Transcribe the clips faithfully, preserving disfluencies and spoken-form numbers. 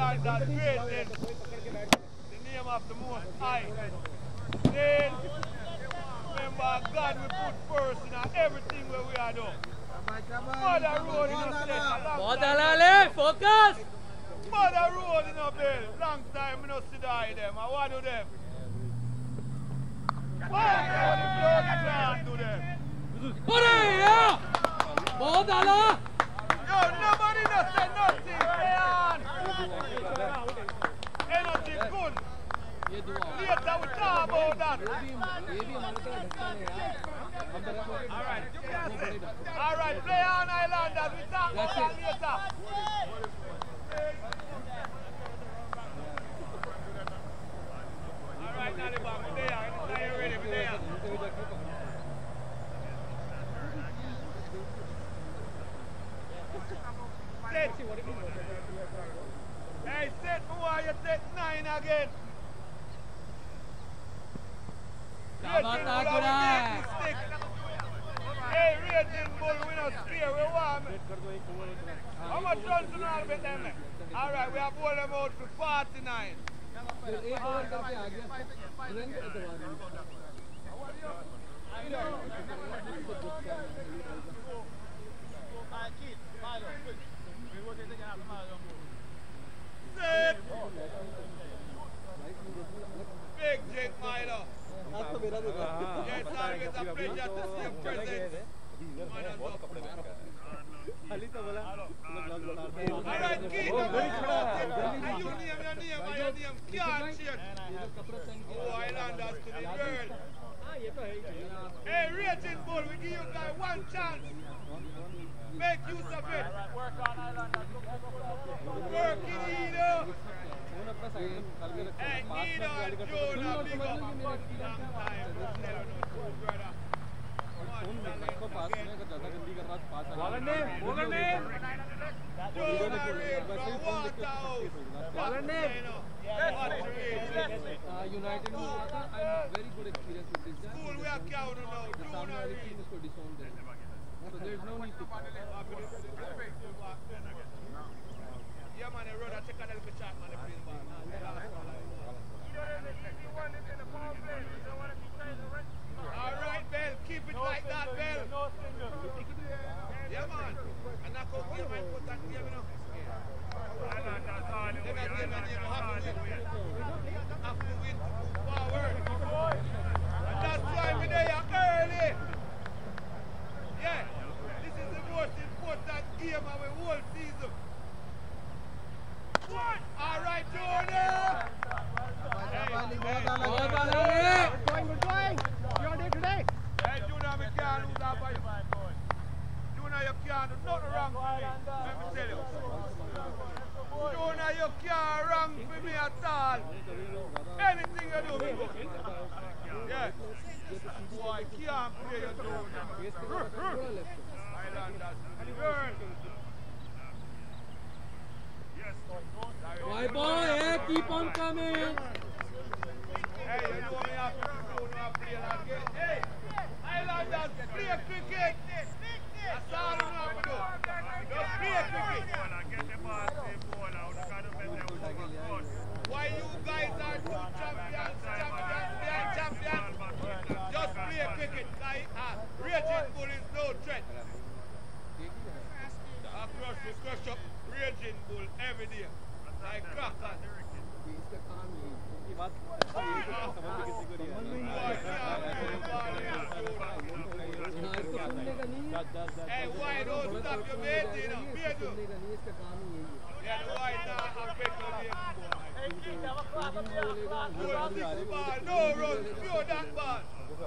Island that created the name of the Most High. Then, remember, God will put first in everything where we are doing. Mother road in a state, a long time. Focus! Mother road in a bell, long time we don't see die them. I want to do them. Why the blood can't do them? बहुत डाला Yo, nobody not say nothing, man. Anything good. Later we talk about that. Alright, alright, play on Islanders, we talk about that later. Alright, now the back, we there, now you ready, we there. Set. Hey, set, boy, you take nine again. Hey, Raging Bull, we not spare, we want me. How much runs do all with them? Alright, we have ball them out for forty-nine. Set. Big Jake Milo. Yes, always a pleasure to see you present. Alright, keep them on. You name your name and your name can't change. Oh, Islanders to the world. Hey, Raging Bull, we give you guys one chance. Make use of it. Work it, Edo. Hey, Edo and Jonah, big up. Long time. Brother. Jonah Reid from Waterhouse. United में हुआ था and very good experience with this guy. School we are counting now. Jonah Reid. So there is no need to. Yeah, man, the road I check out the chat, man. All right, Bell, keep it like that, Bell. Yeah, man. And I come here, man, put that here, you know. Then I give my name, have to win. Have to win to move forward. And that's why we're there early. Yeah, this is the most important game of the whole season. All right, Jonah. Hey, hey. Going, we're going. You're there today. Hey, Jonah, we can't lose that fight. Jonah, you can't do nothing wrong for me. Let me tell you. Jonah, you can't wrong for me at all. Anything you do, me go. Yeah. Boy, can't play your Jonah. Islanders. Girl. Boy, boy, hey, keep on coming. Hey, you know me have to do no play that game. Hey, Islanders, play cricket. That's all you know to do. Just play cricket. Why you guys are two champions, champions, behind champions? Just play cricket. Raging Bull is no threat. Across the crush up Raging Bull every day. Like crackers. Hey, why don't stop your mate, you know? Yeah, the white now affect the game. No runs, pure that ball.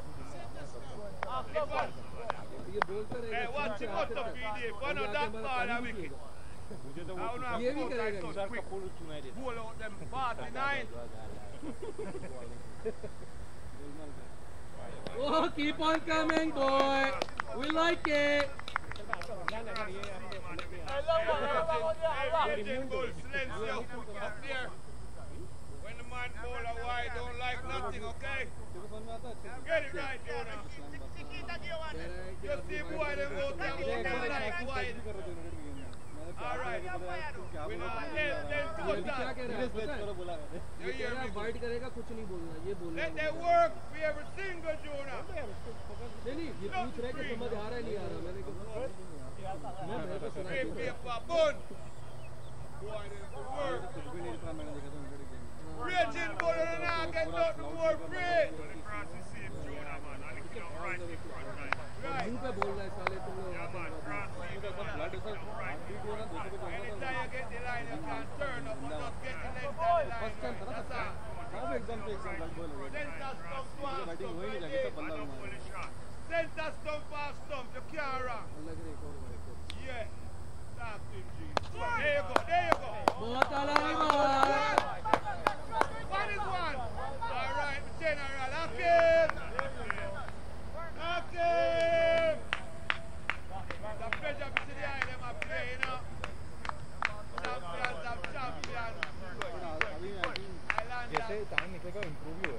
Hey, watch him out of P D. One of that ball are wicked. I don't know ये भी करेगा quick. Pull out them forty-nine. Oh, keep on coming, boy. We like it. Raging Bull, Silencio, up there. When the man bowl a wide, don't like nothing, okay? Get it right, Jonah. You see boy, them go there, don't like wide. All right. We know let's let's do क्या that. कह रहा है पता है? ये कह रहा है वाइड करेगा कुछ नहीं बोलना ये बोलना Let them work for every single Jonah. नहीं नहीं ये पूछ रहा है कि समझ आ रहा है नहीं आ रहा मैंने कहा मैं मेरे को सुना Pray paper bun. Boy, they work. Raging bull and I get nothing more free. Right. मुंह पे बोल रहा है साले तुम लोग Anytime you get the line, you can turn up and just get the length of the line. That's all. Center stump to half stump right there. Center stump to half stump, you can't run. Yeah. Talk to him, G. There you go, there you go. बहुत आला नहीं बात One is one. All right, General. Hakim. Hakim. It's a pleasure to see the eye them a play, you know. Champions of champions. जैसे time निकलेगा improve ही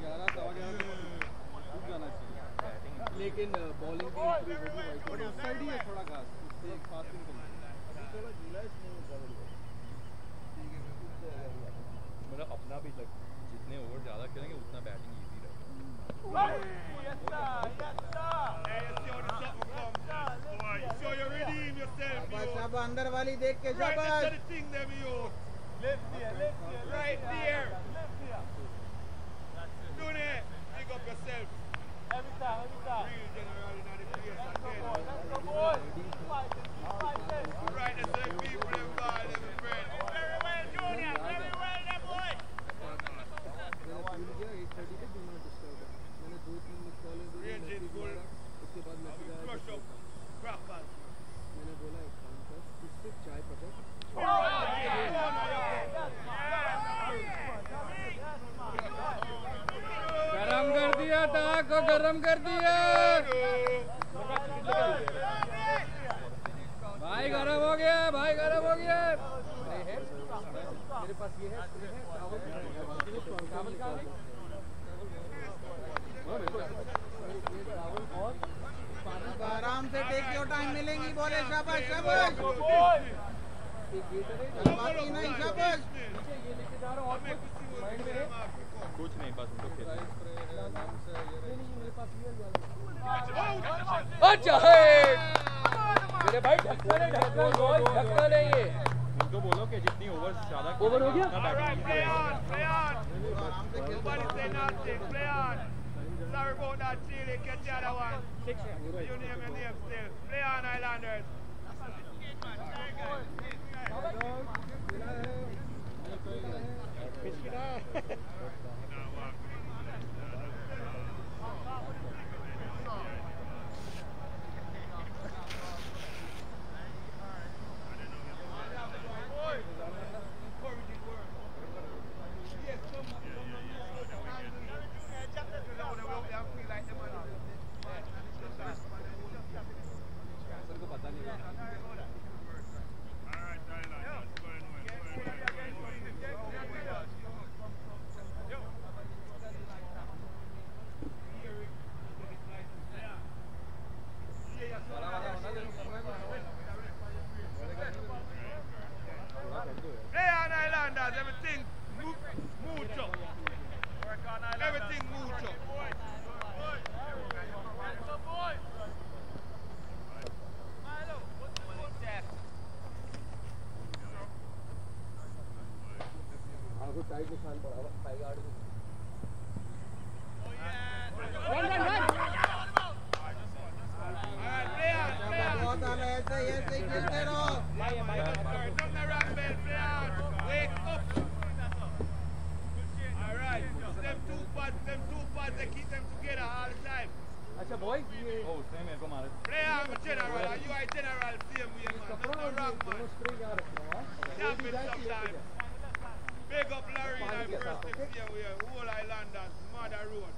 होगा लेकिन bowling भी इम्प्रूव होगी साइड ही है थोड़ा घास उससे फास्ट निकल थोड़ा गीला इसमें मतलब अपना भी लग जितने ओवर ज़्यादा करेंगे उतना बैटिंग इजी रहेगा So you redeem yourself, you. अब अंदर वाली देख के Right शाबाश into the thing them, you. Right there. Doing it. Pick up yourself. Every time, every time. Real general in the place again. Let's go, boys. Fight it, fight it. Right, that's the people them ball, them friend. Very well, Junior. Very well, that boy. मैंने भूल गया eight thirty तक do not disturb मैंने दो तीन miss call दे दी message मारा उसके बाद मैसेज आया Crush up. Crackers. मैंने बोला एक काम कर इससे चाय पकड़ गरम कर दिया ताक को गरम कर दिया भाई गरम हो गया भाई गरम हो गया मेरे पास ये है चावल चावल आराम से टेक योर टाइम मिलेंगी बोले शाबाश शाबाश बाकी नहीं शाबाश कुछ नहीं बस उनको खेलना अच्छा है मेरे भाई ढक्कन है ढक्कन बॉल ढक्कन है ये उनको बोलो कि जितनी ओवर ज़्यादा ओवर हो गया Alright, play on, play on. Nobody say nothing, play on. Sorry about that, Chile, get the other one. You name your name still. Play on, Islanders. Play on, Islanders, everything move, move up. Everything move up. Tight निशान पड़ा पाएगा आठ run run run Alright, play on, play on. बहुत आला ऐसे ही ऐसे ही खेलते रहो Don't around, man, play on. Wake up. Alright, them two pads, them two pads, they keep them together all the time. अच्छा बॉयज ये ओ उसने मेरे को मारा Play on, general, and you are general, same way, man. कपड़ा Nothing wrong, man. दोनों spray क्या रखना है Happen sometimes. Big up Larry and I first thing here we are. Whole Islanders, Mother Road.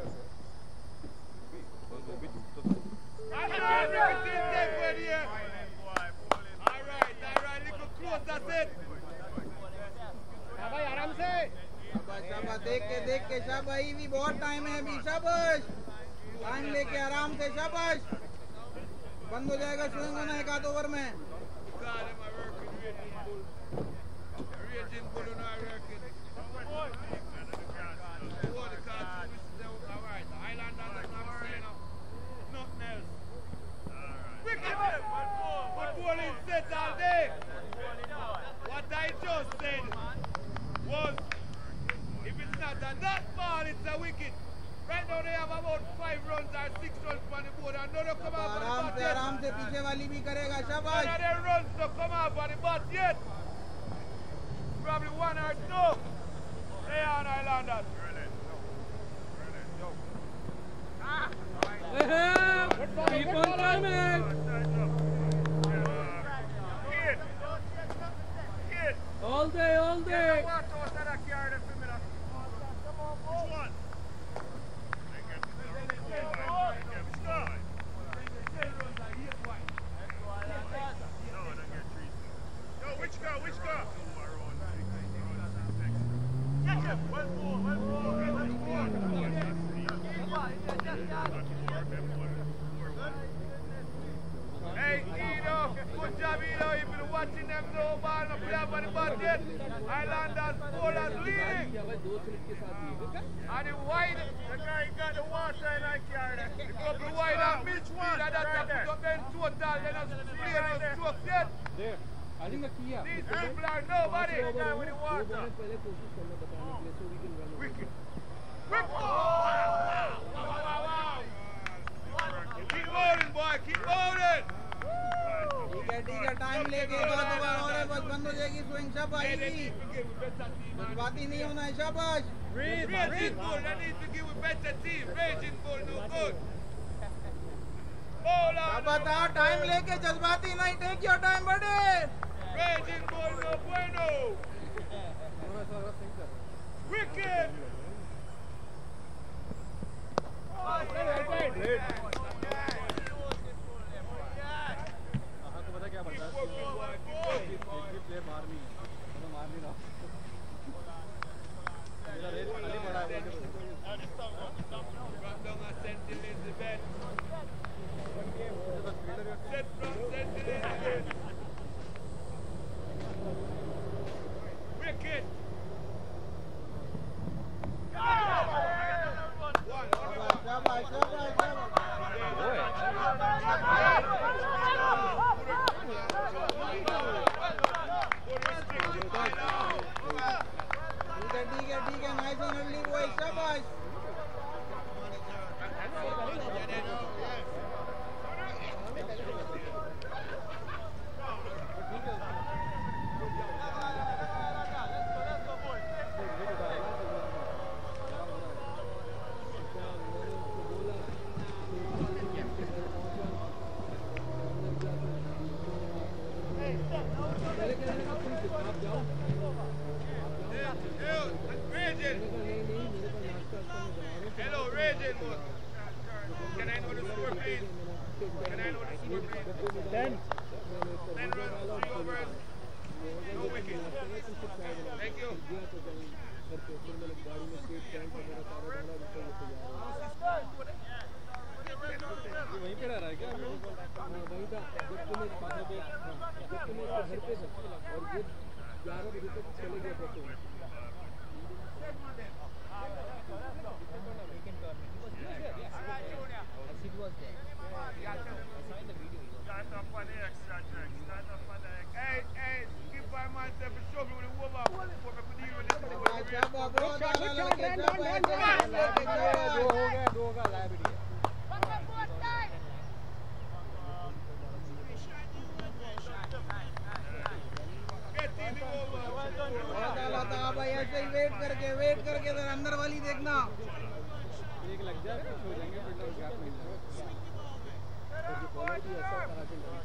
Alright, everything take with here. Alright, alright, little close, that's it. भाई आराम से शाबाश शाबाश देख के देख के शाबाश भी बहुत टाइम है अभी शाबाश टाइम लेके आराम से शाबाश बंद हो जाएगा स्विंग होना एक आध ओवर में God, am I working with Bull. Raging Bull on our record. Four the cartoon which is alright. The Islanders are not saying nothing else. Wicked! Football is set all day. What I just said was, if it's not a that ball, it's a wicket. Right now they have about five runs or six runs on the board and none of them come up on the bat yet. आराम से पीछे वाली भी करेगा शाबाश. None of their runs to come up on the bat yet. Probably one or two. They are Islanders. Keep on climbing. All day, all day. Hey, Edo, good job, Edo. You've been watching them no ball, no play up on the bat yet. Islanders bowlers leading. And the wide, the guy got the water in that yard. The couple wide and midfield, and that's a put up then total. Then a play and a stroke yet. There. I think the key. These people are nobody. The guy with the water. पहले कोशिश करना बताने के लिए so we can run. Wicked. Wicked. Wow, wow, wow. Keep bowling, boy. Keep bowling. ठीक है ठीक है टाइम लेके एक बार दो बार और है बस बंद हो जाएगी स्विंग शाबाश. बात ही नहीं होना है शाबाश. Raging Bull, that needs to give a better team. Raging Bull, no good. Bowl on. बता टाइम लेके जज्बाती नहीं. टेक योर टाइम बड़े. Raging Bull, no bueno. Wicked. Wicked. शाबाश शाबाश ठीक है ठीक है नाइस ऑन अर्ली बॉय शाबाश. Hello, Raging Bull. Can I know the score, please? Can I know the score, please? Ten. Ten runs, three overs, no wickets. Thank you. वहीं पे रह रहा है क्या? वहीं था जब तुम्हें घर पे जब तुम्हें घर पे था और ये ग्यारह बजे तक चले गए थे. Hey, hey, keep by myself and show me with the woman before we could deal with this. शाबाश बहुत अच्छा लगे शाबाश. दो हो गया दो का लाइब्रेरी है. बता भाई ऐसे ही वेट करके वेट करके जरा अंदर वाली देखना. एक लग जाए फिर हो जाएंगे फिर लोग गैप मिल जाएगा. और जो बॉलर भी ऐसा करा के लगा.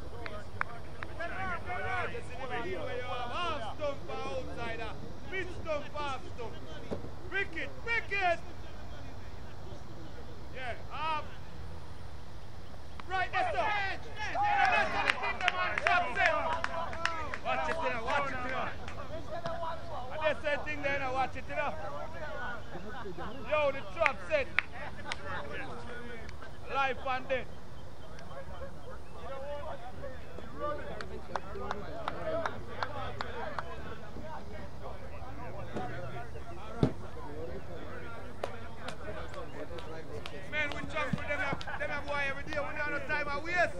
Half stump outsider, mid stump, half stump. Wicked, wicked. Yeah, half. Right, that's the. That's the thing the man chops in. Watch it there, watch it there. And that's the thing there, now watch it there. Yo, the trap set. Life and death. a waste.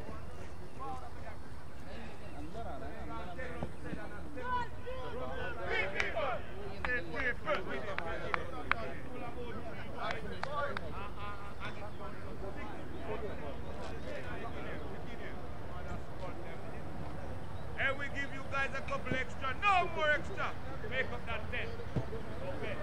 Hey, we give you guys a couple extra, no more extra. Make up that ten. Okay.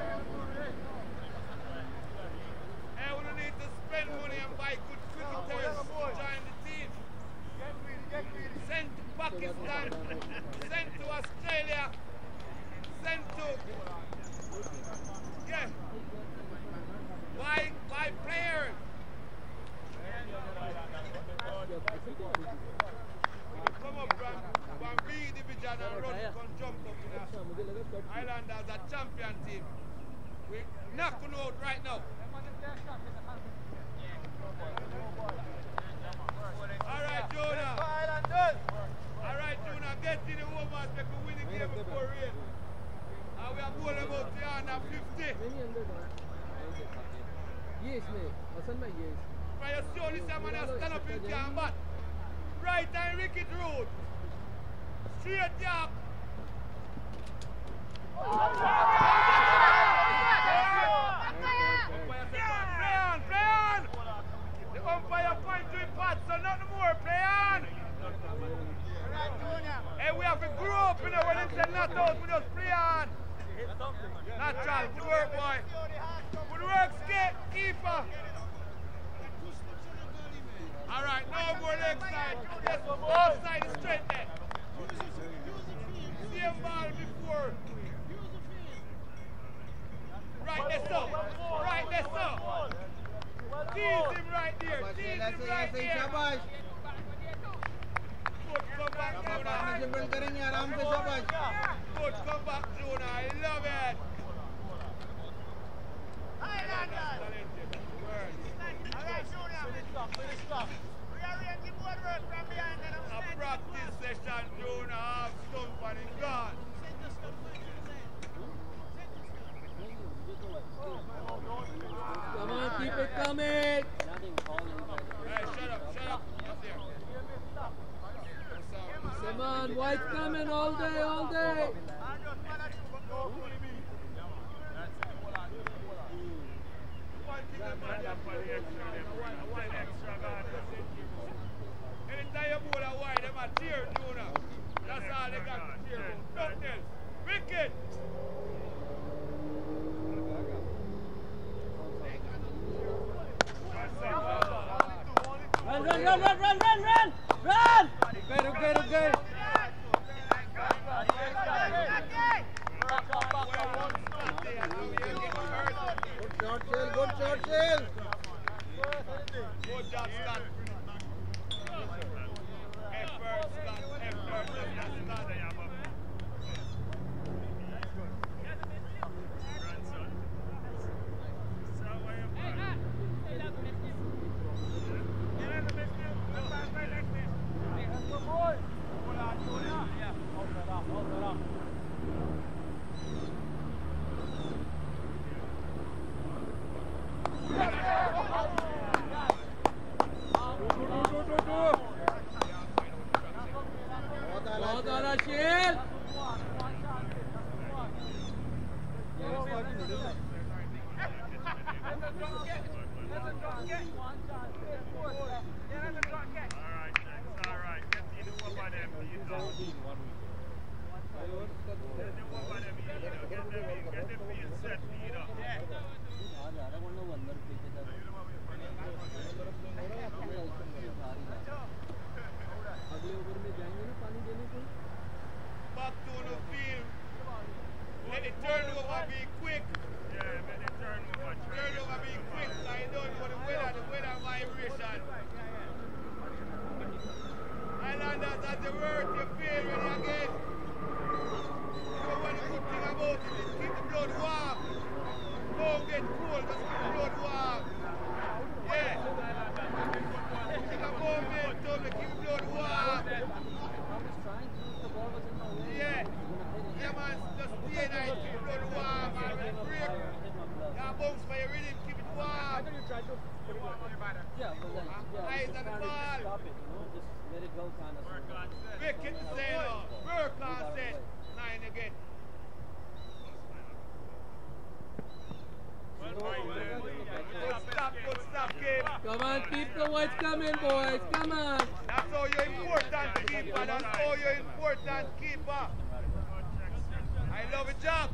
Hey, we don't need to spend money and buy good cricketers to join the team. Send to Pakistan, send to Australia, send to, yeah, why, why players? Come up from, from B division and run from jump up in us. Islanders are champion team. We knock on out right now. Alright, Jonah. Alright, Jonah, get in the overs, make we win the game before rain. And we are going about three hundred fifty. Yes, mate. Hassan, my yes. From your show, this man has stand up in combat. Right and Rickett Road. Straight up. Play on, play on. The umpire point to it, Pat, so nothing more. Play on. Hey, we have to grow up, you know, when they say not out, we just play on. Natural, good work, boy. Good work, skate, keeper. All right, no more leg side. Yes, outside is straight there. Same ball before. Right there, so. Right there, so. Tease him right there. Tease him right there. Coach, come back, Jonah. Coach, come back, Jonah. I love it. A practice session, Jonah, half stump and it's gone. Come on, keep it coming. Hey, shut up, shut up. Up there. Come on, white coming all day, all day. Anytime you bowl a wide, them a cheer, Jonah. That's all they got to cheer about. Nothing else. Wicked. Run, run, run, run, run, run, run, run! Okay, okay, okay. Good shot, Chill. Good shot, Chill. Good job, Scott. Effort, Scott. Effort, Scott. Don't get cold, just keep the blood warm. tried to put it like that. Yeah, but then, yeah, Eyes just on the trying to ball. stop it, you know, just let it go kind of. Work on set. Wicked sailor. Work on set. Nine again. Well played, man. Good stop, good stop, kid. Come on, keep the whites coming, boys. Come on. That's how you're important, keeper. That's how you're important, keeper. I love it, Jack.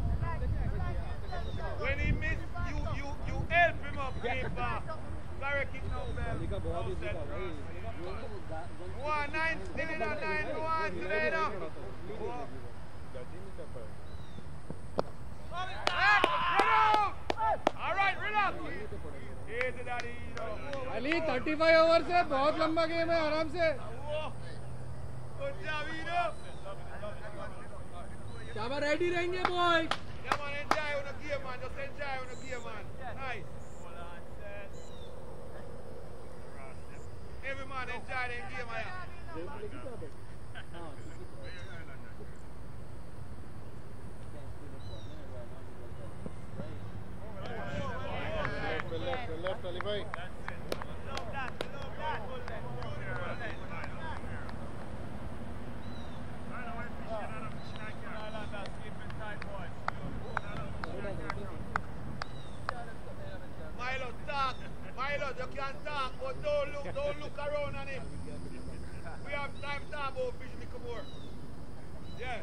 When he miss, you you you help him up, keeper. Correct it now, man. One nine, still in a nine, one, still in a. All right, relax. Easy, daddy. Ali thirty-five over से बहुत लंबा game है आराम से Good job, Ino. शाबाश ready रहेंगे boy Yeah, man, enjoy on the game, man. Just enjoy on the game, man. Nice. Every man enjoy the game, man. Left, left, Ali bhai. Milo, talk. Milo, you can talk, but don't look, don't look around on him. We have time to talk about Bishop Kabur. Yeah.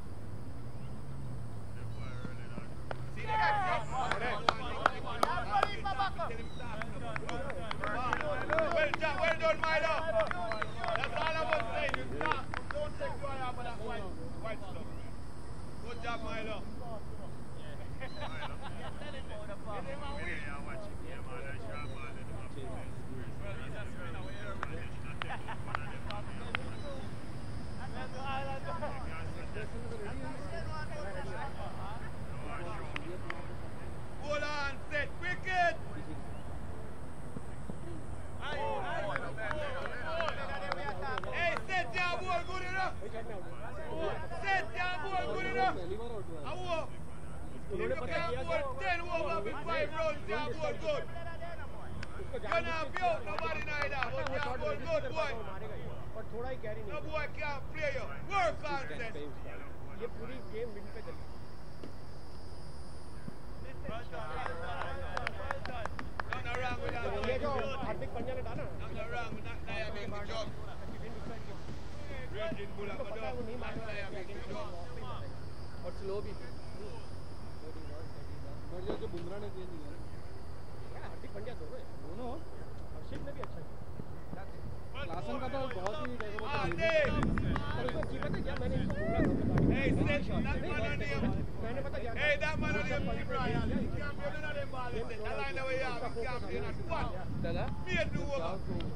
See the guy? Well done, well done, Milo. That's all I was saying. You talk. Don't take too hard for that white, white stuff. Good job, Milo. Hold on, set, wicked. Hey, set down, boy, good enough. Set down, boy, good enough. Awo. If you can't bowl ten over with five rounds, down, boy, good. You're not built, nobody neither, but down, boy, good, boy. और थोड़ा ही carry No boy can't play you. Work on set. ये पूरी game win पे चली Nothing wrong with that. ये जो हार्दिक पांड्या ने डाला Nothing wrong with that. Naya being the job. Regin Bulla पता है वो नहीं मार रहा Naya being the job. और स्लो भी मर्जा जो बुमराह ने दिए नहीं है हार्दिक पांड्या दोनों है दोनों हर्षित ने भी अच्छा किया क्लासन का तो बहुत ही Ah, Dave. पर उसको की पता क्या मैंने इसको बोला Hey, set. That man on him. मैंने पता क्या Hey, that man on him. Brian. You can't play none of them balls. That line the way you have. You can't play that spot. दादा Me and do over.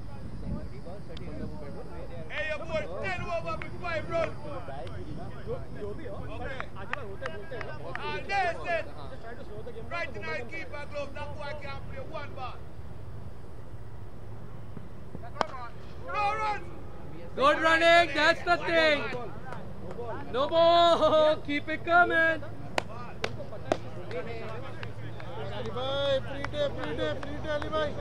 Hey, you boy, ten over with five runs. जो भी हो Okay. आज बार होते बोलते हैं Ah, there, set. just try to slow the game Right now, keeper glove. That boy can't play one ball. No runs. Good running, that's the thing. No ball, keep it coming. Ali bhai, free day, free day, free day, Ali bhai.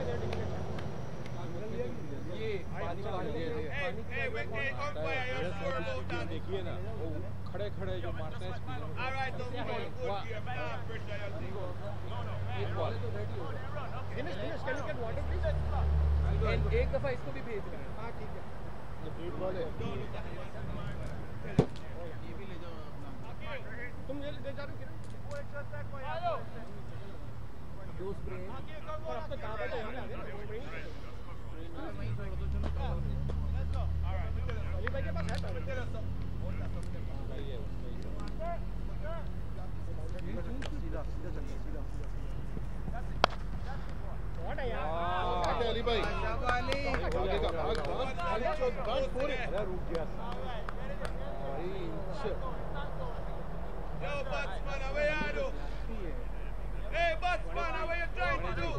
Hey, hey, wait, hey, umpire, you're sure about that. देखिए ना वो खड़े खड़े जो मारते हैं spinner All right, umpire, good game. Nah, pressure, you see. एक ball Finish, finish, can you get water please? And एक दफा इसको भी भेज देना हाँ ठीक है Free ball है. तुम ले ले जा रहे हो दो स्प्रे और अब तो कहाँ पे तो यहाँ आ गए अली भाई के पास है What है यार What है Ali bhai? आगे का भाग भाग भाग चौक भाग पूरे. अरे रुक गया Yo, batsman, what you do? Hey, batsman, what you trying to do?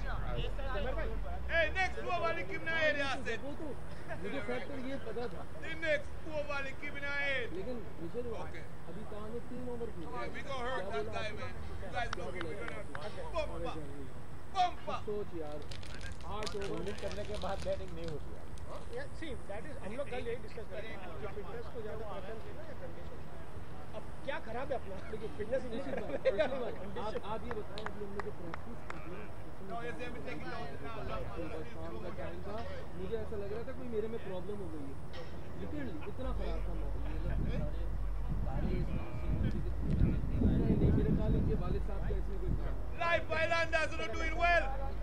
Hey, next over, lick him in the head, I said. मुझे फैक्टर ये पता था The next over, lick him in the head. लेकिन विषय Okay. अभी कहाँ ने तीन ओवर की Yeah, we gonna hurt that guy, man. You guys know we're gonna bump back. bumper. सोच यार आठ ओवर करने के बाद बैटिंग नहीं होती है। सी दैट इज हम लोग कल यही डिस्कस कर रहे हैं कि फिटनेस को ज़्यादा प्रेफरेंस देना या कंडीशन। अब क्या खराब है अपना देखिए फिटनेस इतनी खराब है या कंडीशन। आप आप ये बताओ आप लोग ने जो प्रैक्टिस की थी No, yes, they will take it down now. सुबह शाम का टाइम था मुझे ऐसा लग रहा था कोई मेरे में प्रॉब्लम हो गई है लिटरली इतना खराब था मौसम नहीं नहीं मेरे ख्याल इनके वालिद साहब का इसमें कोई काम नहीं। Life Islanders are doing well.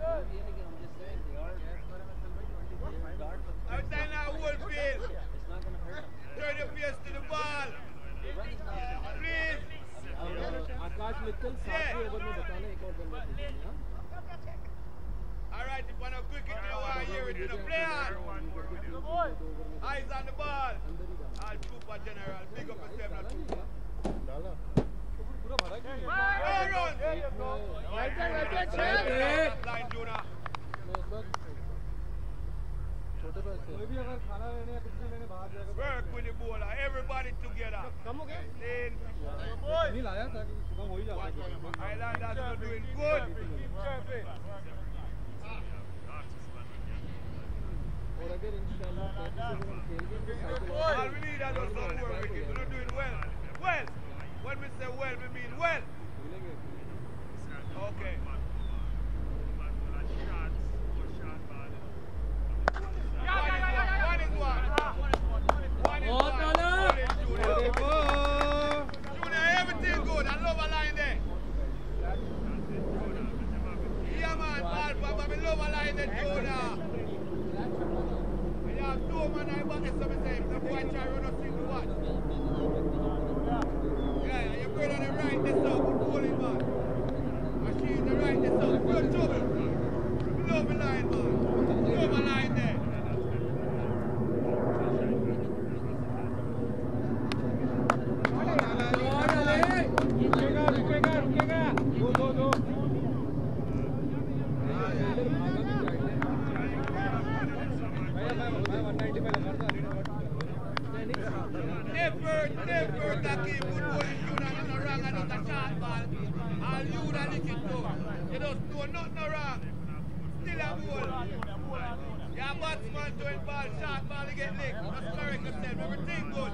Every time now whole field. Turn your face to the ball. Please. आकाश मित्तल सातवें ओवर में बताना एक और बंदा चाहिए हाँ All right, if you want to cricket, you want to hear it. You know, play on. Eyes on the ball. All super general. Big up yourself. Not too far. डाला पूरा भरा क्यों है? Go run. Right hand right hand Line, Jonah. छोटे पैसे कोई भी अगर खाना लेने या कुछ भी लेने बाहर जाएगा Work with the bowler. Everybody together. कम हो गया Then, नहीं लाया था कि सुबह हो ही जाता है Islanders are doing good. और अगर इंशाल्लाह पैंतीस ओवर हम खेल गए तो All we need are just some more wickets. We're not doing well. Well. When we say well, we mean well. Okay. One is one. One is one. One is Junior. Junior, everything good. I love a line there. Yeah, man. Ball pop. I love a line there, Junior. I have two man I back it sometimes. The boy try run up single watch. Yeah, you put on the right this up. Bowling man. And she is the right this up. Good trouble. Love a line, man. Love a line there. रुकेगा रुकेगा रुकेगा दो दो दो Never, never tackle good bowling tune and nothing wrong and not a short ball. All you that lick it too. You just do nothing wrong. Still a bowl. Your batsman doing ball, short ball, you get licked. Just correct yourself. Everything good.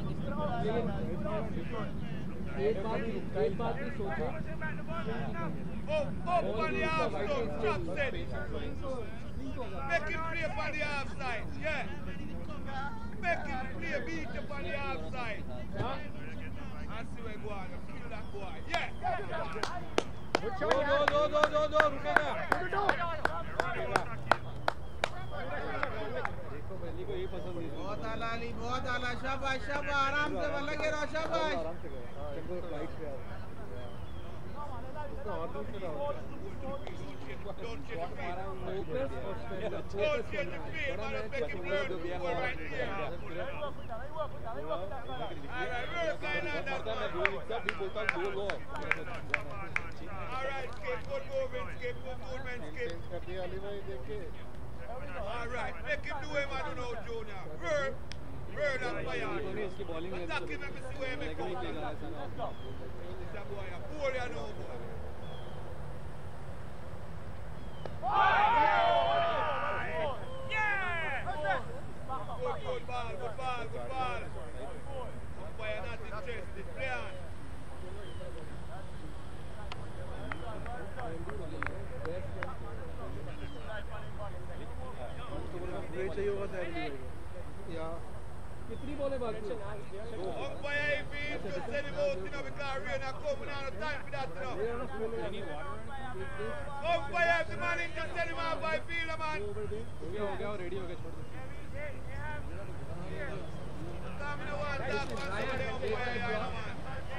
एक बात भी एक बात भी सोचो Up, up on the half stump, trap set. Make him play on the half side, yeah. Make him play, beat up on the half side. And see where go on, feel that boy, yeah. दो दो दो दो दो दो रुकेगा देखो पहली को ये पसंद नहीं बहुत आला अली बहुत आला शाबाश शाबाश आराम से बल लगे रहो शाबाश आराम से करो चंगो फ्लाइट पे आओ इसका और दूर से रहो Don't change the field. Focus और spend Don't change the field, man. Just make him learn to score right here. All right, reverse line and that's मैं one. दो इतना भी बोलता हूँ दो गो All right, Skip, good movement, Skip, good movement, Skip. कर दिया अली भाई देख के All right, make him do him, I don't know, Junior. Bird, bird and fire. इसकी bowling Attack him, let me see where he make नहीं out. खेला ऐसा ना This a boy, a poor, you know, boy. Good, good ball, good ball, good ball. Umpire not interested, play on. चाहिए होगा sir या कितनी बॉलें बाकी हैं? Umpire, if he is to send him out, you know, because rain are coming, I don't have time for that, you know. Umpire, if the man in can send him out by field, man. हो गया हो गया और ready हो गया छोड़ दो Come in the one, talk one, somebody umpire, you know, man.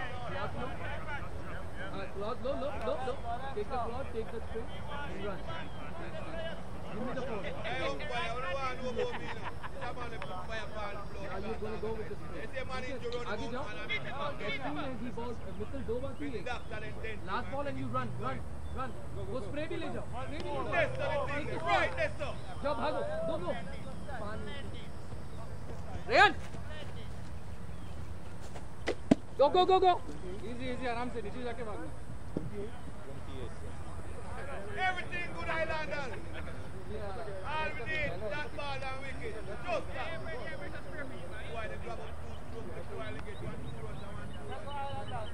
Uh, cloth, no, no, no, no. Take the cloth, take the string, and run. Give me the phone. Hey, umpire, what do you want to know about me now? Come on, the umpire ball flow. Are you going to go with the string? They say man in to run आगे the जाओ. ball, man. As soon as he balls, Mitchell दो बार Bring किए. the doctor and then. Last ball and you run, run, run. वो spray भी ले जाओ. Spray भी ले जाओ. That's the thing, right, that's all. जाओ भागो, go go. Ryan. Go go go go. Easy easy आराम से नीचे जाके भागना everything good Islanders. All we need, that ball and wicket. Just that. Why they grab up two strokes before I get one two runs and one two runs.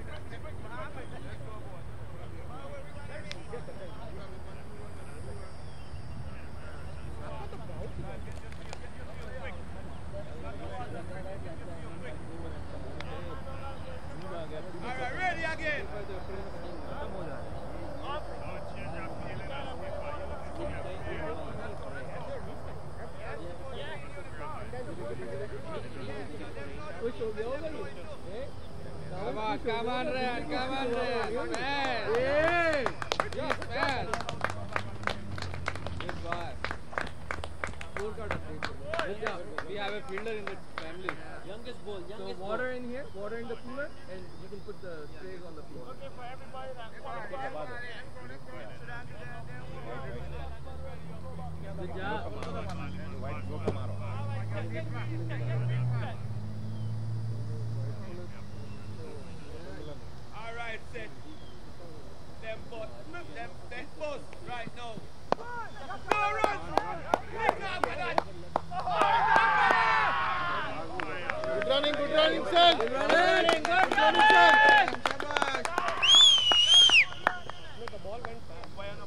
All right, ready again. Come on, come on, Red, come on, Red. Fast. Yeah. Yes, fast. Good boy. Scorecard update. Good job. We have a fielder in the family. Youngest ball, youngest So water in here, water in the cooler, and you can put the trays on the floor. Okay, for everybody that qualified. Good job. All right, set. Them bus, them, them bus right now. Go run! Pick up with that! Good running, good running, son. Good running. Good running, son. The ball went fast.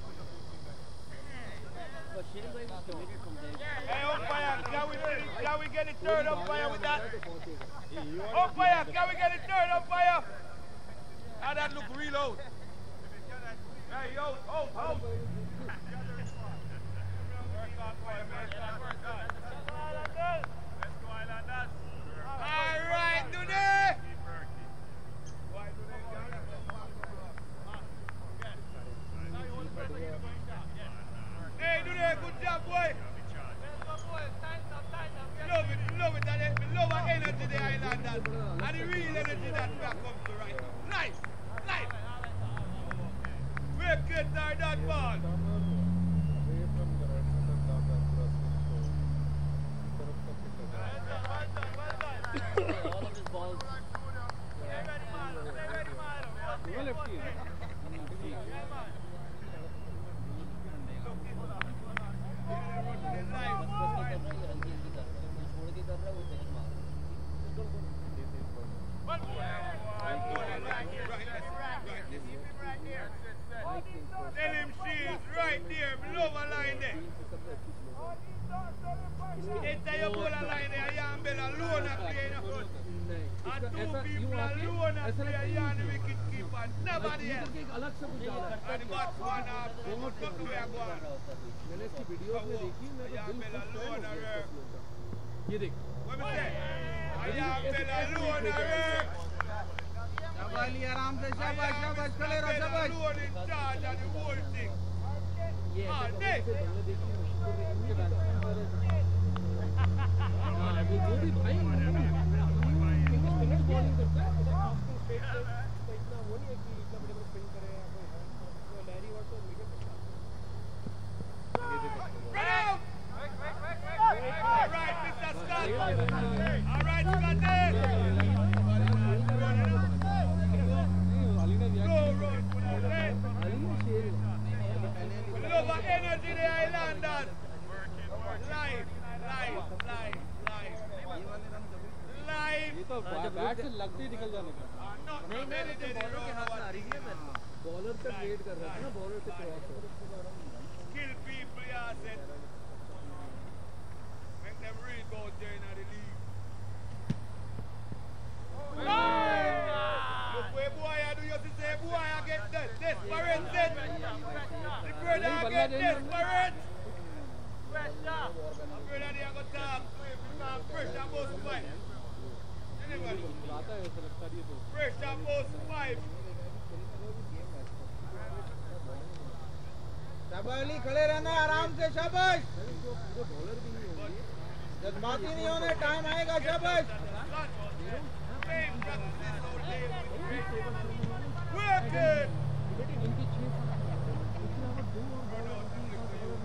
But Shirin bhai was committed from there. Hey, umpire, can we, can we get a third umpire with that? Umpire, can we get a third umpire? How that look real out? Hey, yo, out, out. All right, Dude. Hey, Dude, good job, boy. Love it, love it, and it- love the energy the Islanders, and the real energy that we have come to right now. Nice, nice. Wicked are that ball. All of his balls. Two lefty. Tell him she's right there, below a line there. Enter your ball a line there, Yan Bell alone a play in the front. And two people alone a play, Yan the wicket keeper, nobody else. अलग से कुछ डाला है। And the batsman have come to the way go on. मैंने इसकी videos में देखी, मैं तो Yan दिल Bell खुश alone a है rare. ये देख What me say? Yan Bell alone a rare. शाबाश आराम से शाबाश शाबाश खड़े रहो शाबाश Alone in charge of the whole thing. ये Ah, ऐसे Nick. से बल्ले देखी मुश्किल है इनके बैट्समैन पर हां अभी वो भी भाई इनके स्पिनर बॉलिंग करता है इतना वो नहीं है कि इतना बड़े बड़े स्पिन करे या कोई वो लैरी वाट तो medium Run out! All right, Mister Scott. All right, Scotty. Go run for the red. Love and energy the Islanders. Live, live, live, live. Live. ये तो बैट से लगते ही निकल जाने का Not very dedicated. बॉलर तक वेट कर रहा था ना बॉलर से क्रॉस हो Kill people, yeah, said. Make them real go there in the league. Look where boy I do you to say boy I get this. Desperate then. The brother I get desperate. Pressure. The brother they are going to talk to him because pressure must fight. Anybody? आता है ऐसा लगता है ये तो Pressure must fight. शाबाश खड़े रहना आराम से शाबाश बॉलर भी नहीं होगी जज्बाती नहीं होने टाइम आएगा शाबाश Wicked. इनके छह इसके अलावा दो और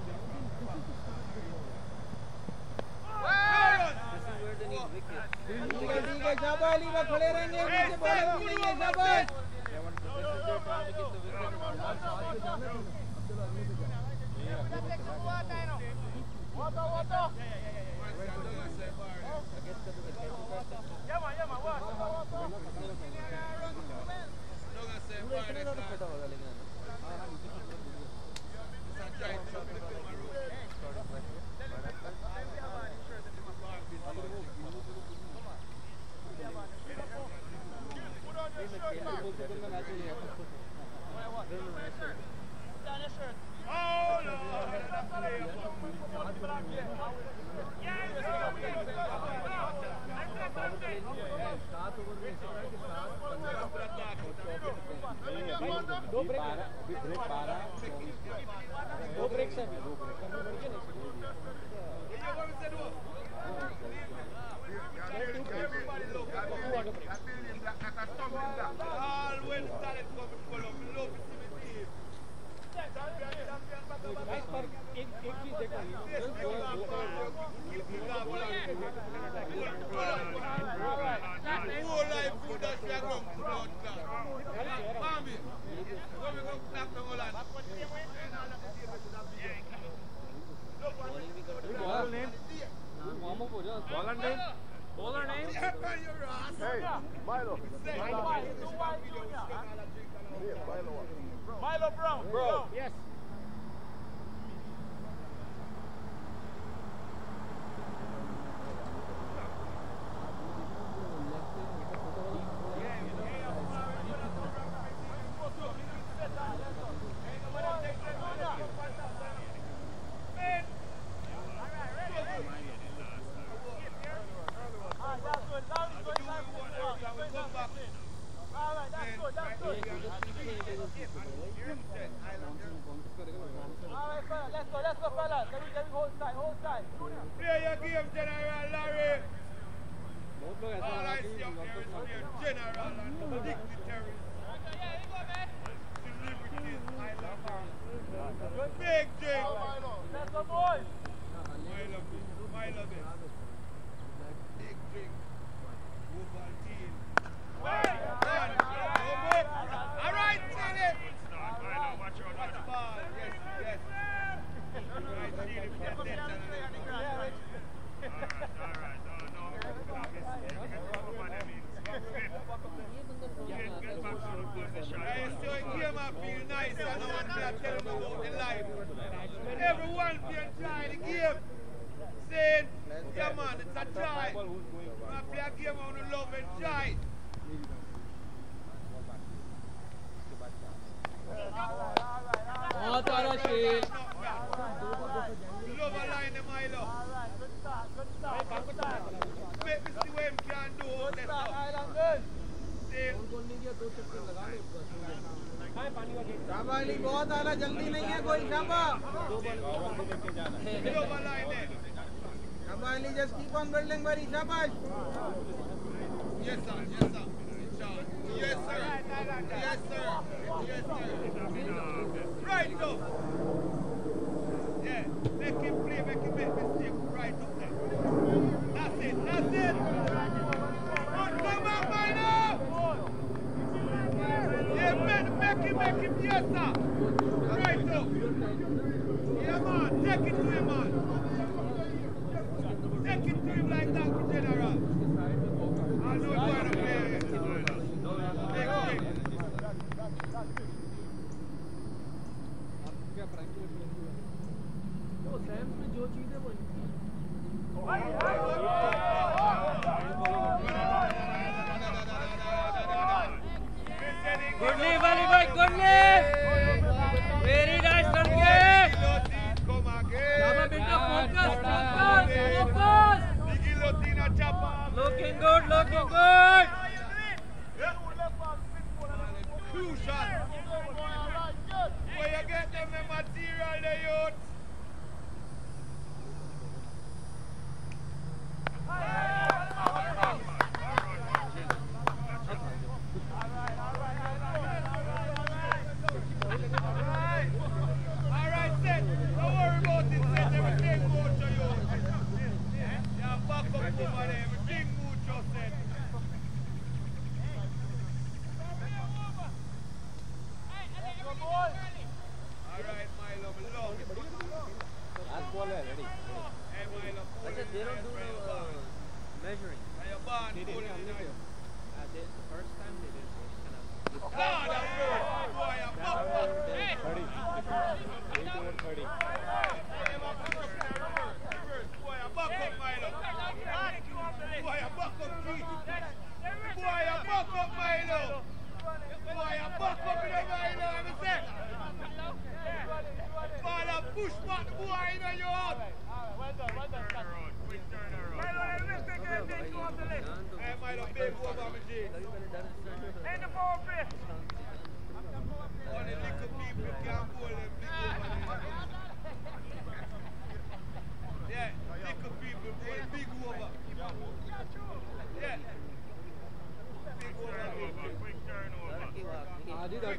ठीक है ठीक है शाबाश अली वो खड़े रहेंगे नीचे बॉलर भी नहीं है शाबाश Water, water. Yeah, man, yeah, man. Water, water. दो ब्रेक अभी ब्रेक बारह दो ब्रेक से दो ब्रेक पर एक एक चीज देखो Bowler name? Bowler name? Hey, Milo. Milo Brown. Bro. Yes. Everyone can enjoy the game. Saying, yeah man, it's a joy. I play a game on the love and joy. बहुत सारा शेर Love a line in my love. Make me see what him can do. शाबाली बहुत आला जल्दी नहीं है कोई शाबा शाबाली just keep on building very shabash yes sir yes sir yes sir yes sir yes sir right up yeah make him play make him make mistake right up there that's it that's it good come on Milo yeah make, make him make him yes sir right up yeah man take it to him man take it to him like that general I know you're going to play it take him वो सैम्स में जो चीज़ है वो Good lead, Valley boy, good lead. Very nice, लड़के. Chapa बेटा focus, focus, focus. Looking good, looking good. Crucial. Where you get them the material, the youth. Alright, set. Don't worry about it, set. Everything mucho, you. Yeah, back up over there. Everything mucho, set. Alright, my love, love it.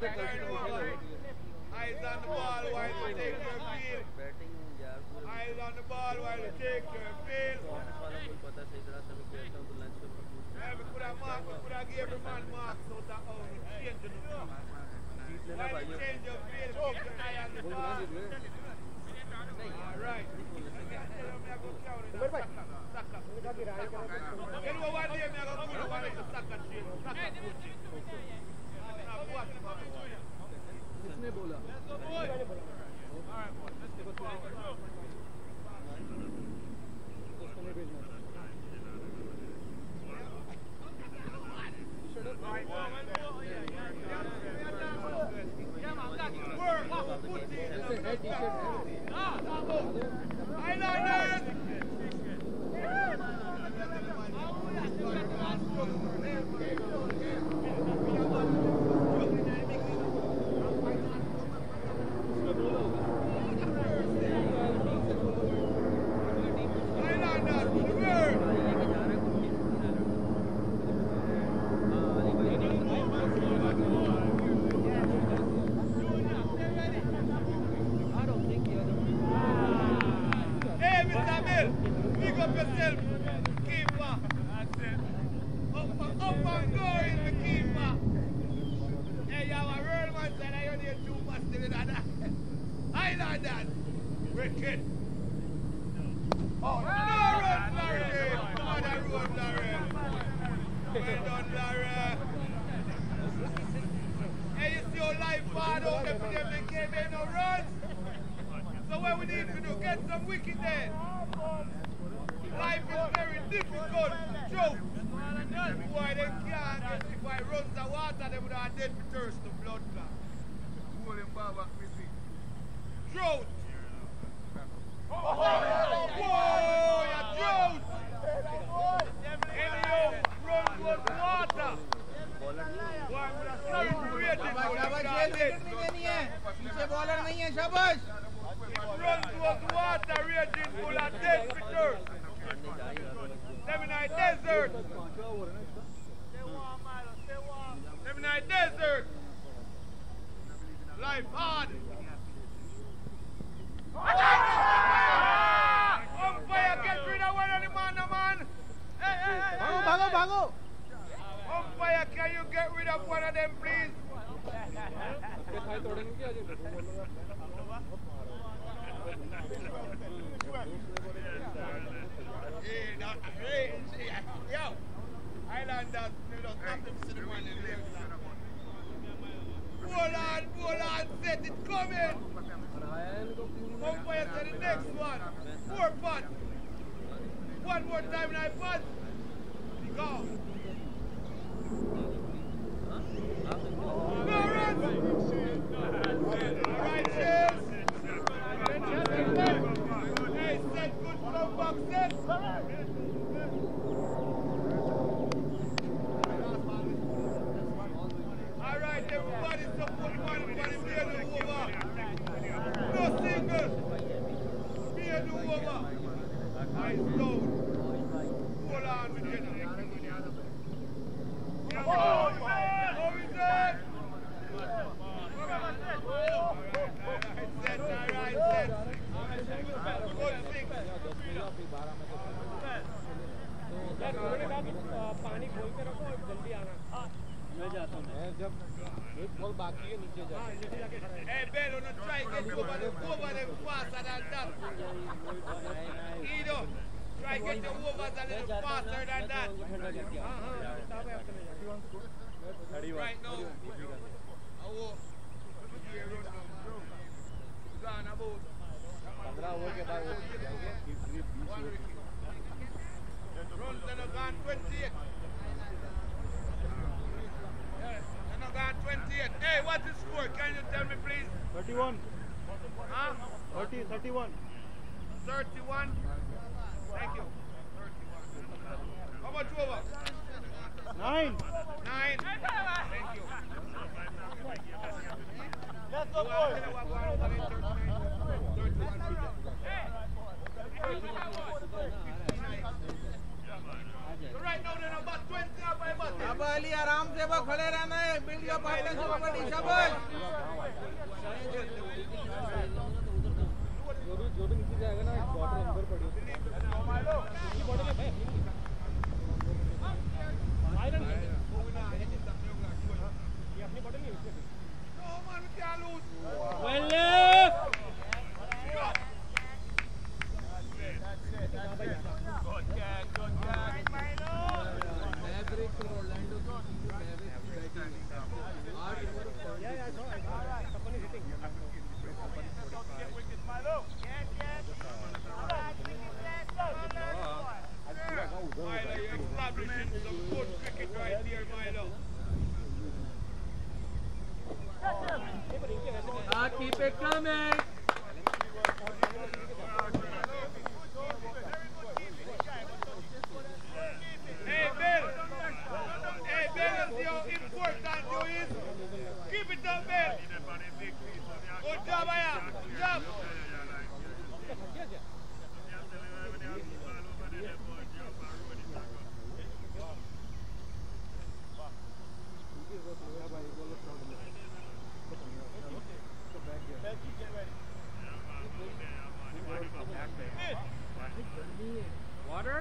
Eyes on the ball while you take your field. Eyes on the ball while you take your field. Yeah, we could have marked, we could have gave every man marks out of how we change the field. While you change your field, keep your eye on the ball. All right. You know what day me I go put one in the soccer train, soccer coaching. किसने बोला? अब अली आराम से वो खड़े रहना है, build your kabaddi शाबाश जो भी जो भी नीचे जाएगा ना बॉटल अंदर पड़ी ये बॉटल है भाई आयरन ये अपनी बॉटल नहीं है No man, we can't lose. well left Good catch, good catch. Mavericks और Orlando की Mavericks की बैटिंग आठ over Yeah, yeah, I saw, I saw. Someone is hitting. Milo. Yes, yes. Milo, you're establishing some good cricket right there, Milo. ah keep it coming Hey, Bill. Hey, Bill, see how important you is. Keep it up, Bill. Good job, Aya. Good job. water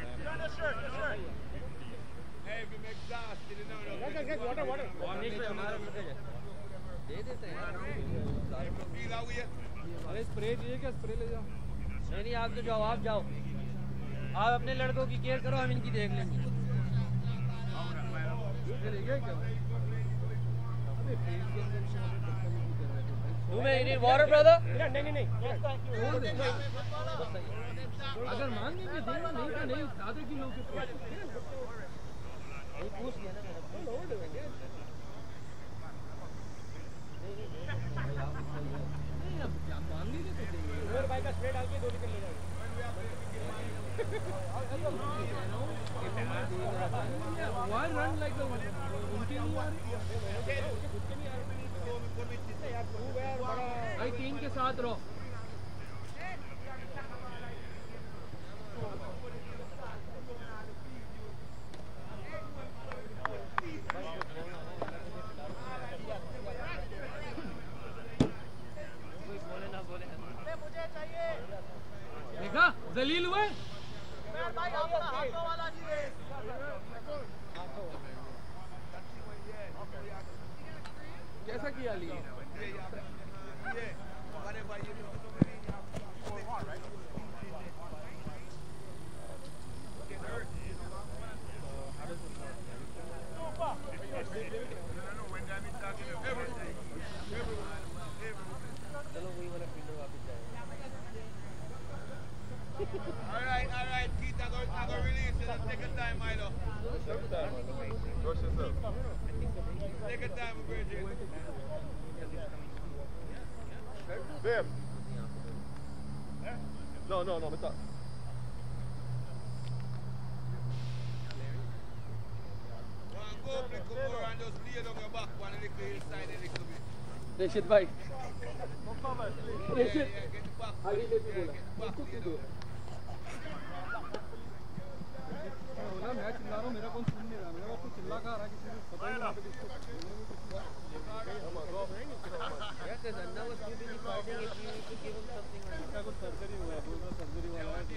Hey, we make exhausted, you know. Guys, guys, guys, water, water. Varnish पे हमारा दे देते हैं Feel how we अरे spray चाहिए क्या spray ले जाओ नहीं नहीं आप तो जाओ आप जाओ आप अपने लड़कों की केयर करो हम इनकी देख लेंगे ये ले गए क्या अबे फील्ड के अंदर से हमें बदतमीजी कर रहे थे भाई तू में इन्हीं वाटर ब्रदर नहीं नहीं नहीं छोड़ दे अगर मान लेंगे देना नहीं तो नहीं दादा की लोग पूछ लिया ना मेरा नहीं अब क्या मान लीजिए तो देंगे उमर भाई का स्प्रे डाल के दो विकेट ले जाएंगे Why run like the उनके नहीं आ रही भाई टीम के साथ रहो देखा जलील हुए कैसा किया लिए चलो वही वाला फील्डर वापस जाएगा All right, all right, Keith, I'm going to release you. Take your time, Milo. Rush yourself. Take your time, Bridget. Babe. No, no, no, it's not. Go up a little more and just lay down your back one a little inside a little bit. रेशिद भाई Yeah, रेशिद yeah, get the back. आगे ले भी Yeah, बोला get the back. उसको क्यों दो बोला मैं चिल्ला रहा हूँ मेरा कौन सुन नहीं रहा मेरा कुछ चिल्ला का आ रहा है किसी को पता ही नहीं किसको Yes, the Nanda was too busy fighting if you need to give him something. इसका कुछ सर्जरी हुआ है बोल रहा सर्जरी वाला है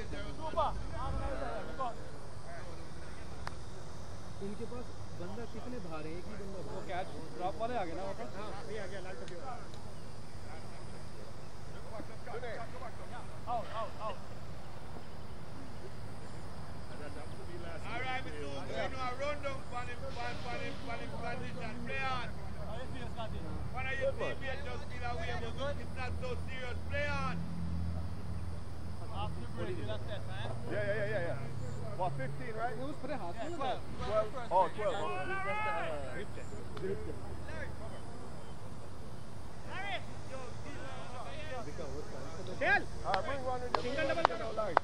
इनके पास बंदा कितने भारे एक ही बंदा वो कैच ड्रॉप वाले आ गए ना वापस हाँ अभी आ गया लाल टोपी वाला All right, Mister Ugo, you know, I run down for him, for him, for him, for him position. Play on. One of your teammates just feel away, but it's not so serious. Play on. Yeah, yeah, yeah, yeah, yeah. What, fifteen, right? वो उस पर हाथ में लगा twelve. Oh, twelve. Oh. चल All right, bring one in. Single double कर Line.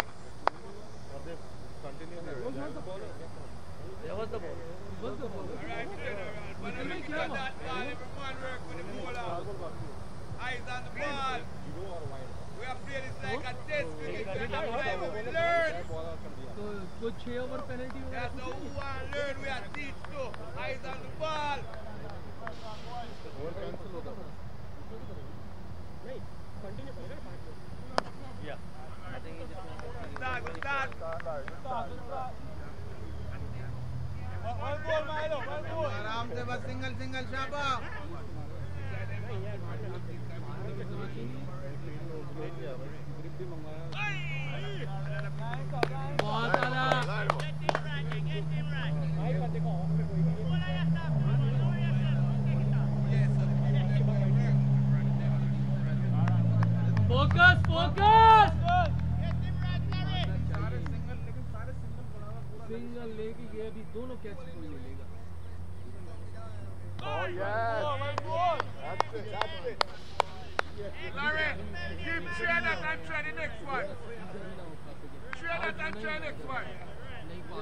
Continue there. There was the ball. बस तो बोलो All right, play around. When you look at that ball, everyone work with the ball out. Eyes on the ball. We have played this like a test cricket. We have time we learn. तो कुछ छह over penalty That's how we want to learn. We are teach too. Eyes on the ball. Over cancel होगा नहीं continue करेगा ना पांच मिनट या I think Start, start. One goal, Milo. One goal. आराम से बस सिंगल सिंगल शाबा बहुत आला फोकस फोकस सिंगल लेके ये अभी दोनों कैच कोई नहीं लेगा Oh yes. One goal. That's it. That's it. Larry, keep trying that and try the next one. Try that and try the next one. नहीं पार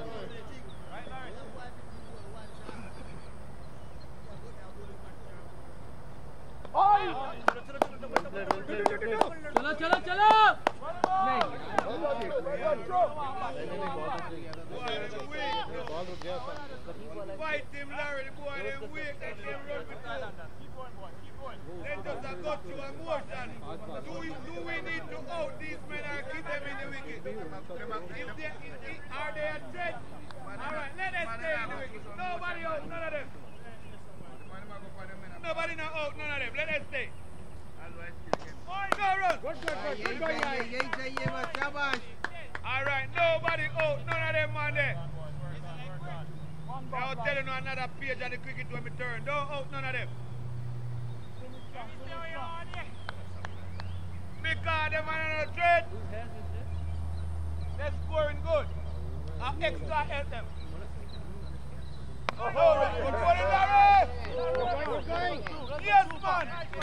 चलो चलो चलो नहीं Fight him, Larry. The boy, them weak. Let them run with you. Let us go through emotion. Do we, do we need to out these men or keep them in the wicket? If they, if they, are they a threat? Alright, let us stay in the wicket. Nobody out, none of them. Nobody not out, none of them. Let us stay. Go run. Good good good good Alright, nobody out, none of them man there. I'll tell you no another page of the cricket when we turn. Don't out none of them. Because them are not a threat. They're scoring good. Uh, extra help them. Oh, good for it, Larry! Yes, man!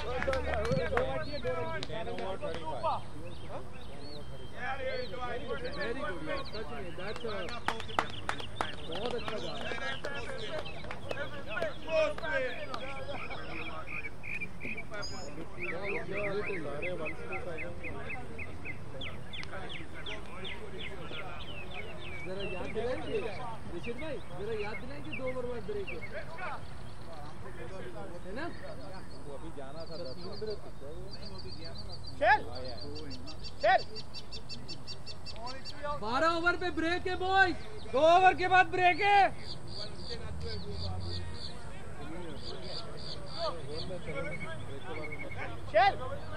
Very good यार सच में that's बहुत अच्छा गाया जरा याद दिलाएंगे ऋषित भाई जरा याद दिलाएंगे दो ओवर बाद ब्रेक है ना वो अभी जाना था तीन ब्रेक चल चल बारह ओवर पे ब्रेक है बॉयज दो ओवर के बाद ब्रेक है चल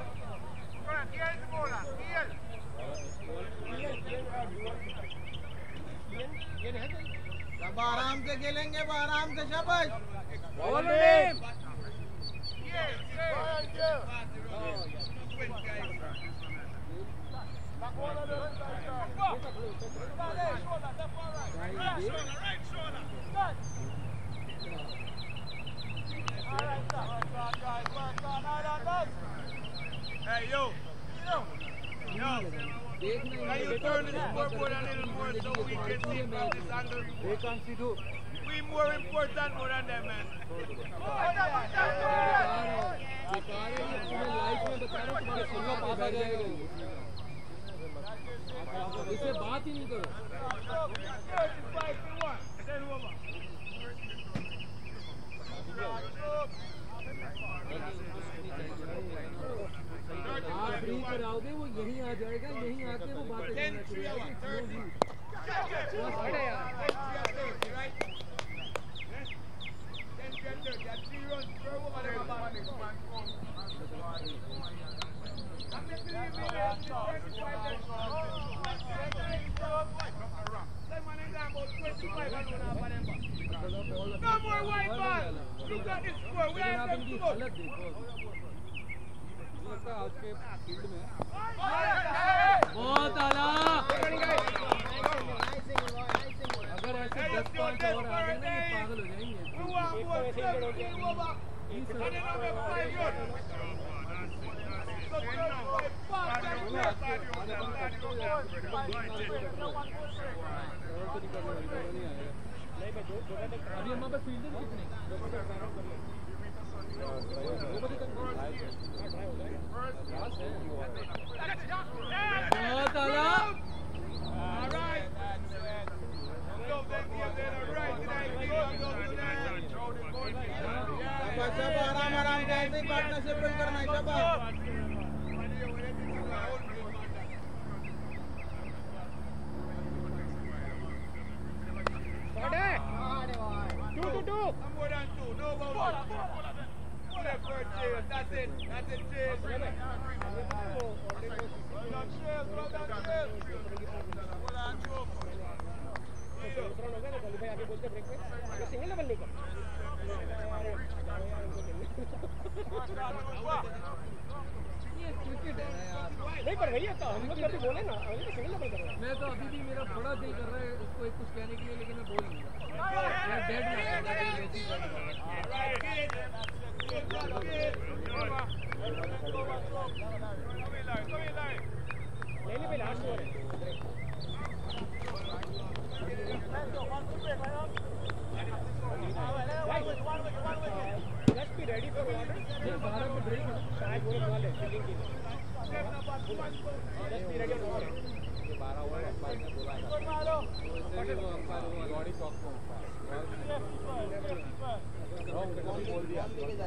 सब आराम से खेलेंगे आराम से शाबाश Hey yo, yo, yo. Can you turn the scoreboard a little more so we can see from this angle? They can't see too. We more important more than them, man. इसे बात ही नहीं करो आप फ्री कराओगे वो यहीं आ जाएगा यहीं आके वो बातें करना No more white ball. Look at this score. We have them good. हालत देखो लगता है आज के फील्ड में बहुत आला अगर ऐसे दस पॉइंट और आ गए ना ये पागल हो जाएंगे अभी हमारे पास फील्डर कितने बहुत आला आराम आराम ऐसे ही पार्टनरशिप बिल्ड करना है शाबाश Two to two. More than two. No more. Left for Chase. That's it. That's it, Chase. Well done, Chase. Well done, Chase. Well done, Joe. दूसरा होगा ना भाई आगे बोलते ब्रेक में अगर सिंगल लेवल नहीं कर ये क्रिकेट है ना यार नहीं पर भैया तो हम लोग कभी बोले ना अभी तो सिंगल लेवल कर रहे हैं मैं तो अभी भी मेरा बड़ा दिल कर रहा है उसको एक कुछ कहने के लिए लेकिन मैं बोल नहीं रहा यार डेड ना करना है वैसी ले ले भाई लास्ट ओवर है Just be ready for water. बारह को ब्रेक शायद वो लोग वाले फील्डिंग के लिए Just be ready for water. ये बारह ओवर अंपायर ने बोला है तो इससे वो अंपायर वो बॉडी टॉक को बोल दिया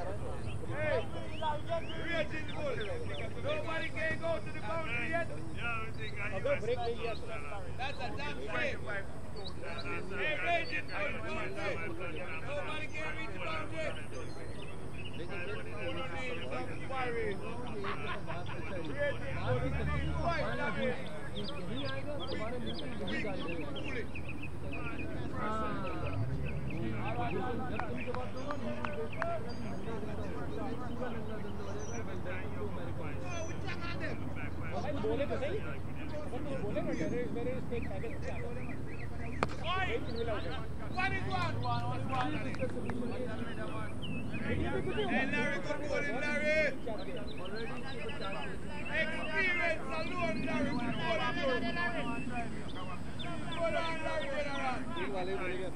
Nobody can go to the boundary yet. अगर ब्रेक नहीं लिया तो That's a damn shame. Hey, Raging for the boundary. Nobody can reach the boundary. Who don't need some firing? Raging for the boundary. नहीं आएगा तुम्हारे मुंह में यही गाली देगा हाँ जब तुम के बाद दोनों भाई बोले तो सही अगर तुम बोले ना मेरे मेरे स्टेक पैकेज से आता है One is one. Hey, Larry, good bowling, Larry. Experience alone, Larry. Good bowling. Hold on, Larry, get around. एक वाले बोलेगा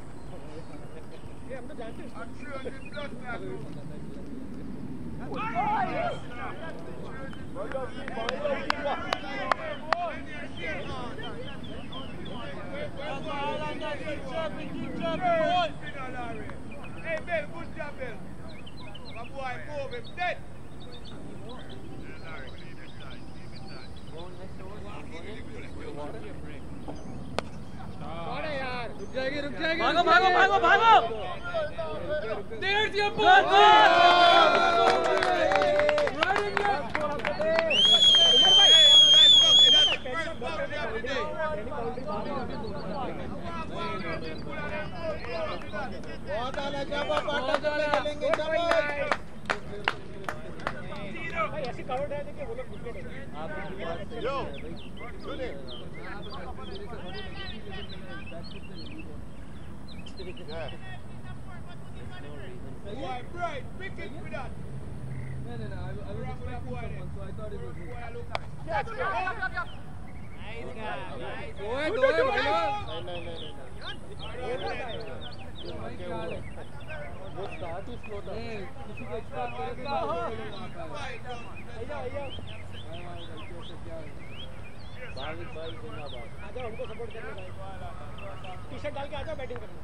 ये हम तो जानते हैं I'm three hundred plus now. Hey, Bill, good job, Bill. My boy, move him dead. कौन है यार रुक जाएगी रुक जाएगी भागो भागो भागो भागो There's your ball! उमर भाई बहुत आला शाबाश पार्टनरशिप में खेलेंगे शाबाश भाई ऐसी कवर्ड है देखिए वो लोग विकेट है Yo, सुने Boy, bright, pick it with that. No, no, no. I, I was expecting someone, so I thought it was him. दो है, दो है, भाई लोग। नहीं नहीं नहीं भाई क्या है? वो स्टार्ट ही स्लो था नहीं, किसी को एक्सपेक्ट करे तो बात बोले वहाँ का है। भैया भैया हाँ, हाँ, गलतियों से क्या है? भाई भाई जिंदाबाद आ जाओ हमको सपोर्ट करने भाई टी शर्ट डाल के आ जाओ बैटिंग करने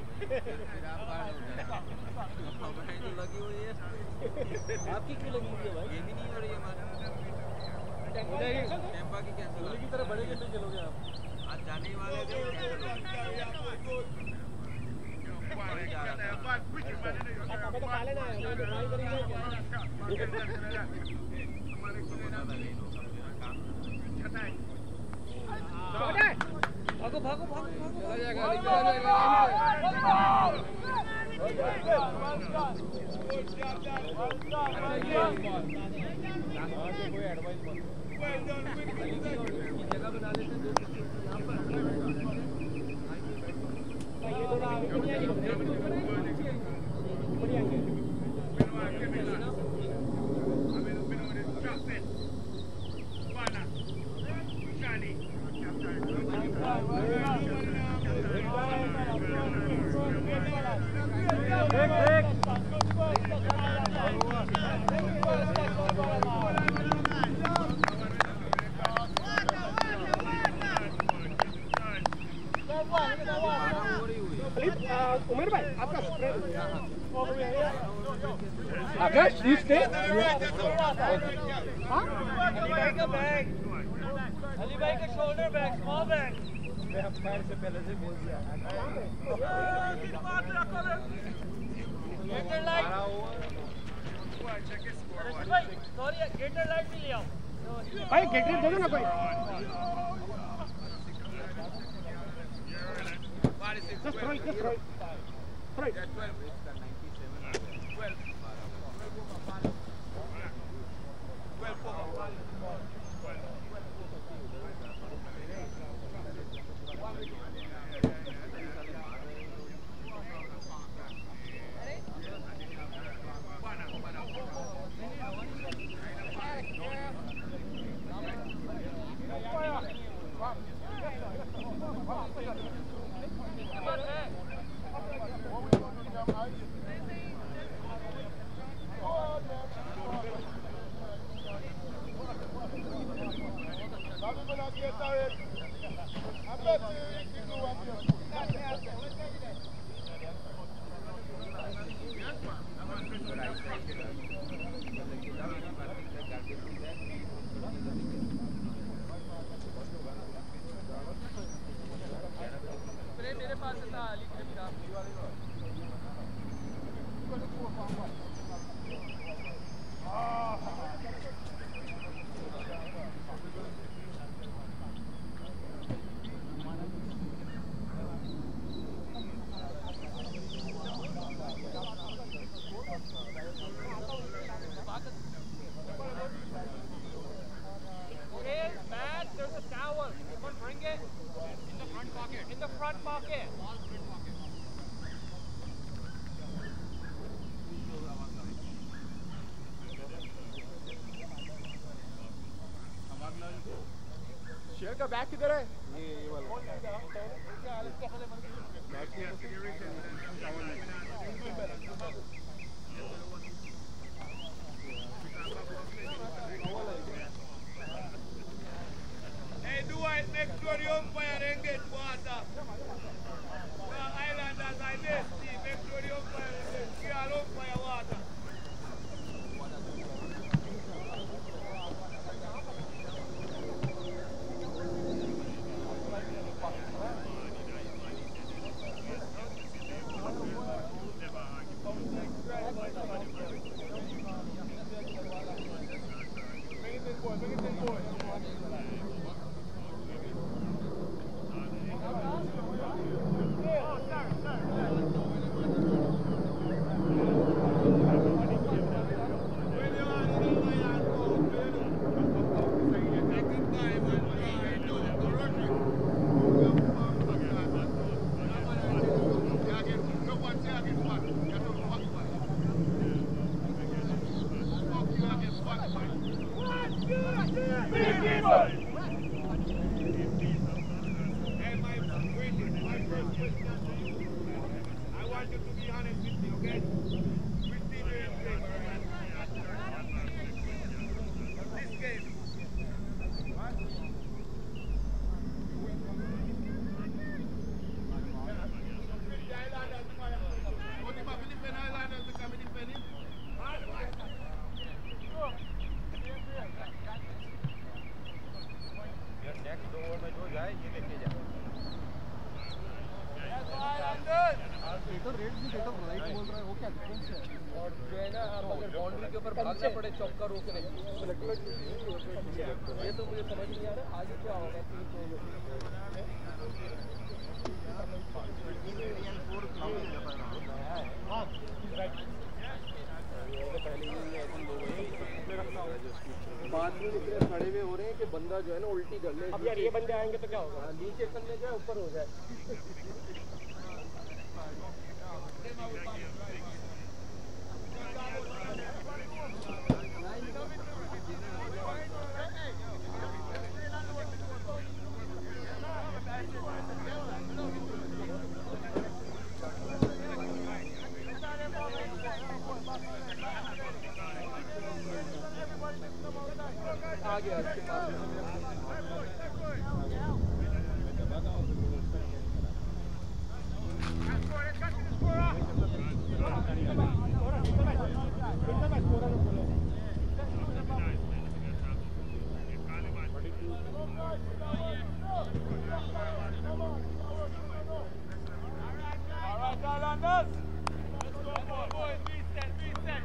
लगी हुई है आपकी क्यों लगी हुई है भाई ये भी नहीं हो रही है हमारे टेम्पा की कैंसिल होगी की तरह बड़े गेम में खेलोगे आप आज जाने वाले थे हमें तो खा लेना है हमें तो ट्राई करेंगे भागो भागो भागो भागो चला जाएगा निकल जाएगा कोई एडवाइस जगह बना लेते हैं उमर भाई आपका Akash, you stay? Huh? Ali bhai ka bag. Ali bhai ka shoulder bag, small bag. मैं हम पैर से पहले से बोल दिया Gator light. भाई, sorry, gator light भी ले आओ. भाई गेटर दे दो ना कोई. Just throw it, just throw it. Throw it. शेयर का बैग किधर है? ये ये वाला Hey, do I make sure the umpire then get water? The islanders I may see, make sure the umpire then get all umpire water. चौका रोक रही है ये तो मुझे समझ नहीं आ रहा आगे क्या होगा बाद में इतने खड़े हुए हो रहे हैं कि बंदा जो है ना उल्टी कर ले. अब यार ये बंदे आएंगे तो क्या होगा? नीचे करने जाए ऊपर हो जाए. आ गया इसके पास Alright, Islanders. Let's go, boys. Boys, reset, reset.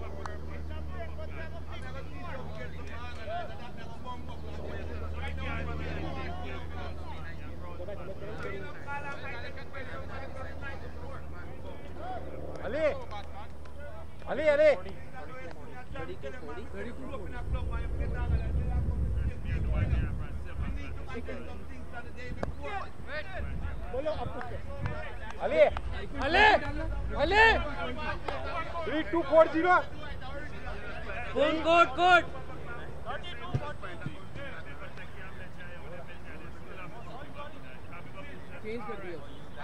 Ali! Ali, Ali! बोलो अब कुछ Ali! Ali! Ali! three two four zero. Good, good, good. Change कर दिया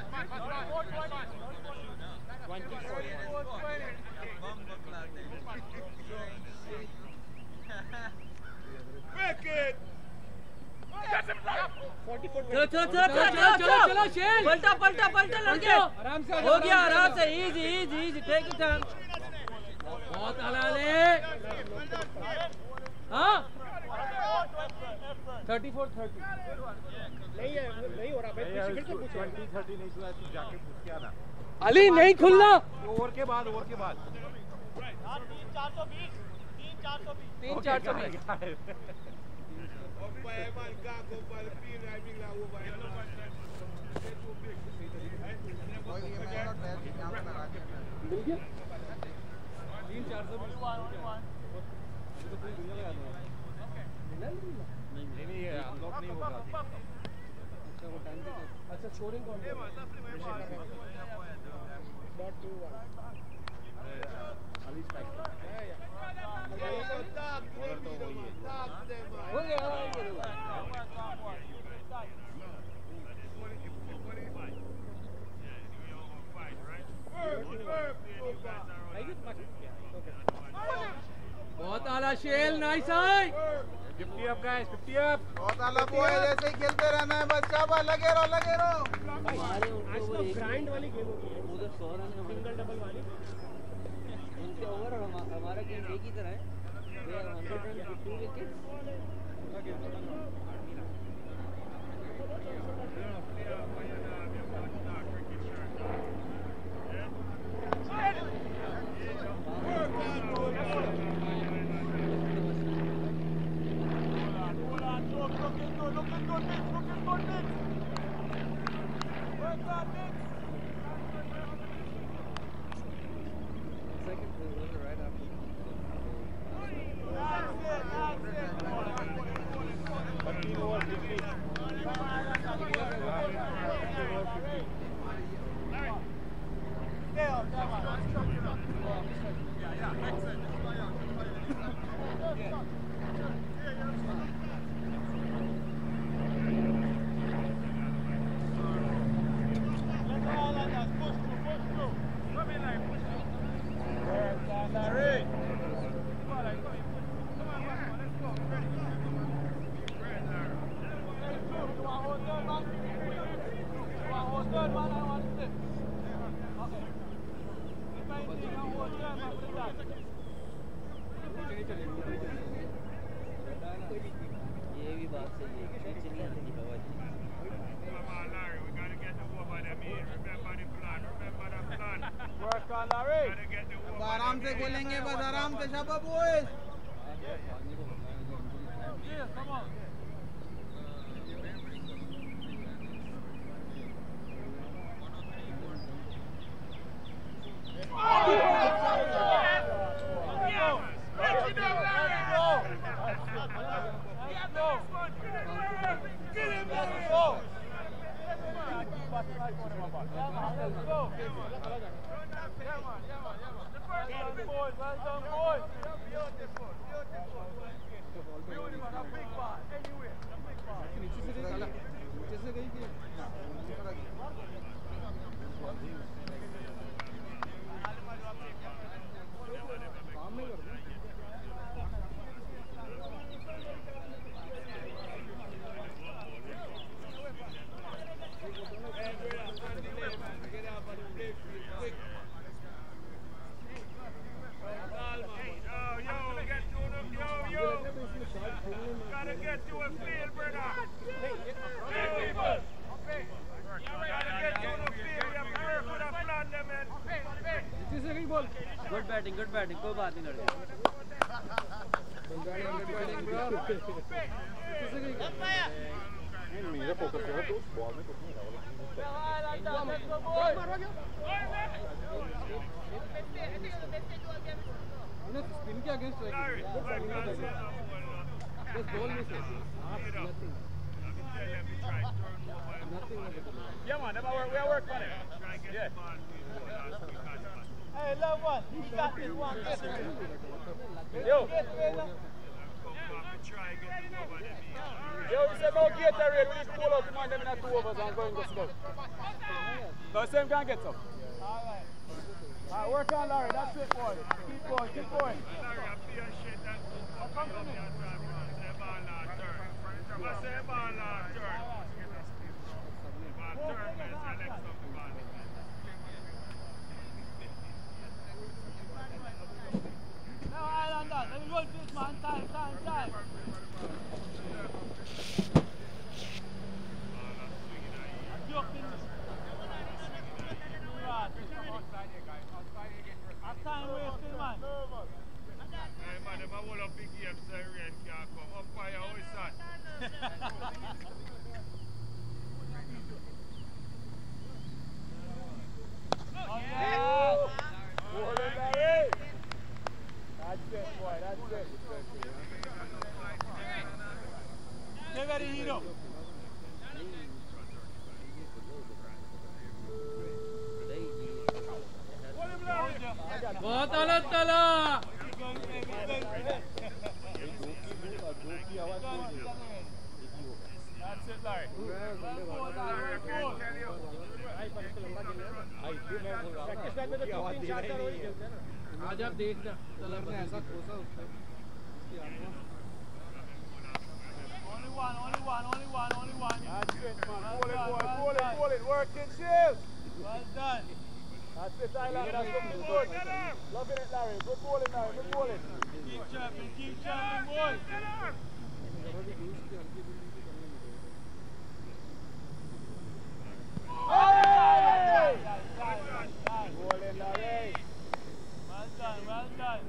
चलो चलो चलो चलो चलो चलो चलो शेल पलटा पलटा पलटा लड़के आराम से हो गया आराम से easy easy easy take it time बहुत हलाले हाँ थर्टी फोर थर्टी नहीं है नहीं हो रहा भाई फिर से पूछो ट्वेंटी थर्टी नहीं हुआ तू जाके पूछ के आना अली नहीं खुलना ओवर के बाद ओवर के बाद तीन चार सौ बीस तीन चार सौ बीस तीन चार सौ बीस तीन चार सौ नहीं नहीं ये अनलॉक नहीं होगा अच्छा वो टाइम पे अच्छा स्कोरिंग कौन है dot two one Ali strike हो गया बहुत आला शेल nice I fifty up guys fifty up बहुत आला बॉय ऐसे ही खेलते रहना है बस शाबाश लगे रहो लगे रहो आज तो ग्राइंड वाली गेम होगी उधर सौ रन है सिंगल डबल वाली उनके ओवर और हमारा गेम एक ही तरह है they are hundred run two wickets ये भी बात सही है खींच नहीं आती हवा जी आराम से खेलेंगे बस आराम से शाबाश boys Gotta get to a field, brother. Batting good batting कोई बात नहीं लड़के मेरा फोकस है तो उस बॉल में कुछ नहीं था वो स्पिन के अगेंस्ट बस बॉल मिस है nothing nothing yeah man them work we are work on it yeah hey love one you got this one yo Yo, it's about Gatorade. We need to pull out the man them in the two overs and go and go smoke. No, same can get some. Alright. Alright, work on Larry. That's it, boy. Keep going, keep going. Larry, I feel shit that come to me. Say ball not turn. Say ball not turn. Ball turn, man. Select some ball. Now, Islander. Let me roll this man. Time, time, time. Time wasting, man. Hey, man, if I hold up big game, so rain can't come. Up fire, how is that? Oh, yeah. Hold it, Larry. That's it, boy. That's it. Stay ready, Hero. बहुत अलग चला That's it, Larry. आज आप देखना तलब ने ऐसा खोसा उसका Only one, only one, only one, only one. That's it, man. Pull it, boy. Pull it, pull it. Work it, shield. Well done. That's it, Islander. That's looking good. Loving it, Larry. Good bowling, Larry. Good bowling. Keep jumping, keep jumping, boys. Hey! Bowling, Larry. Well done, well done.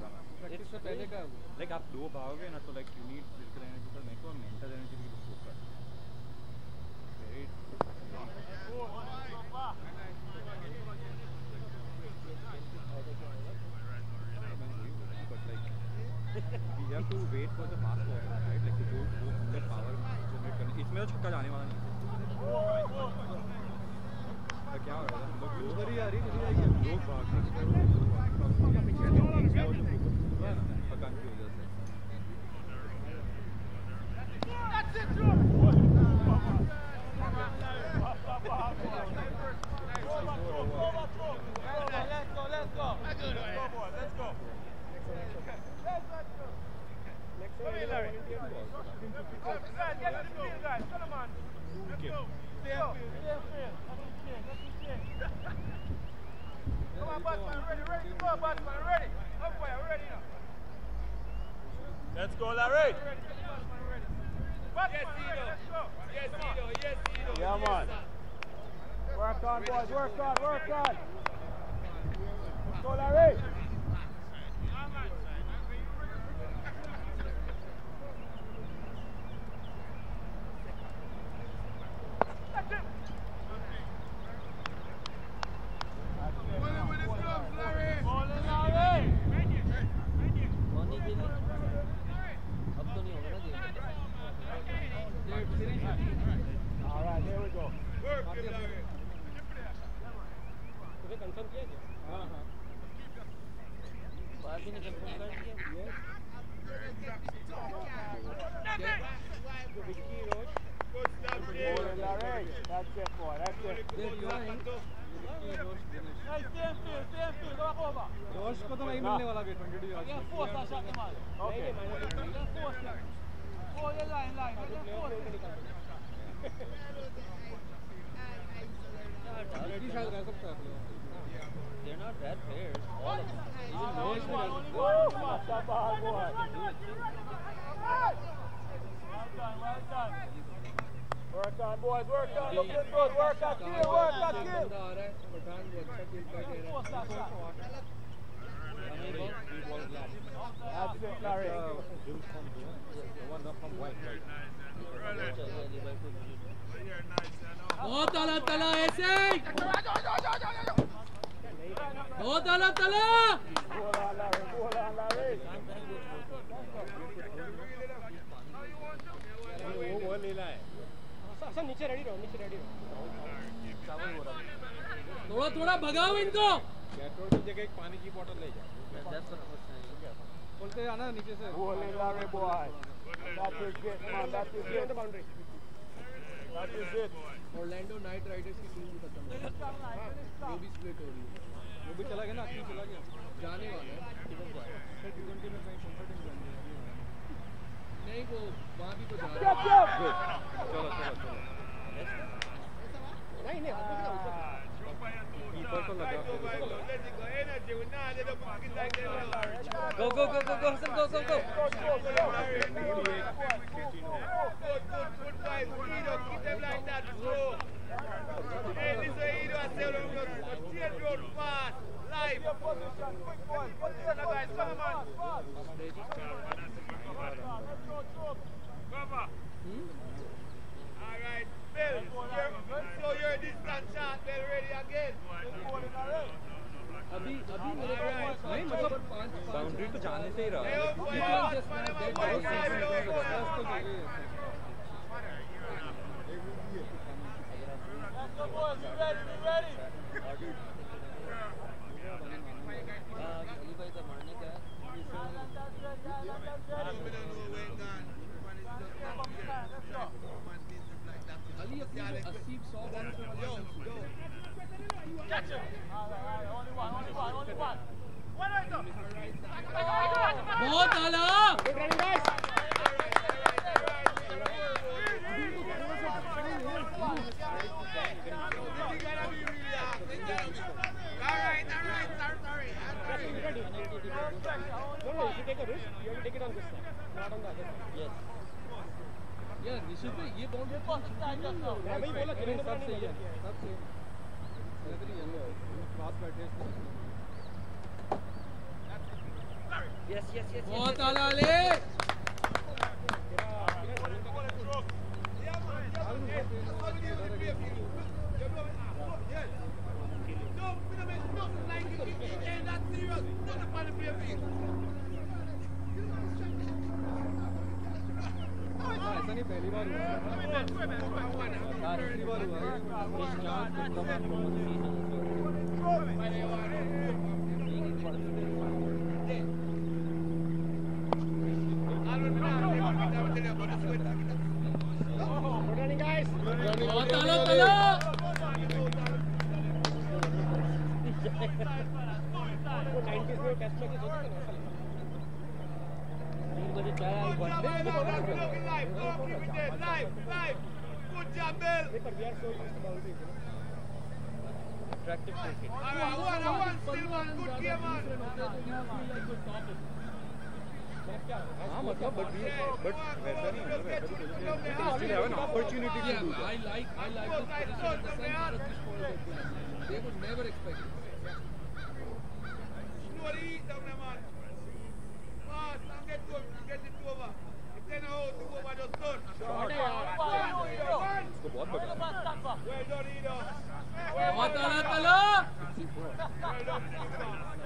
Like आप दो भागोगे ना तो like you need physical energy पर मेरे को mental energy भी focus We have to wait for the fast ball, right? Like वो वो hundred power generate करने इसमें तो छक्का जाने वाला नहीं तो क्या हो रहा है हम लोग उधर ही आ रही नहीं आएगी लोग भाग रहे हैं पकान की वजह से That's it, Drew! Let's go, let's go. Let's go, boys. Let's go. Come here, Larry. Come inside, get to the field, guys. Come on. Let's go. Stay up field, stay up field. That's the change, that's the change. Come on, Batman, ready, ready to go, Batman, ready. Up for you, ready now. Let's go, Larry. Yes, Edo. Yes, Edo. Yes, Edo. Yeah, man. Work on, boys. Work on, work on. Let's go, Larry. They're not bad players, all of them. Even Rosh Work on, boys, work on, look good, good, work on, kill, work on, kill. That's it, Larry. बहुत आला तला ऐसे बहुत आला तला Goal on, Larry, goal on, Larry. वो वो ले लाए सब नीचे रेडी रहो नीचे रेडी रहो थोड़ा थोड़ा भगाओ इनको पेट्रोल की जगह एक पानी की बोतल ले जाओ बोलते आना नीचे से Goal in, Larry, boy. That is it, man, that is on it. the boundary That is it. Orlando Knight Riders की टीम भी खत्म हो गई वो भी स्प्लिट हो रही है वो भी चला गया ना क्यों चला गया जाने वाला है फिर टी ट्वेंटी में कहीं कंफर्टेबल बन गया नहीं वो वहाँ भी तो जा रहा Step, है step. चलो चलो चलो नहीं नहीं कीपर को लगा Go go go go go Hassan go go go Good, good, good fight. Edo, keep them like that. Slow. Hey, listen, Edo, I say, look, look, straight road, fast, live. Position, quick boys, position, guys, come on. Cover. All right, Bill. You're, so you're a distant shot. Bill, ready again. अभी अभी मेरे को नहीं मतलब पांच boundary तो जाने से ही रहा Hey, है oh, boy, You oh, can't just man, snap oh, that boy, down. five, oh, boy. Let's go, boys, be ready, be ready. Ali भाई का मारने का अली अपनी अस्सी सौ बॉल पे Catch him. All right, all right, only one, only one, only one. One right up. बहुत आला ready guys ready. No, no, if you take a risk, you have to take it on this side, not on the other side. Yes. यार ऋषभ भाई ये boundary मैं वही बोला कि सब सही है सब सही पास बैठे Yes yes yes बहुत आला ले ऐसा नहीं पहली बार हुआ पहली बार Attractive cricket. All right, one, one, still one, good game, man. हाँ मतलब but we but वैसा नहीं मतलब वैसा भी still have an opportunity to do that. I like I like this position in the sense that this ball they would never expect it. Slowly eat down there, man. Fast and get to get it over. If they know how to go over, just done. इसको बहुत बड़ा Well done, Ido. बहुत आला चलो Well done, Ido.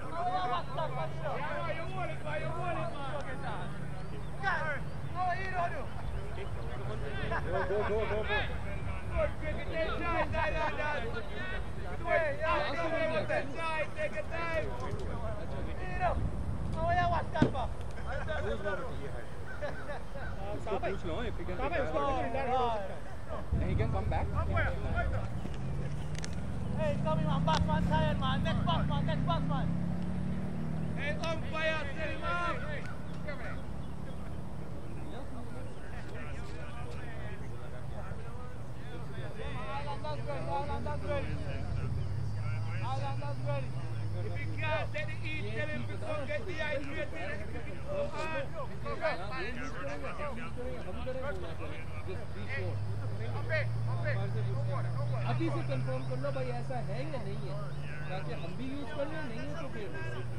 Yeah, you want it, man. You want it, man. How are you, Ido? go go go go go Good cricket, take time, Thailanders. Do it. Yeah, take your time. Take your time. Ido, how are you? What's that for? इसको पूछ लो if he can Come and score. and he can come back. Hey, coming man, batsman tired man, next batsman, next batsman. Hey, umpire, tell him up. Islander's ready, Islander's ready. Islander's ready. If he can't take the heat, tell him to come get dehydrated. Go hard. अभी से confirm कर लो भाई ऐसा है या नहीं है ताकि हम भी यूज कर लें नहीं है तो फिर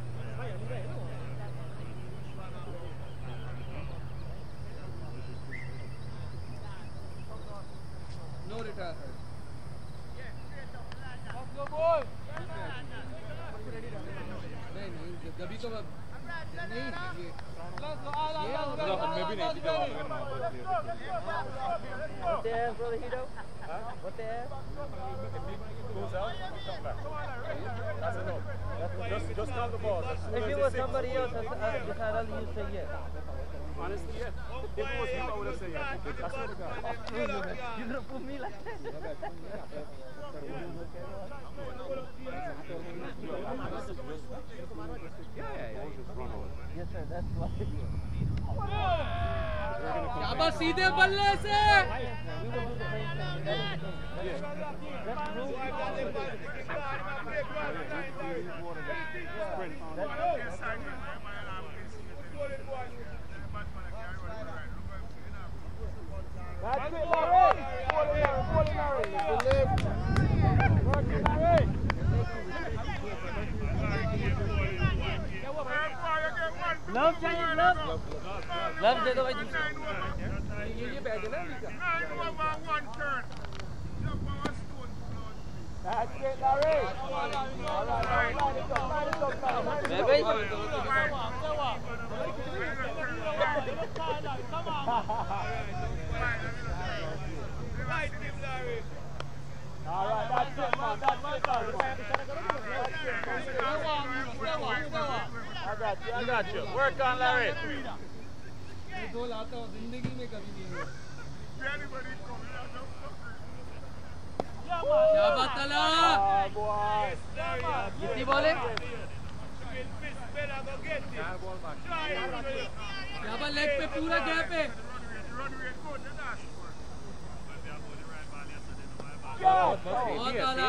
नो रिटायर नहीं नहीं कभी तो नहीं ये मतलब हमें भी नहीं थी जब अगर ना What there for the Hito? What there? Goes out, come back. That's enough. Just, just hold the ball. As soon If as it they was six- somebody else, I decided you say yes. Honestly, yeah. If it was him, I would have said yeah. That's what the guy. You gonna put me like that? yeah yeah yeah Yes sir, that's why. शाबाश सीधे बल्ले से That's it, Larry. Bowling, Larry. Working, Larry. Love चाहिए love. Love दे दो भाई दूसरा. ये ये बैग है ना अभी का That's it, Larry. All right, line it up, line it up, line it up. मैं भाई. Right, Tim, Larry. All right, that's it, man. That's it, Larry. I got you, I got you. Work on, Larry. ये दो लाता हूँ जिंदगी में कभी नहीं हुआ शाबाश तला Oh, boy. कितनी बॉल है? शाबाश लेग पे पूरा गैप है बहुत आला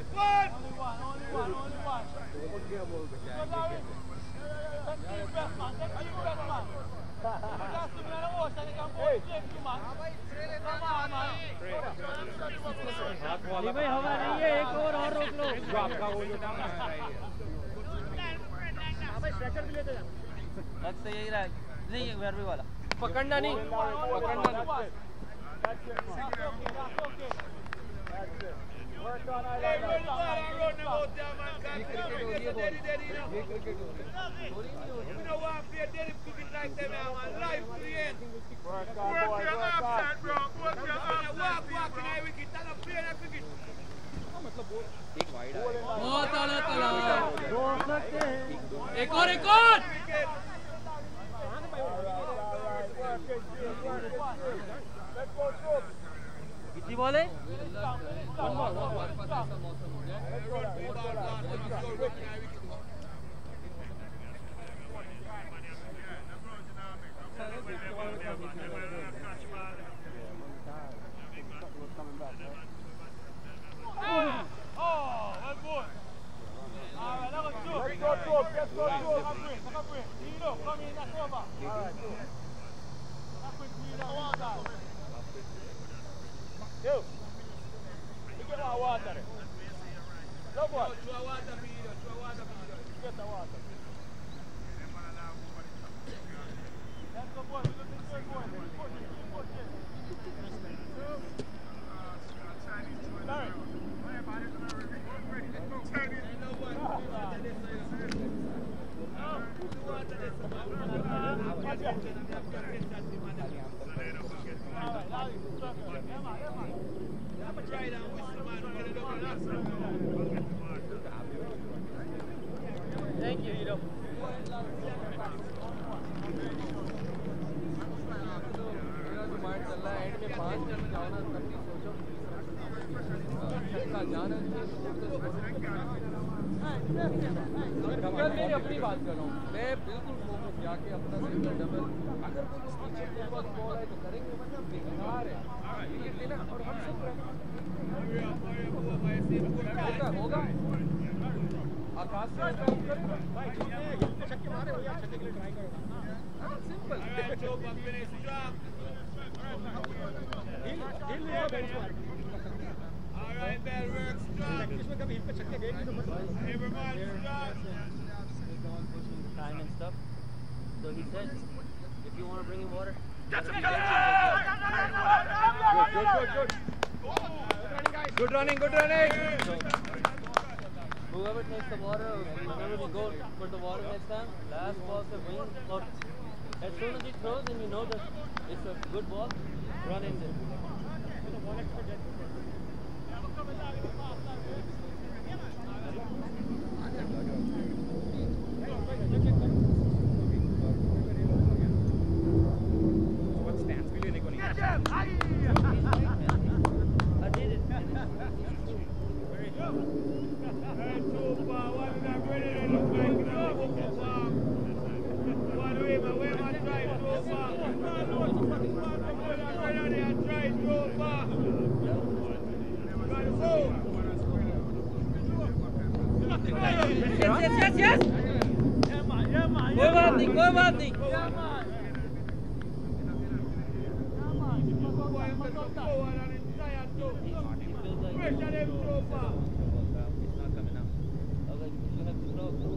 अली भाई हवा नहीं है एक और और रोक लो जो आपका वो जो काम है लग तो यही रहा नहीं है घर वाला पकड़ना नहीं पकड़ना नहीं Work on Hey, Ireland. run the ball and run them out there, man. ये Can't क्रिकेट हो रही है dead, dead, you know. ये क्रिकेट हो रही है थोड़ी नहीं हो We don't want to play dead cricket like them, man. Life to the end. Work on, Work boys. your Work on. offside, bro. Work your When you walk, offside, walk in bro. the wicket, stand up, play that cricket. एक wide आया बहुत आला तला Don't let them. एक और एक और Cricket. Work it, Jim. Work it, Jim. Let's go, Troop. कितनी बॉल है हमारे पास ऐसा मौसम हो जाए Let's go, lad. Let's go, lad. Let's go. Coming back, right? Oh, one more. All right, that was two. Let's go, Troop. Let's go, Take a Troop. break, take a break. Hilo, come in, that's over. All right, Troop. That's quick, we don't want that. You. You get our water. Look what? Throw a water for you, throw a water for you. Get the water. Let's go, boys. We're looking good, boys. Keep pushing, keep pushing. Larry. Thank you hero मेरा जो mind चल रहा है and में पाँच जन जाओ ना तभी सोचो छक्का जाना कल मेरी अपनी बात कर रहा हूँ मैं बिल्कुल फोकस जाके अपना सिंगल डबल अगर कोई लोग पीछे फुटबॉल बॉल है तो करेंगे वरना बेकार है विकेट लेना और हम सब होगा होगा आकाश से होगा हम करेंगे छक्के मारे हो यार छक्के के लिए ट्राई करो सिंपल ढील लिया बेंच पर All right, man, work strong. Practice में कभी हिल पे छक्के गए नहीं तो मत Everyone strong. time and stuff so he said if you want to bring him water Get him, good good good good good running good running whoever takes the water whenever we go for the water next time last ball to win or as soon as he throws and you know that it's a good ball run in there what stance भी लेने को नहीं I did it Hey, Tupa, what did that brother they look like? You know, Tupa. What way, man? Where my drive, Tupa? What that brother they are trying, Tupa? Got it, go. yes yes yes yes कोई बात नहीं कोई बात नहीं Pressure them, Tupa. it's not coming out अगर you have to throw through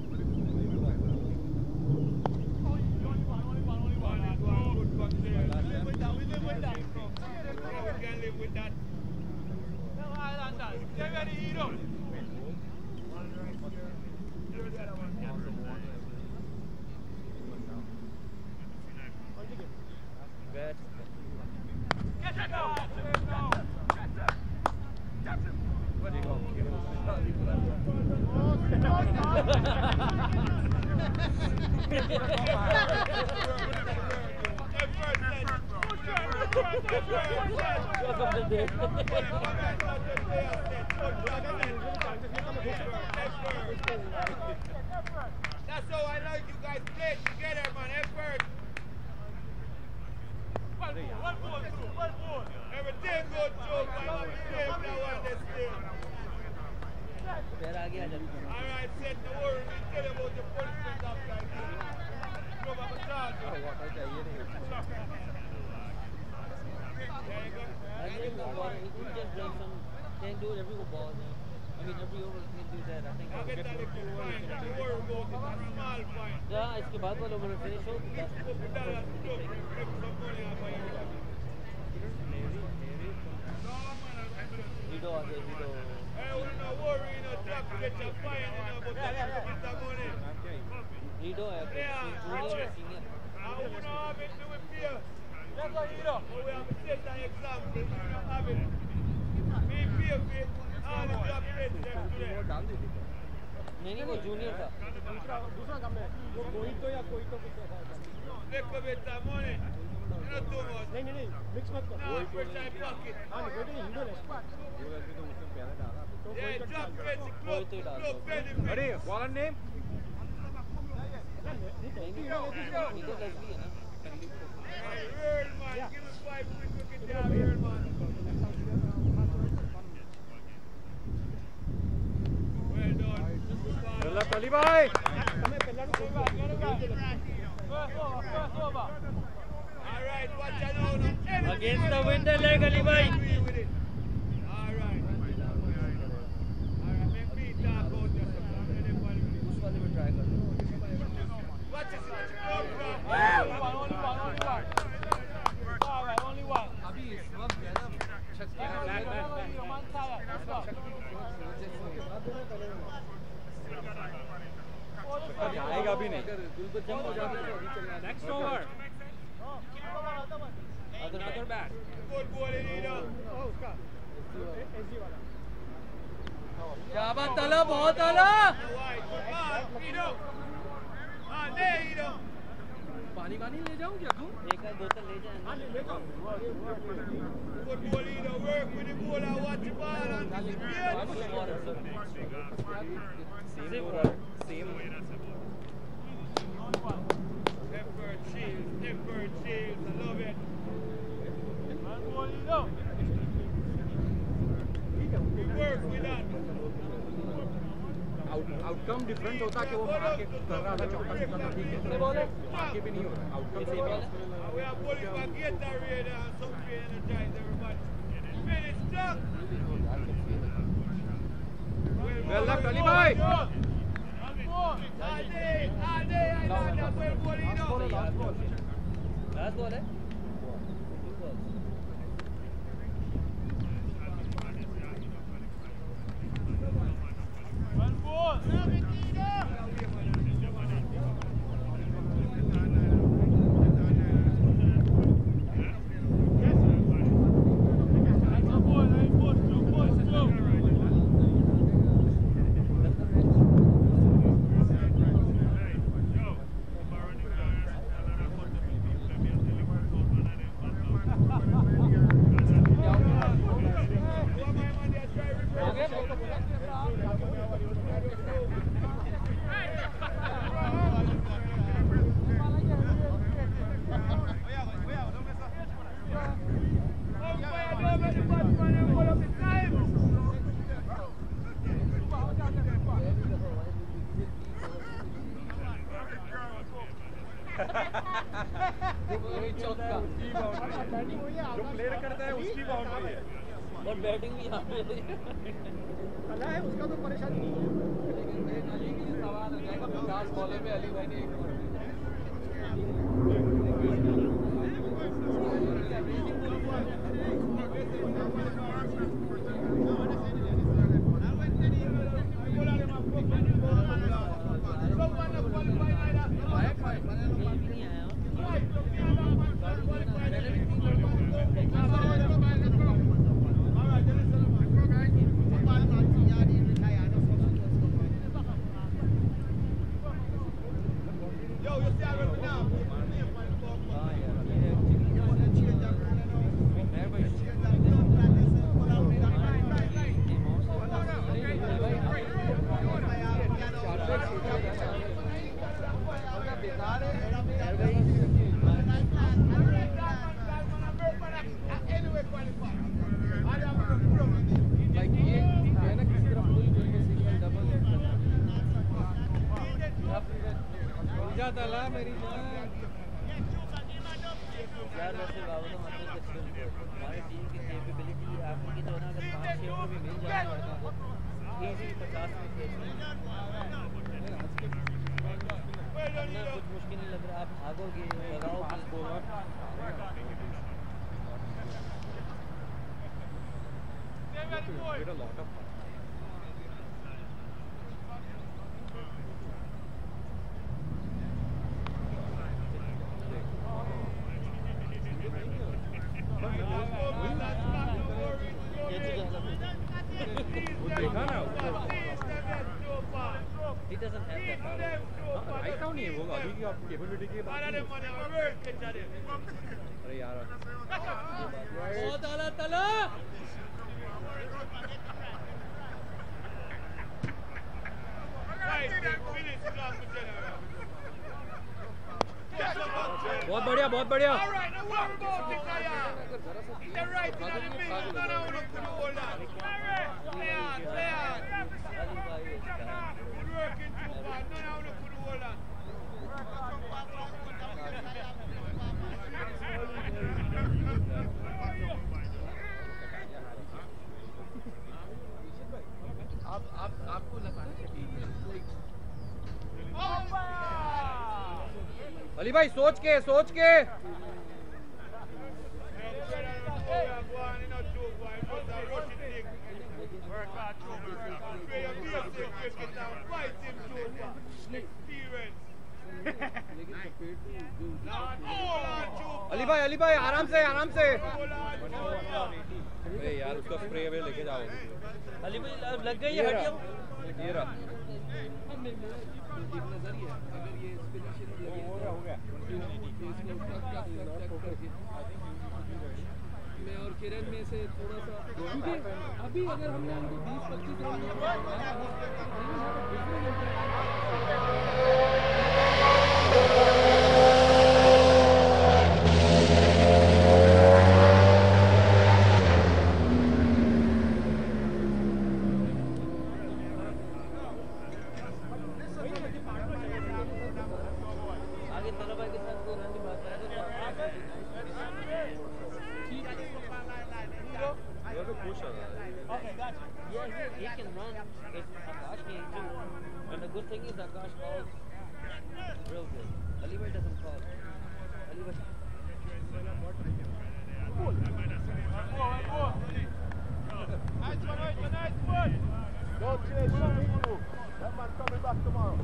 We can live with that. Get ready, Hilo. good Get him now. That's how I like you guys play together, man. Effort. One more, one more, one more. Everything good, Joe. I'm not playing now on this thing. फिर आगे आ जाते All right, set the word. We tell you about the punishment after this. Go back and charge. Water चाहिए नहीं There you go. I think the water he can just drink some can't do it every ball now I mean every over can't do that I think I'll get that little fine. Don't worry about it. It's a small fine. yeah इसके बाद वाला over finish हो Fifty dollars, Joe. Make some money off of you. Hero आ गया hero Hey, we no worry, no drop, get your fire, you know, but get the money. Hero है junior senior I wouldn't have it, do it fear. Let's go, Hero. We have to set an example, we don't have it. We fear it, all the drop rates them today. नहीं नहीं वो junior था दूसरा दूसरा काम है वो कोई तो या कोई तो कुछ ऐसा Make a bit of money. You know too much. नहीं नहीं नहीं मिक्स मत कर No, fresh eye pocket. हां कोई तो हीरो है Yeah, drop rates, club, club, benefit. अरे वाला नेम हीरो लगी है ना Hey, real man, give me five quick wicket there, real man. Well done. चला तली भाई हमें पहला All right, watch out now. Against the wind leg Ali bhai Agree with it. All right. All right, make me talk out there sometimes. उस वाले में try कर Watch this, watch it go, bro. Only one, only one, only one. All right, only one. अभी इस वक्त है ना जाएगा भी नहीं गुलबत जंप हो जाता है अभी चलना next over other bat Good ball in here. उसका एसजी वाला शाबाश ताला बहुत आला Wide, good ball, Hero. Ah, there, Hero. पानी पानी ले जाऊं क्या तू एक आध बोतल ले जाए हां ले लो Good ball, Hero. Work with the ball and watch the ball and same Effort shields, effort shields. I love it. We work with that. Outcome different होता कि वो मार के कर रहा था चौका छक्का तो ठीक है मार के भी नहीं हो रहा आउटकम सेम है We are pulling back Gatorade and something energize everybody. Finish strong. Well luck Ali भाई All day, all day, I love that well ball, Hero. Last ball है One ball. जो प्लेयर करता है उसकी बाउंड्री है और batting भी यहाँ पे अल्लाह है उसका तो परेशानी नहीं है लेकिन ये सवाल हो जाएगा पचास बॉलों में अली भाई ने एक मेरी यार वैसे बाबू तो मतलब हमारी टीम की कैपेबिलिटी आपकी की तरह अगर पाँच छः ओवर भी मिल जाए तो इजी पचास में खेल करना कुछ मुश्किल नहीं लग रहा आप भागोगे लगाओगे With a lot of देखा ना He doesn't have that power. Write down नहीं है वो अभी की आप कैपेबिलिटी की बात नहीं। अरे यार बहुत आला तला बहुत बढ़िया बहुत बढ़िया आप आप आपको लगता है कि अली भाई सोच के सोच के अली भाई अली भाई आराम से आराम से अरे यार उसका स्प्रे वे लेके जाओ अली भाई लग गई है हड्डियों ये रहा नजरिया अगर ये हो गया हो गया मैं और किरण में से थोड़ा सा क्योंकि अभी अगर हमने उनको बीस पच्चीस रन आगे तलबाई के साथ कोई रन की बात करें तो push है Okay, gotcha. Yeah, he, he can run. If Akash can too. And the good thing is Akash calls real good. Alibai doesn't call. Alibai. Nice one, nice one, nice one. Don't chase something new. That man coming back tomorrow.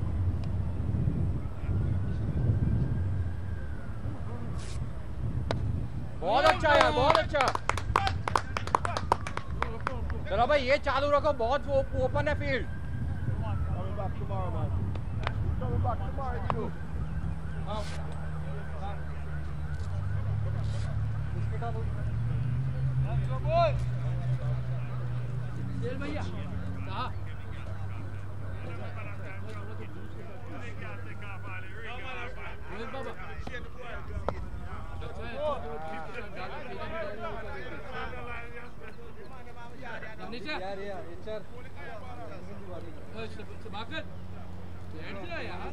बहुत अच्छा यार बहुत अच्छा चलो भाई ये चालू रखो बहुत ओपन है field Coming back tomorrow, man. Coming back tomorrow, you. शेर भैया कहा रोहित बाबा नीचे यार यार एचआर समाकत लैंड किया यार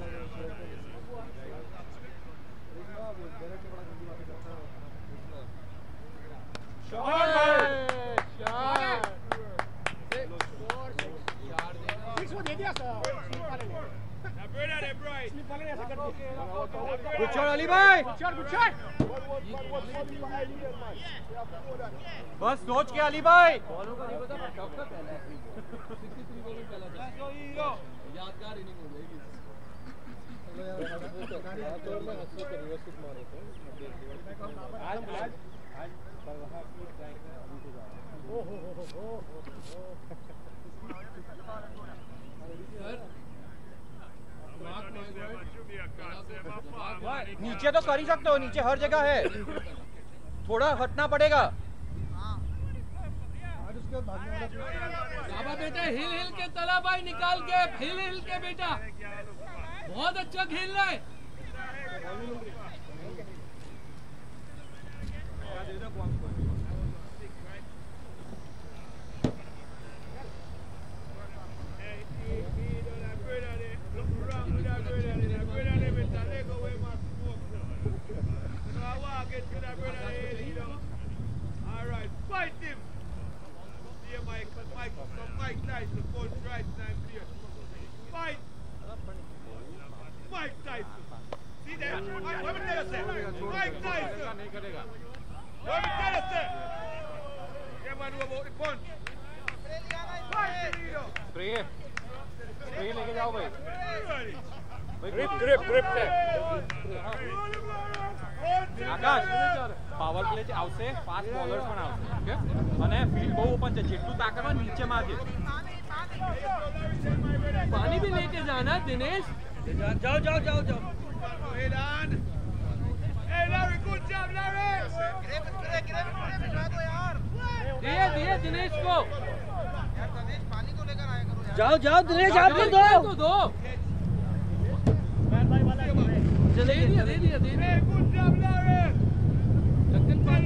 गुड शॉट अली भाई बस सोच के अली भाई बॉलों का नहीं पता पर कब का पहला है तिरसठ बॉलों पहला था यादगार इनिंग हो जाएगी आज आज आज नीचे तो कर ही सकते हो नीचे हर जगह है थोड़ा हटना पड़ेगा बाबा बेटा हिल हिल के तला भाई निकाल के हिल हिल के बेटा बहुत अच्छा खेल रहा है Alright, fight him! See Mike, Mike, Mike Tyson, full strike time here. Fight! Mike Tyson! See there? Let me tell you something. Mike Tyson! Let me tell you something. Yeah, man, know about the punch. Spray spray लेके जाओ भाई grip grip grip से આકાશ power play છે આવશે fast bowlers પણ આવશે okay અને field બહુ ઓપન છે જેટલું તાકતમાં નીચે મારજે पानी भी लेके जाना दिनेश जाओ जाओ जाओ जाओ Head on. Hey Larry, good job Larry. दिए दिए दिनेश को जाओ जाओ दिनेश आप भी दो दो दे दिया दे दिया दे दिया Good job Larry. Lakhan Pal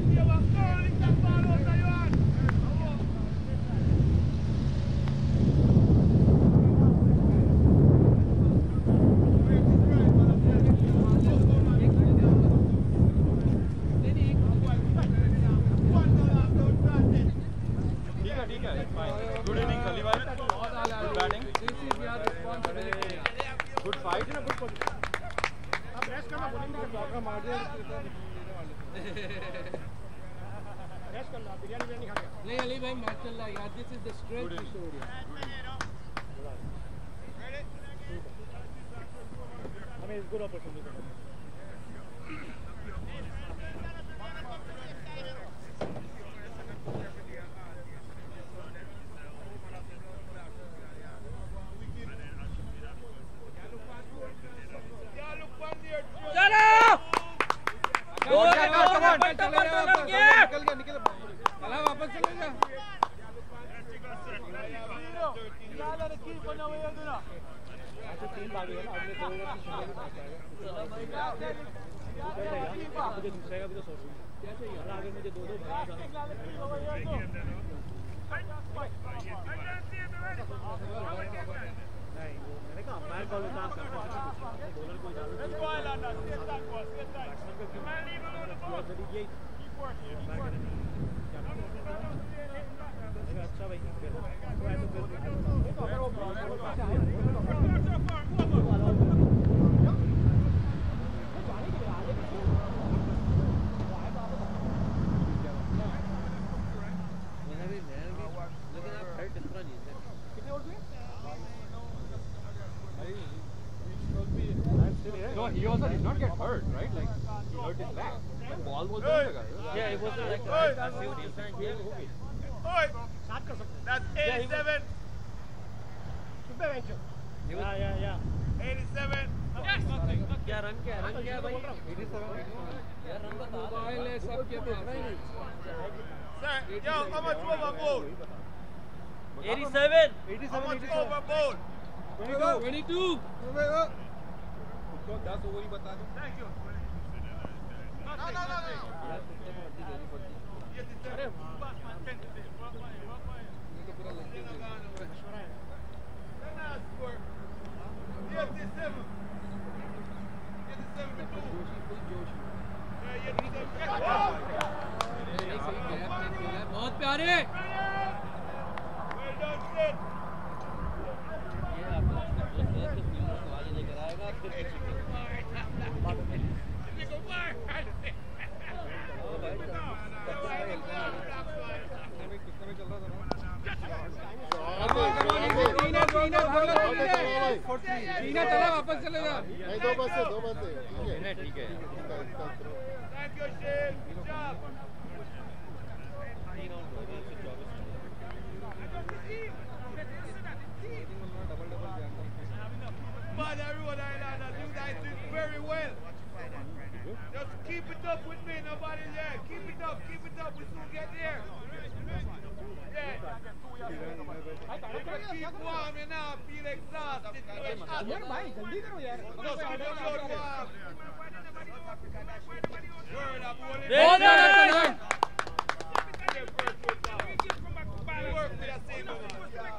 Good inning, Khaliwal. Good batting. This is your responsibility. Good fight. अब रेस्ट करना बोलेंगे कि ब्लॉकर मार दिया रेस्ट करना बिरयानी बिरयानी खा गया नहीं अली भाई मैच चल रहा है यार this is the strength we showed here हमें गुड अपॉर्चुनिटी चला वापस चले जा तीन बागी है ना अगले दो ओवर की शुरुआत में मुझे दूसरे का भी तो सोच क्या चाहिए अगर मुझे दो दो भरा नहीं मैंने कहा अंपायर कॉल होता है बॉलर को इजाजत नहीं अच्छा भाई No, he also did not get hurt, right? Like, he hurt his back. The ball was on the guy. Yeah, it wasn't like Hey. that. Oi. That's eighty-seven. Yeah, yeah, yeah. eighty-seven. क्या run क्या run क्या भाई यार run बता mobile है सबके पास Sir, yo, how much overboard? eighty-seven How much overboard? twenty-two दस over ही बता दो. Thank you. No, no, no, no. बहुत प्यारे टीना चला वापस चले जा नहीं दो बस है दो बस है ठीक है. Thank you, Shane. Good job. But everyone Islander, you guys did very well. Just keep it up with me, nobody there. Keep it up, keep it up. We soon get there. Yeah. Keep warm, you know. Feel exhausted. यार भाई जल्दी करो यार Just keep your blood warm. Word up, Wally. Well done. Work with that same one.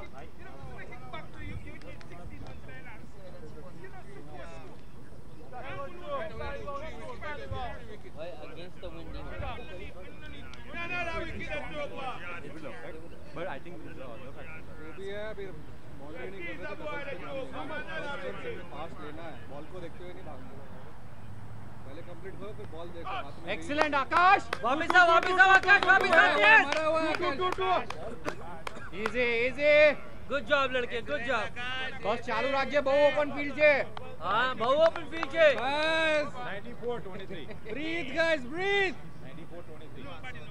भाई against the wind No, no, no, we get that throw ball. It will affect, but I think the other factor. जो भी है अभी boundary नहीं कर रहे थे fast लेना है बॉल को देखते हुए नहीं भागना पहले कंप्लीट करो फिर बॉल देखो हाथ में Excellent, Akash. वापस आ वापस आ आकाश वापस आ मारा हुआ है Easy, easy. Good job लड़के, good job. बस चालू रखिए बहु ओपन फील्ड छे. हाँ, बहु ओपन फील्ड छे. बस. ninety-four twenty-three. Breathe guys, breathe. ninety-four twenty-three.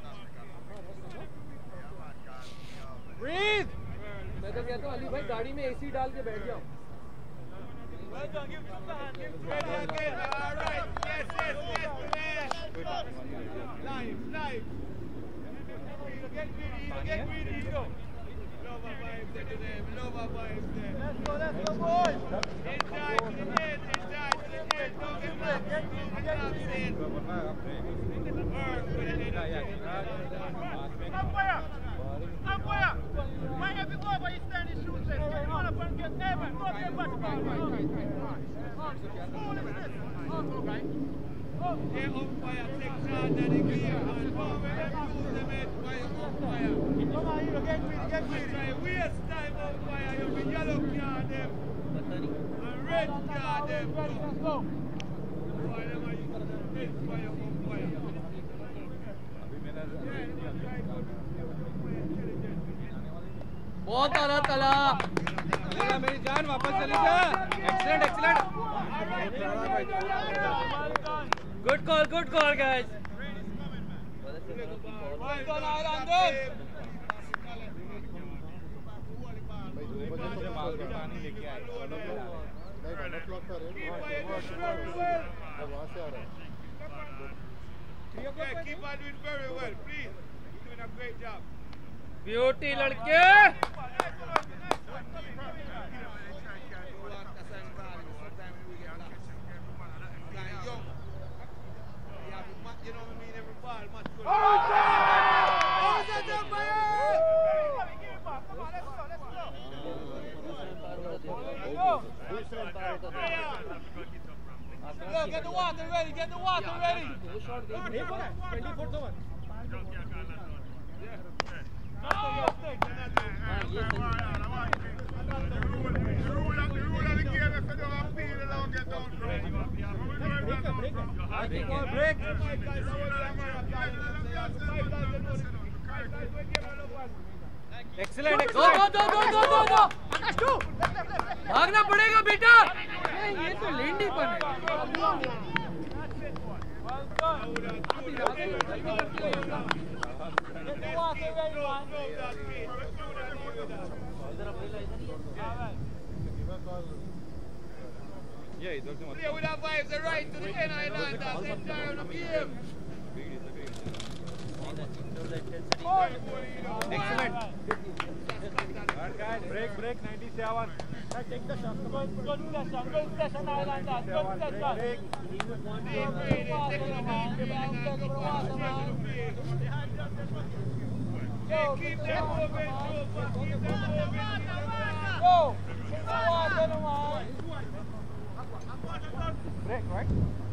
Breathe. मैं तो कहता हूँ अली भाई गाड़ी में एसी डाल के बैठ जाओ. Well done, give him the hand, give him the hand. Again, all right, yes, yes, yes, man. Live, live. Get greedy, get greedy, you know. Love our vibes there today, love our vibes there. Let's go, let's go, boys. Enjoy to the end, enjoy to the end. Don't get back, don't get back, saying. Work with it, Umpire! Umpire! Why have you go over his standing shoes then? Get on up and get Evan. Go get back to ball. Fool is this? Also, guys. The umpire take charge of the game and come when them use them head by umpire. Come on, Hero, get greedy, get greedy. Try waste time umpire, you be yellow card them and red card them. Let's go. Why them are using them head by umpire? बहुत आला तला. चला मेरी जान वापस चली जा. Excellent, excellent. Good call, good call guys. Well done, Islanders. Yeah, keep on doing very well, please. You're doing a great job. Beauty लड़के. Get the water ready, get the water ready. twenty-fourth over. Break. Excellent, दो excellent. दो दो दो दो दो. भागना पड़ेगा बेटा. ये तो लेंडीपन है. Yeah, इधर से मत. Play with our vibes, the right to the end Islanders. Enjoy the game. Excellent. Break, break, ninety-seven. Take the shot. Good, good session, good session, Islanders. Good session. Keep them moving, Jofa. Keep them moving. Go. Water, man. Break, right?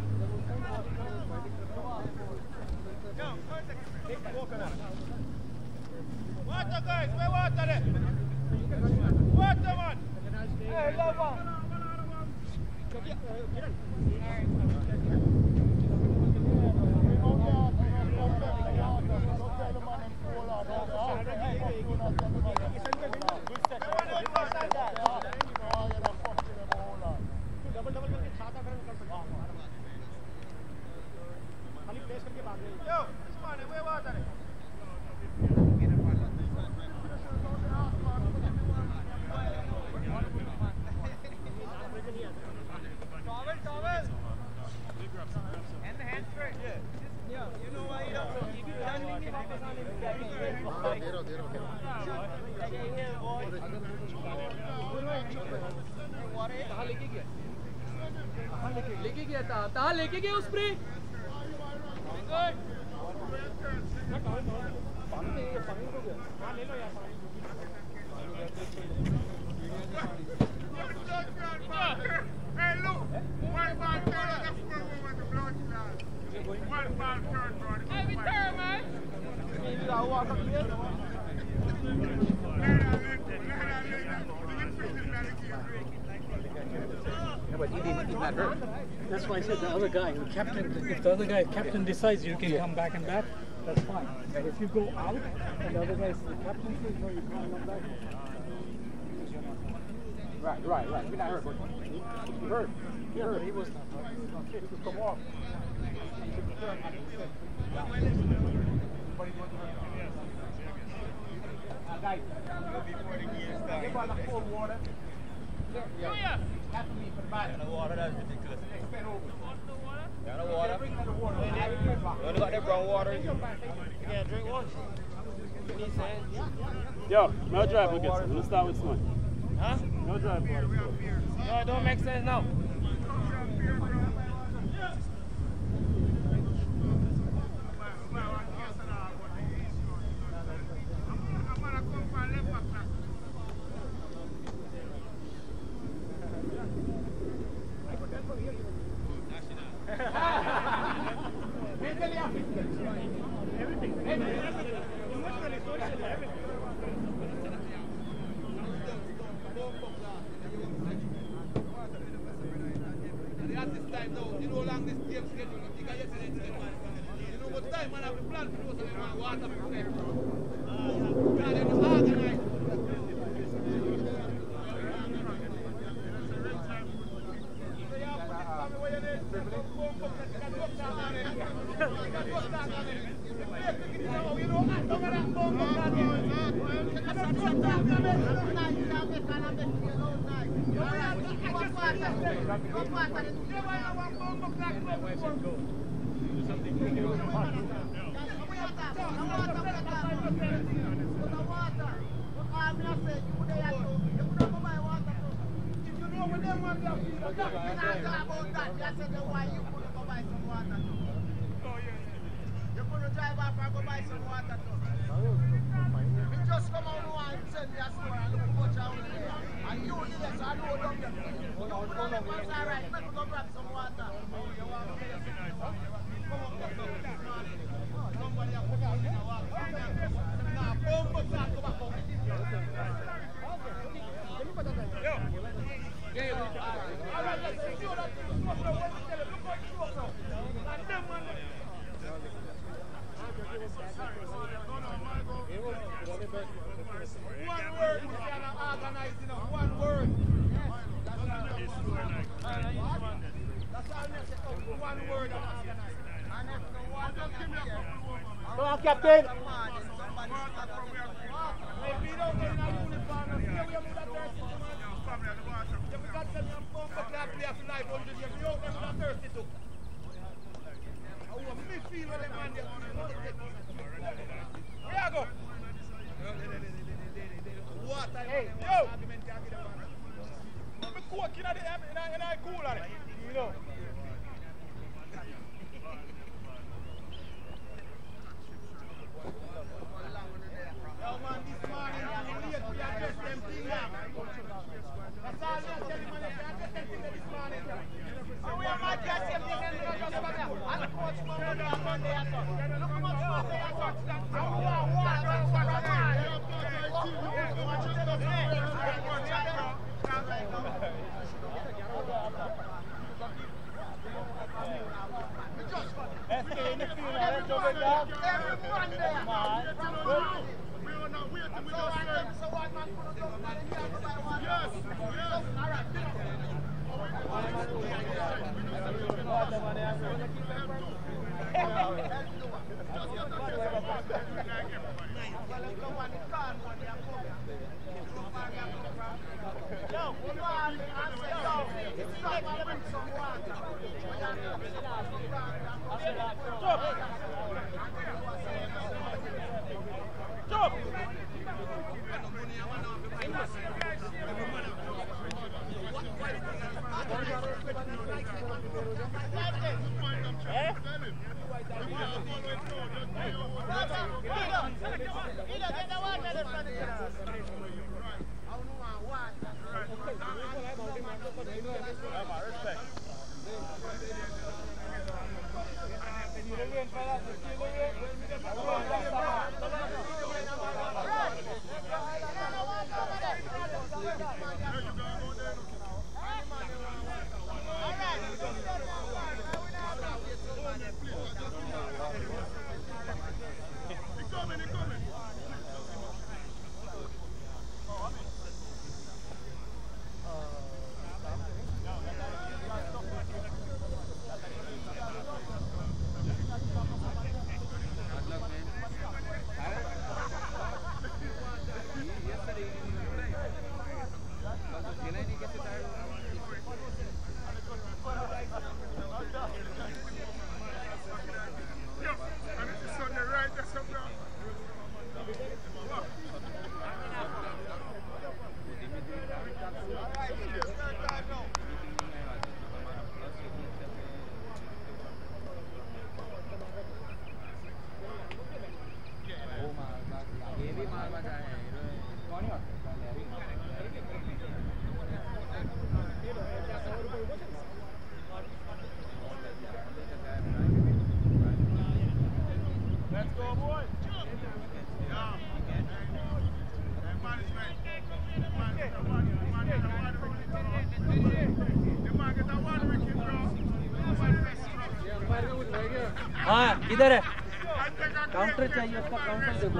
Water, guys. Where water there? Water, man. Hey, love one. Double double करके सात आठ run कर सकते हैं. खाली place करके भाग रहे हैं. Yo, this one, where water there? Towel, towel. And the hand straight. Yeah. Yeah. You know why you don't keep it running? दे रहा दे रहा. कहाँ लेके गया? कहाँ लेके लेके गया था? कहाँ लेके गया उस spray? Hey, look. One ball turn on the floor with the blood clot. One ball turn on the floor. Hey, we turn, man. Maybe that water clear. Yeah, but he didn't, he's not hurt. That's why I said the other guy, the captain. If the other guy, captain decides you can come back and bat, that's fine. But if you go out and the other guy's the captain says no, you can't come back. Right, right, right. We're not hurt, but he hurt. He hurt. He was not hurt. He was not fit. He could come off. He could turn and he said, yeah. But he wasn't hurt. Uh, guys, Before the game starts. give on the cold water. Yeah. Have to be for the bad. The water, that's ridiculous. Extend over. Yeah, the water. Bring the water. You only got the brown water. You can't drink one. He said. Yo, no drive, look at it. Let's start with Smart. Huh? No drive, boy. No, it don't make sense now. Captain! Hey, yo! I'm cooking at it and I cool at it. You know. Yo, man, this morning, I'm late to address them things. That's all I'm telling you, man. If you address them things this morning, and we are not just them things and we're just over there. And the coach from Monday and Monday and so. Look how much more they are touched. And we are water and water, man. Let's get in the field now. Let's go back down. Everyone there. Come on. We are not waiting with us. So one man put us up and then the other by one. Yes, yes. All right, get up. Yo, come on, answer yo. It's not going to bring some water. Stop! Stop! हाँ इधर है counter चाहिए उसका counter देखो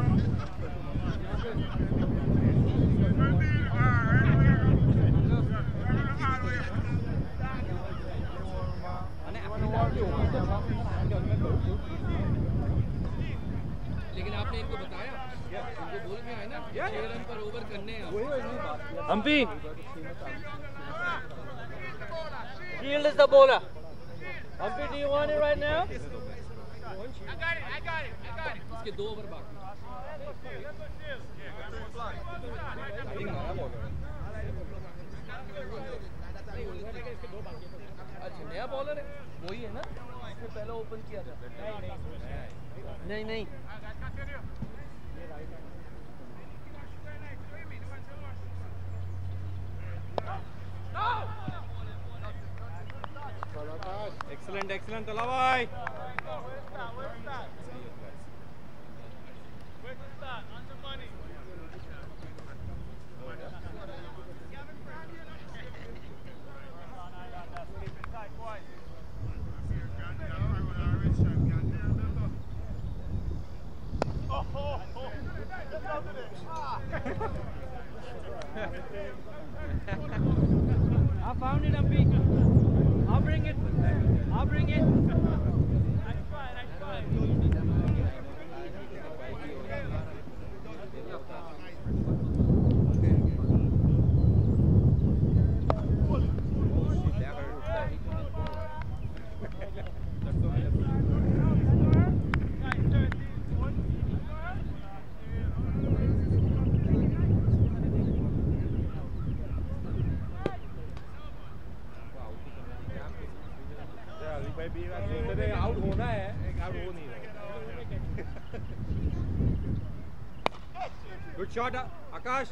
लेकिन आपने इनको बताया इनको बोल के आए ना छह रन पर ओवर करने हैं Hampi Field is the bowler. Humpy, do you want it right now? I got it, I got it, I got it. इसके दो ओवर बाकी अच्छा नया बॉलर है वही है ना इसने पहले ओपन किया था नहीं नहीं Excellent, excellent, Tala bhai. I found it, Humpy. I'll bring it. I'll bring it. Out होना है एक आउट हो नहीं रहा गुड शॉट आकाश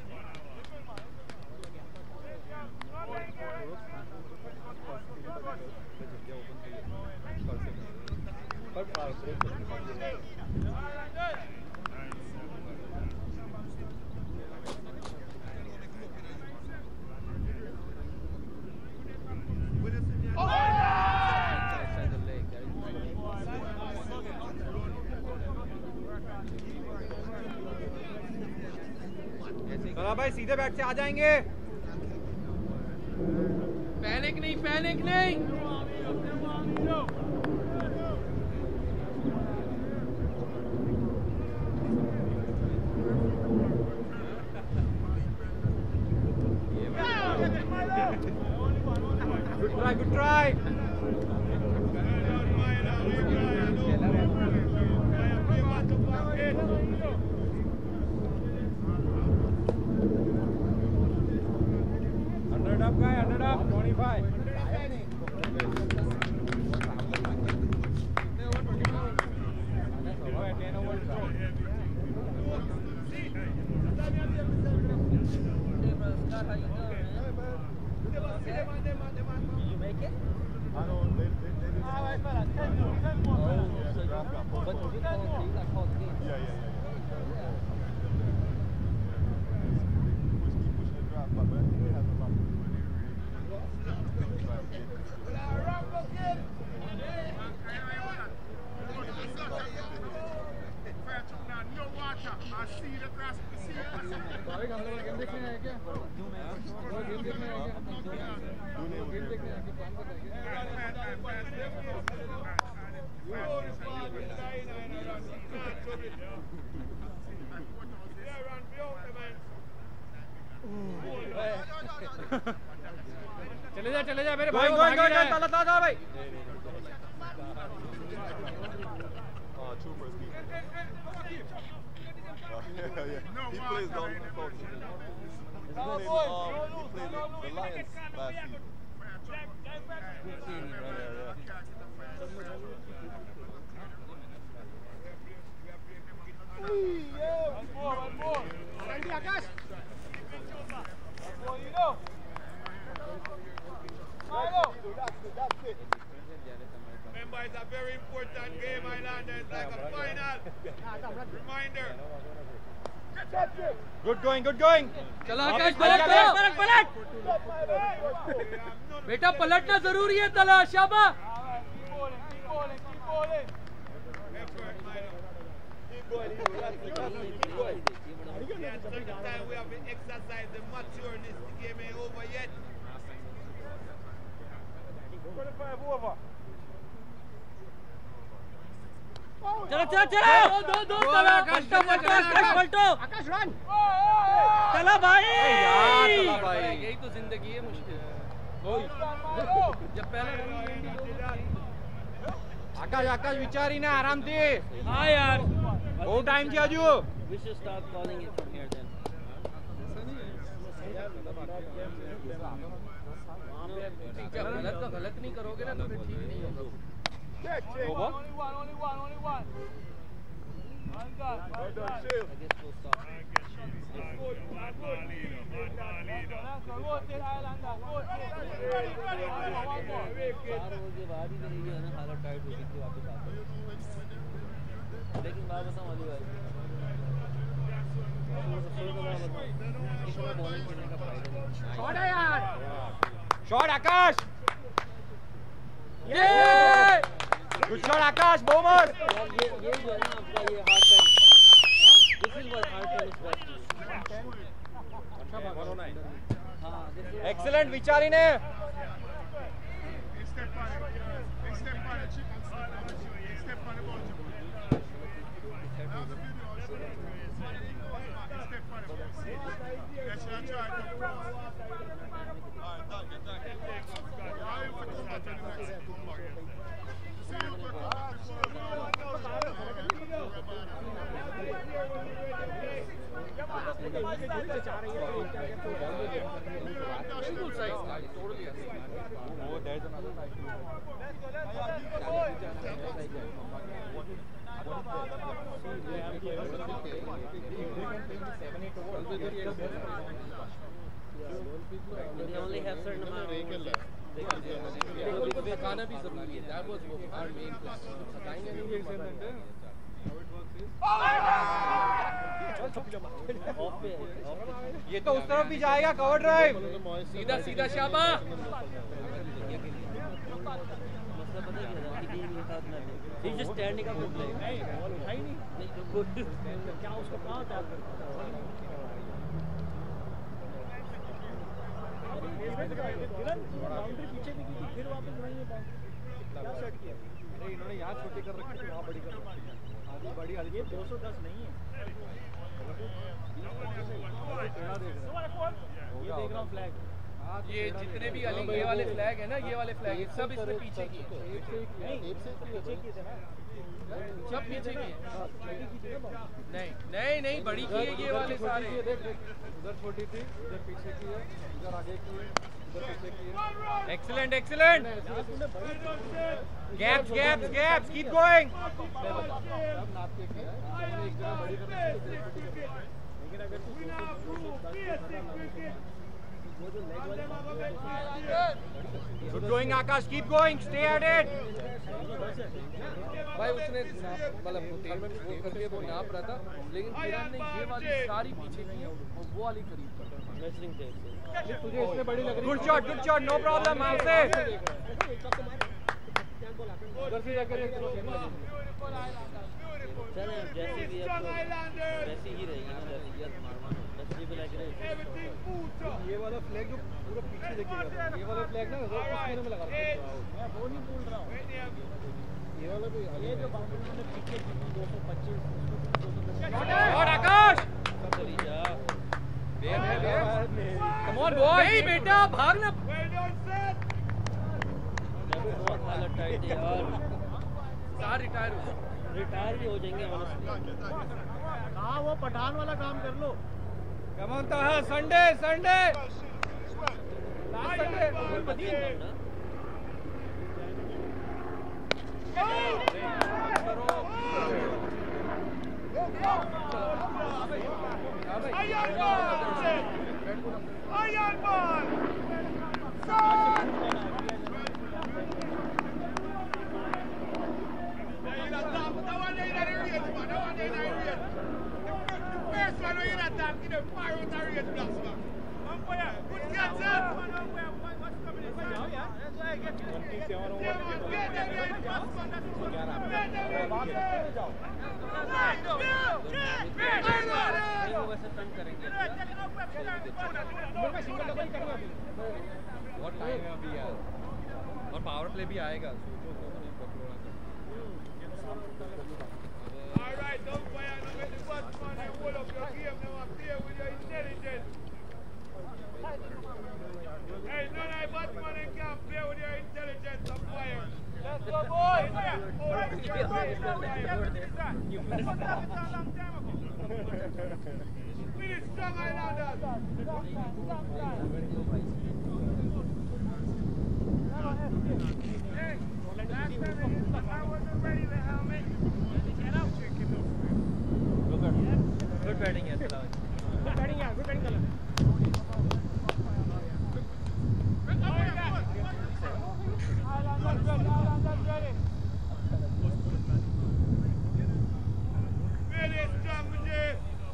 चला भाई सीधे बैट से आ जाएंगे पैनिक नहीं पैनिक नहीं good try good try Hundred up, guy. Hundred up. Twenty-five. Ten over. You make it? I don't. They, they, they didn't. All right, fella. Ten more. Ten more. Oh, so you, but you call it, you like call the game. Yeah, yeah, yeah. yeah. Push, keep pushing the draft back, but I think they have a lot. No water. I see the grass. भाई हम लोग game देखने आए क्या game देखने आए क्या game देखने आए क्या प्लान बताइए चले जा चले जा मेरे भाई Going, going, going, going. Tala, tala, भाई. Uh, Troopers keep. Uh, yeah, yeah. He plays down in the coach. His name, um, he played the, the Lions last season. Good seeing you, brother. Yeah. One more, one more. Ready, Akash? That's what you know. Milo. That's it, that's it. Remember, it's a very important game, Islander. It's like a final. Reminder. Good going, good going. चला आकाश पलट पलट पलट पलट बेटा पलटना जरूरी है तला शाबा Keep bowling, keep bowling, keep bowling. Yeah, sometimes we have to exercise the matureness. The game ain't over yet. twenty-five over. चलो चलो चलो दो दो चलो पलटो पलटो आकाश पलटो आकाश रन चलो भाई यार चलो भाई यही तो जिंदगी है मुश्किल जब पहला આકાશ આકાશ વિચારીને આરામથી हाँ यार બહુ ટાઈમ છે હજુ we should start calling it from here then जब गलत का गलत नहीं करोगे ना तो फिर ठीक नहीं होगा Check, check. Over. Only one, only one, only one. One done, one done. I guess we'll stop Rotate Islander, rotate. One more. चार ओवर के बाद ही मेरी जो है ना हालत टाइट हो गई थी वापस आकर लेकिन बात बताऊं अली भाई इसमें बॉलिंग खेलने का फायदा नहीं शॉट है यार શોટ આકાશ ये ગુડ શોટ આકાશ બહુ મસ્ત यार ये ये जो है ना आपका ये hard time this is what hard time is best हाँ એક્સલન્ટ વિચારીને Step on it. Step on it. Step on the ball. Step on it. Let's not try to cross. Alright, done, done. Now you have to come back to the next goal. See you quick. बिल्कुल सही totally Oh, there's another side. they only have certain amount of खाना भी जरूरी है that was our main plan बताएंगे नहीं of पे ये तो उस तरफ भी जाएगा कवर ड्राइव सीधा सीधा शाबा मतलब पता है क्या कि टीम के साथ में ही just standing up to play नहीं बॉल उठाई नहीं नहीं तो गुड क्या उसको कहां टैप बाउंड्री पीछे भी की थी फिर वापस वहीं पे क्या सेट किया अरे इन्होंने यहाँ छोटी कर रखी थी वहाँ बड़ी कर रखी आधी बड़ी आधी ये दो सौ दस नहीं है ये देख रहा हूँ फ्लैग ये जितने भी अली ये वाले फ्लैग है ना ये वाले फ्लैग है सब इसमें पीछे की पीछे किए थे ना सब पीछे की नहीं नहीं नहीं बड़ी की है ये वाले सारे उधर छोटी थी उधर पीछे की है उधर आगे की है उधर पीछे की है excellent excellent gaps gaps gaps keep going सब नाप के की है हमने एक जगह बड़ी करनी है लेकिन अगर तू good going Akash keep going stay at it भाई उसने मतलब होटल में वो करके वो नाप रहा था लेकिन किरण ने ये वाली सारी पीछे की है और वो वाली करीब कर मेजरिंग टेप से तुझे इसमें बड़ी लग रही good shot good shot no problem आपसे उधर से जाकर एक चले जैसे भी अब वैसी ही रहेगी ना जैसे ये मारना जैसे भी लग रहा है ये वाला फ्लैग जो पूरा पीछे देखिएगा ये वाला फ्लैग ना वो उसमें में लगा रखा है मैं वो नहीं बोल रहा हूँ ये वाला भी ये जो बाउंड्री में पीछे की दो सौ पच्चीस और आकाश चली जा come on boy नहीं बेटा भागना बहुत हालत टाइट है यार सार रिटायर हो रिटायर भी हो जाएंगे ऑनेस्टली हाँ वो पठान वाला काम कर लो come on Taha Sunday Sunday last Sunday बढ़िया ना Iron ball! Iron ball! First one when you attack, you know, fire out the range blocks, man. Good catch, sir. Yeah, man, get them, get them. बहुत time है अभी यार और power play भी आएगा सोचो All right, don't fire, no make the batsman and hold up your game now and play with your intelligence. Hey, none of the batsmen can play with your intelligence and fire. Let's go, boys! Really strong Islanders. Hey, last time I wasn't ready to helmet. Good batting, yes. Good batting, yeah. Good batting, Kalan. Islanders ready. Islanders ready. Really strong, Vijay.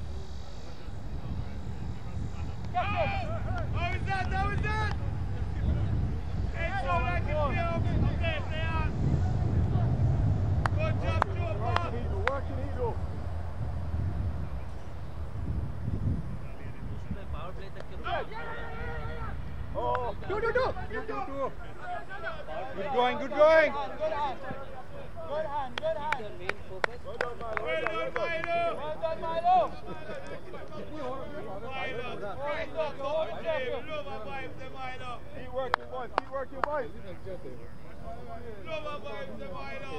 How is that? How is that? Hey, so like it's there. Okay, stay on. Good job, Joe Bob. Working, Hero. Power play तक Oh, Do, do, do. two, two, two. Good going, good going. Good hand. Good hand. Good hand. main focus. Well done, Milo. Well done, Milo. Well done, Milo. Milo, right up, don't play. Love a vibe, the Milo. Keep working, boys. Keep working, boys. Love a vibe, the Milo.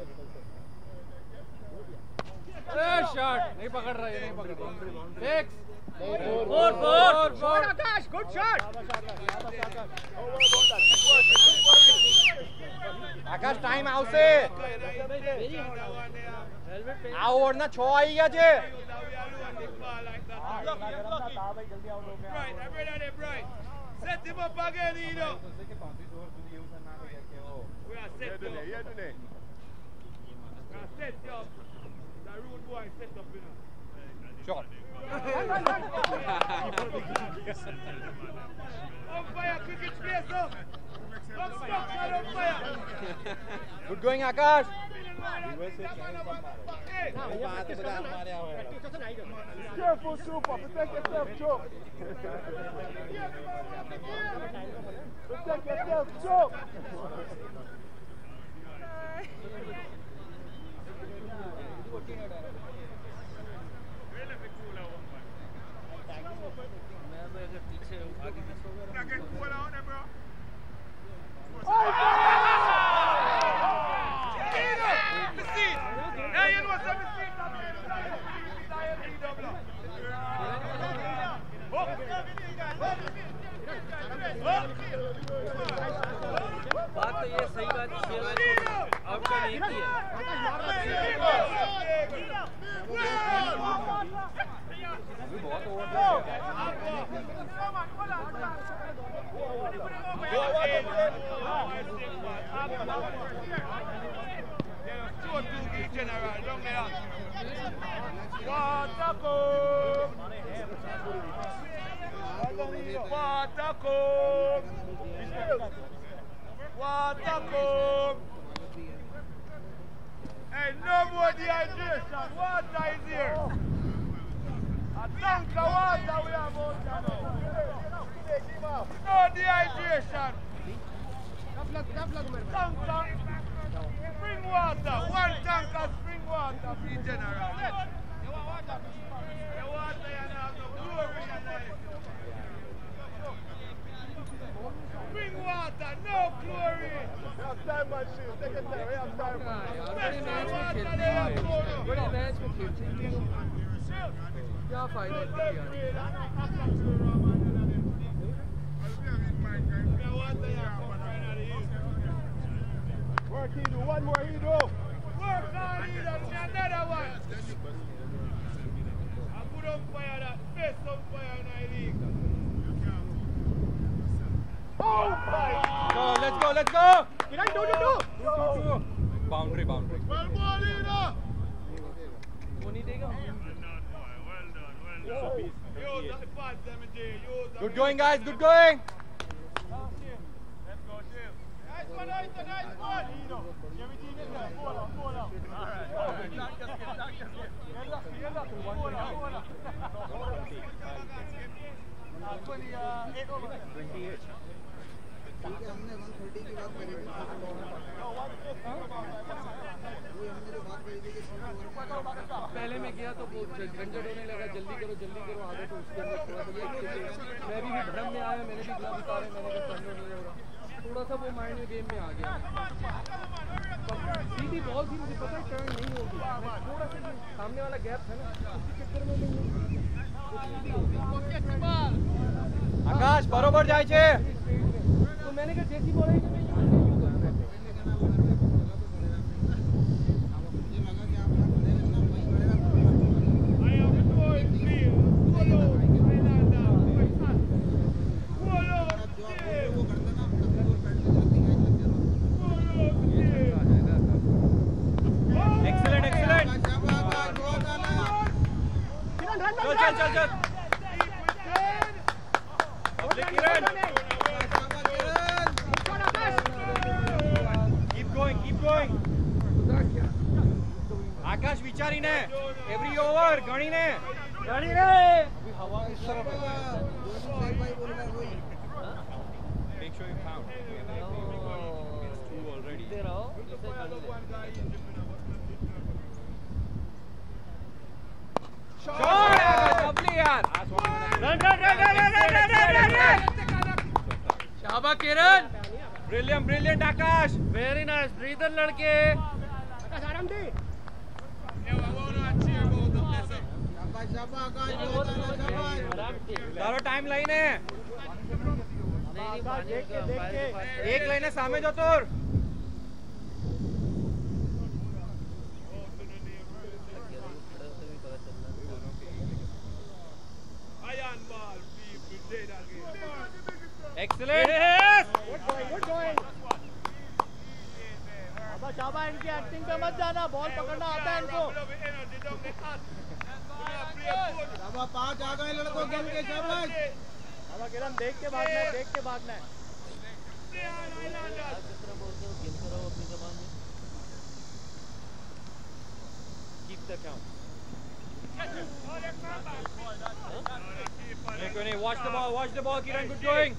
Shot नहीं पकड़ रहा ये नहीं पकड़ रहा six Four, four. Good, Akash. Good shot. Akash time આવશે આ ઓવરના છ આવી ગયા છે Right, I'm ready on it, Bright. Set him up again, Eno. We are set up. We are set up. The rude boy set up, you know. Shot Umpire, cricket space up. Obstruction, umpire. Good going Akash Hey, Careful, Super. Protect yourself, Joe. Protect yourself, Joe. get cool out there, bro. Hey, you know what's up, बात तो ये सही बात outcome एक ही है बहुत over Watercomb! Watercomb! Hey, no more dehydration. Water is here. A tank of water we have out there now. No dehydration. Tank of spring water. One tank of spring water for the general. You want water? The water you have no glory in life. Spring water, no chlorine. We have time, man, shoot. Take your time. We have time. बड़े match में खेलते हैं बड़े match में खेलते हैं क्या फायदा है Work, Edo. One more, Edo. Work on it, another one. I put umpire that best umpire in the league. Oh, my. Go, let's go, let's go. Kiran, do, do, do. Boundary, boundary. Well done, Edo. वो नहीं देगा Good going, guys. Good going. Let's go, Shiv. Nice one, nice one, nice one. Edo. Everything is there. Hold on, hold on. All right. All right. Not just get, not just get. Get lucky, get lucky. Hold on, hold on. पहले मैं गया तो वो झंझट होने लगा, जल्दी करो जल्दी करो आगे, तो उसके अंदर थोड़ा सा मैं भी भ्रम में आया, मैंने भी ग्लव्स उतारे, मैंने कहा टर्न नहीं हो रहा, थोड़ा सा वो माइंड में गेम में आ गया। सीधी बॉल थी, मुझे पता है टर्न नहीं होगी, थोड़ा सा सामने वाला गैप था ना, उसी चक्कर में नहीं आकाश बरोबर जाए छे, तो मैंने कहा जैसी बॉल है आकाश विचारीने एवरी ओवर गणीने गणीने हवा इस तरफ है make sure you count it's two already दे रहा हूं शॉट लवली यार run run run run run run शाबाश Kiran, brilliant brilliant Akash, very nice breather लड़के, आकाश आराम दे। तारो टाइम लाइन है, एक लाइन है सामे जो तोर एक्सीलेंट शाबाश शाबाश, इनकी एक्टिंग पे मत जाना, बॉल पकड़ना आता है इनको। शाबाश पांच आ गए लड़कों गेम के, शाबाश शाबाश किरण, देख के भागना है, देख के भागना है। Keep the count, watch the ball, watch the ball, Kiran, good going.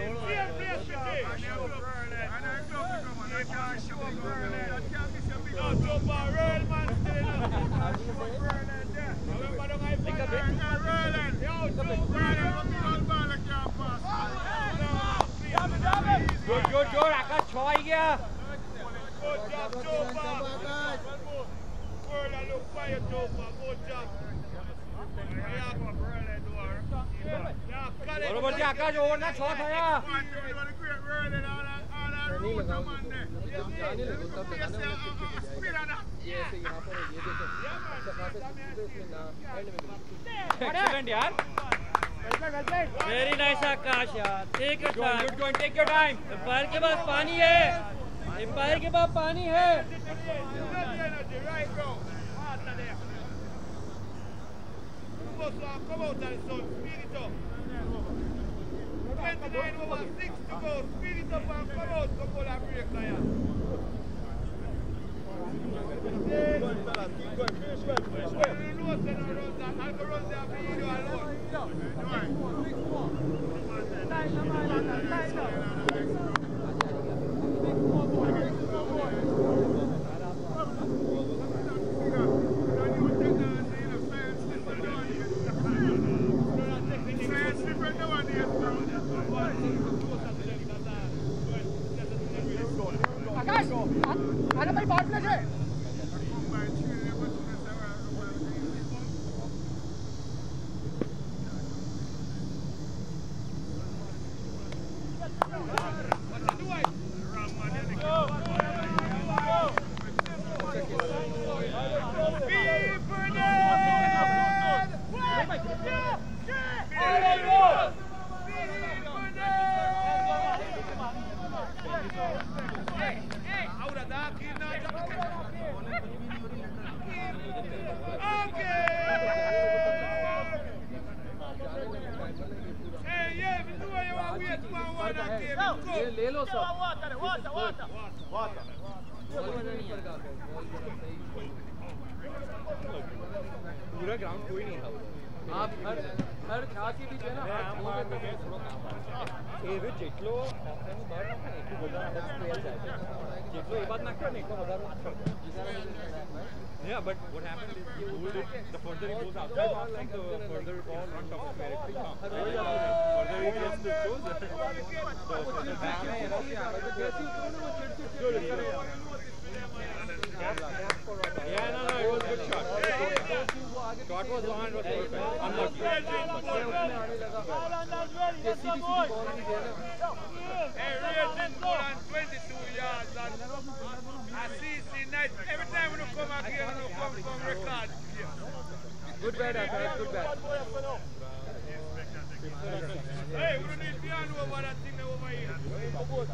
Good, good, good, Akash, छह आई गया. बरोबर जी आकाश, ओवर ना छह थाया. Excellent यार. वेरी नाइस आकाश यार, take your time, good going, take your time. Umpire के पास पानी है, एम्पायर के पास पानी है. Come out and son, speed it up. twenty-nine over six to go, speed it up and come out, come out and break there. Keep going, finish well, finish well. You know what's going to run that, I'll go run there for you alone. आकाश आना भाई, बात में से ये ले लो सब. पूरा ground कोई नहीं था. आप हर हर खा के भी जो है ना, એ વે જેટલો ઓફલાઈન બહાર નાખે ને એટલું વધારે અંદર સ્પેર જાય. જેટલો એ બાદ નાખે ને એટલો વધારે Yeah, but what happened is he pulled it, the further he goes outside the box, the further ball on top of where it will come. Further he gets to close, the further back में है ना कि आगे तो कैसी Yeah, no, no, it was a good shot. Shot was on, it was perfect. Unlucky. Hey, Raging more than twenty-two yards. I see, see, nice. Every time we come out here, we come from record. Good bat, Akash, good bat. Hey, we don't need piano over that thing over here. Let's go,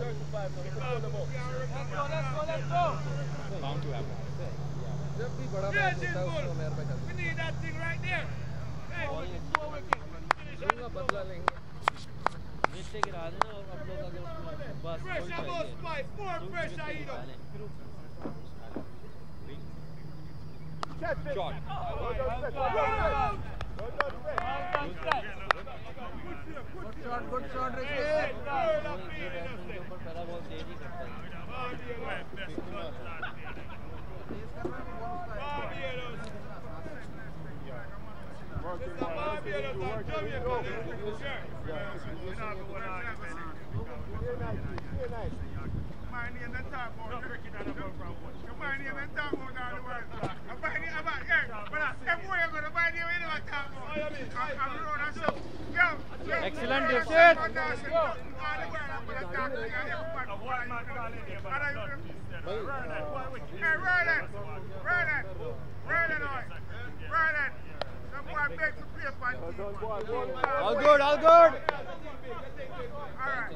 let's go, let's go. Bound to happen. जब भी बड़ा match होता है उसको mayor पे We need that thing right there. Hey, चलूंगा बदला लेंगे नीचे गिरा देना और आप लोग अगर उसमें बस pressure boss fight, more pressure you know. Shot. Good shot, good shot, Rashid. के ऊपर पहला बॉल तेज ही करता है Excellent, Rashid. Hey, Roland! Roland! Roland, Roland! Some boy beg to play for team. All good, all good. Alright.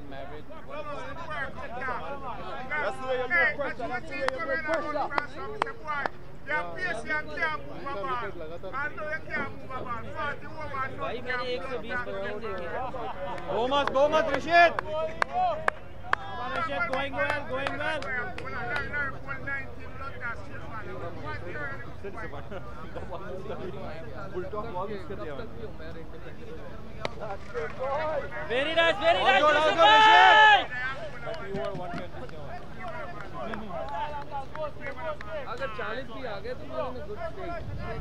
That's the way you get pressure. That's the way you get pressure. Yeah, pace you can't move a ball. I know you can't move a ball. forty over and भाई मैंने एक सौ बीस percent देखे Go much, go much, Rashid. Rashid, going well, going well. Very nice, very All nice, good, all Yusuf good, bhai. thirty over one twenty-seven. अगर चालीस भी आ गए तो ये उन्हें गुड स्टेज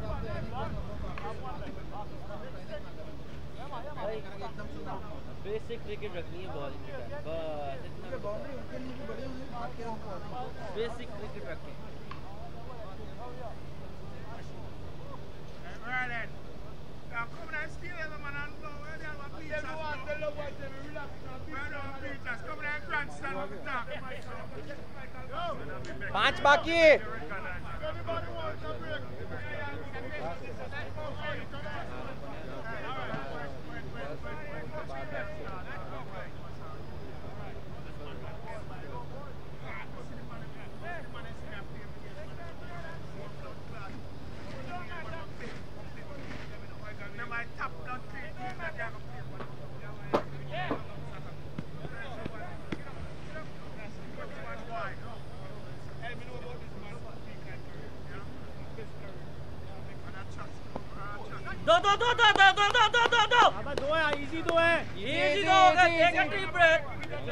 बेसिक क्रिकेट रखनी है बॉलिंग की बस इतना बाउंड्री उनके लिए बड़ी हुई बात क्या बेसिक क्रिकेट रखें पांच बाकी दो दो दो दो दो दो दो दो दो दो अब दो है इजी दो है इजी दो होगा टेक अ डीप ब्रेथ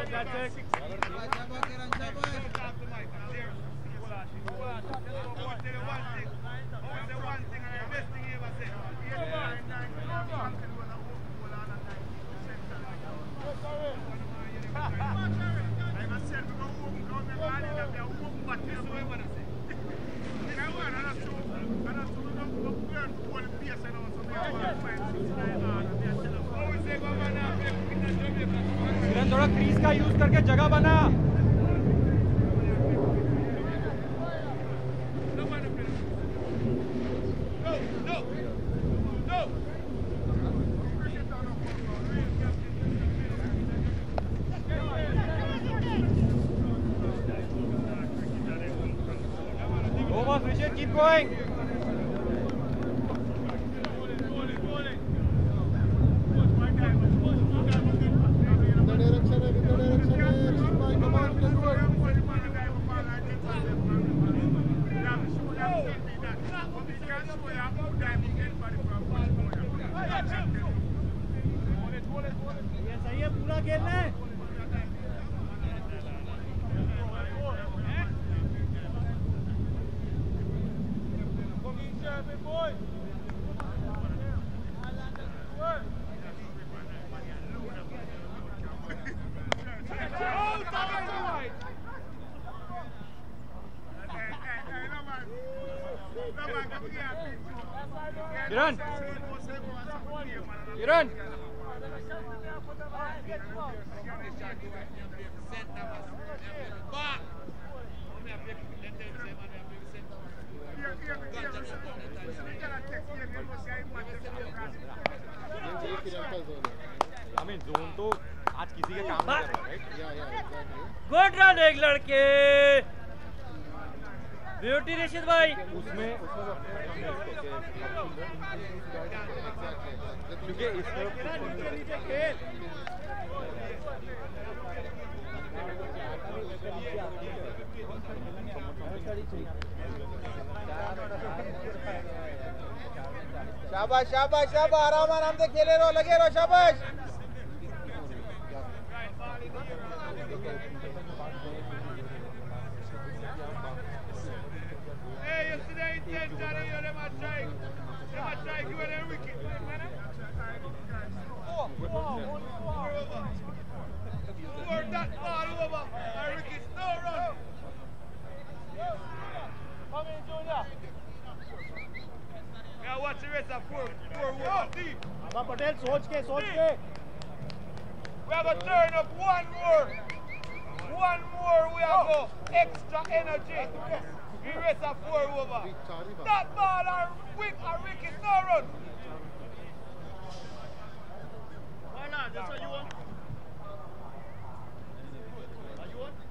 थोड़ा क्रीज का यूज करके जगह बना Over, Rashid, keep going. सही है पूरा खेलना है Kiran! Kiran! I mean, zone तो आज किसी के काम नहीं कर रहा, right? Yeah, yeah, exactly. Good run एक लड़के ब्यूटी रशीद भाई उसमें क्योंकि इसमें शाबाश शाबाश शाबाश आराम आराम से खेले रहो लगे रहो शाबाश Hey, yesterday in ten, Johnny, you know, them a try, them a try give them wicket. Four, four, four over. Four, that ball over, and wicket, no run. Come in, Junior. Yeah, watch the rest of four, four over, deep. Abba Patel, सोच के, सोच के. We have to turn up one more. One more, we have go extra energy. The rest of four over. That ball or wick or wicket, no run. Why not? That's what you want. What you want?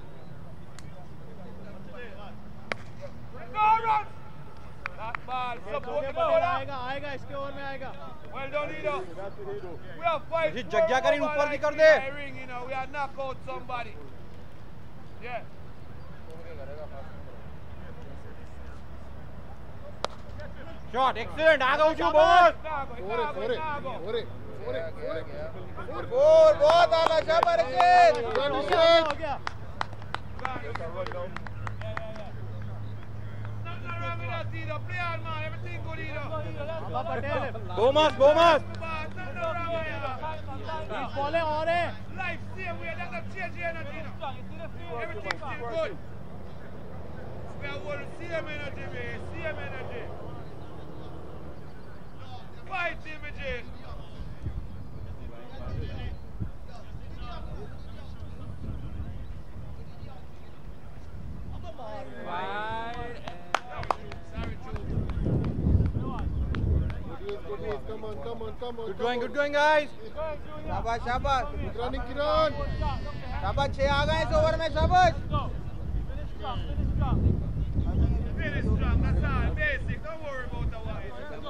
No run. That ball. Support the ball. आएगा, आएगा इसके over में आएगा. Well done, Ido. We have five. जी जग्या करीन ऊपर की कर दे. Ring, you know, we are knock out somebody. Yeah. Shot, excellent. आ गया ऊँचा बॉल. फोरे फोरे फोरे फोरे फोरे गोल बहुत आला शाबाश रशीद रशीद हो गया. Nothing wrong with that, Ido. Play on, man. Everything good, Ido. Abba Patel. Bomas, Bomas. Nothing wrong with that. He's falling on it. Life same way. That's not change energy, Ido. Everything still good. We are going to same energy, man. Same energy. Fight images. Come on, come on, come on. Good going, good going, guys. शाबाश शाबाश running किरण शाबाश छह आ गए इस over में शाबाश Finish strong. That's all. Basic. Don't worry about the wise.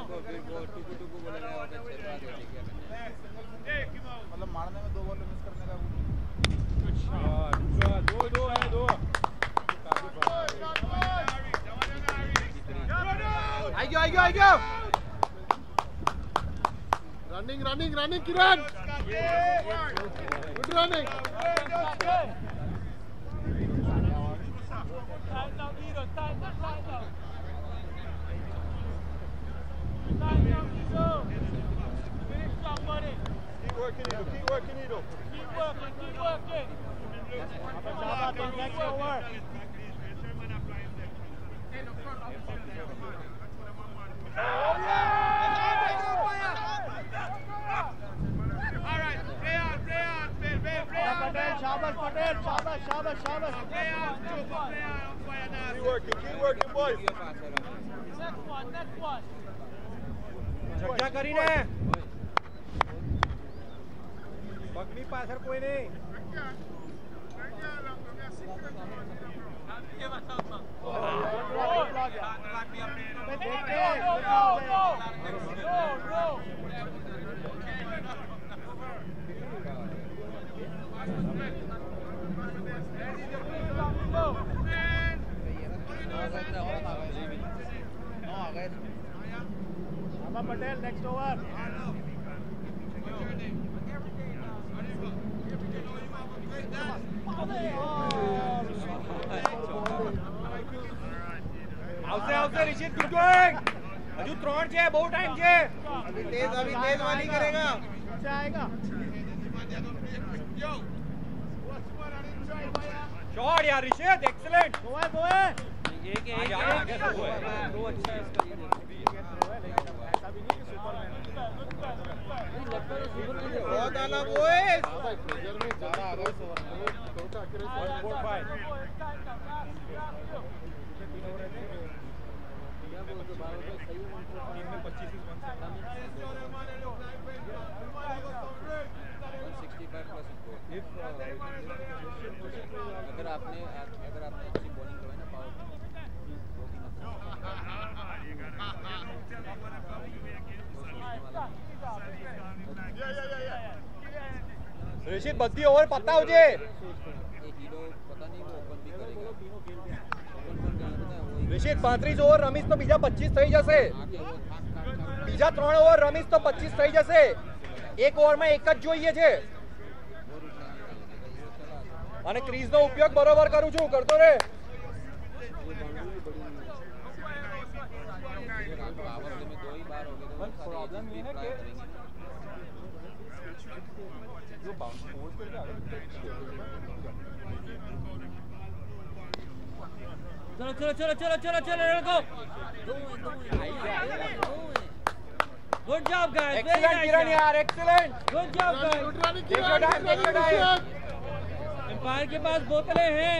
Take him out. मतलब मारने में दो बॉल मिस करने का Good shot. दो दो है दो. आई गयो आई गयो आई गयो. Running running running Kiran good running Keep working, Ido. Keep working, Ido. Keep working, keep working. Next over. All right, play on, play on, play, play, play on. Patel, शाबाश Patel, शाबाश शाबाश शाबाश. Play on, Chupa, play on, umpire now. Keep working, keep working, boys. Next one, next one. जग्या करीन है. बकनी passer कोई नहीं. Abba Patel, next over. Out there, out there, Rishit, good going. હજુ ત્રણ છે, બહુ ટાઈમ છે. अभी तेज अभी तेज वाली करेगा. आएगा. शॉट यार ऋषित, एक्सीलेंट. वो है वो है. एक एक आगे आगे सब है. वो अच्छा है इसका. ऐसा भी नहीं कि सुपरमैन. बहुत आला बॉयज. अगर आपने अगर आपने अच्छी बॉलिंग करवाई ना पावर ऋषित બધી ઓવર પતાવજે. एक हीरो पता नहीं वो ओपन भी करेगा. ओपन पर क्या होता है वो ऋषित પાંત્રીસ ઓવર રમીશ તો બીજા પચીસ થઈ જશે. आके वो थाक थाक थाक બીજા ત્રણ ઓવર રમીશ તો પચીસ થઈ જશે. એક ઓવરમાં એક જ જોઈએ છે. અને ક્રીઝનો ઉપયોગ બરોબર કરું છું, કરતો રે. पावर में दो ही बार हो गए तो प्रॉब्लम ये है कि जो बाउंस फोर्स करके आगे चलो चलो चलो चलो चलो चलो लड़को. Good job guys. Excellent Kiran यार, excellent. Good job guys. Take your time, take your time. Umpire के पास बोतलें हैं.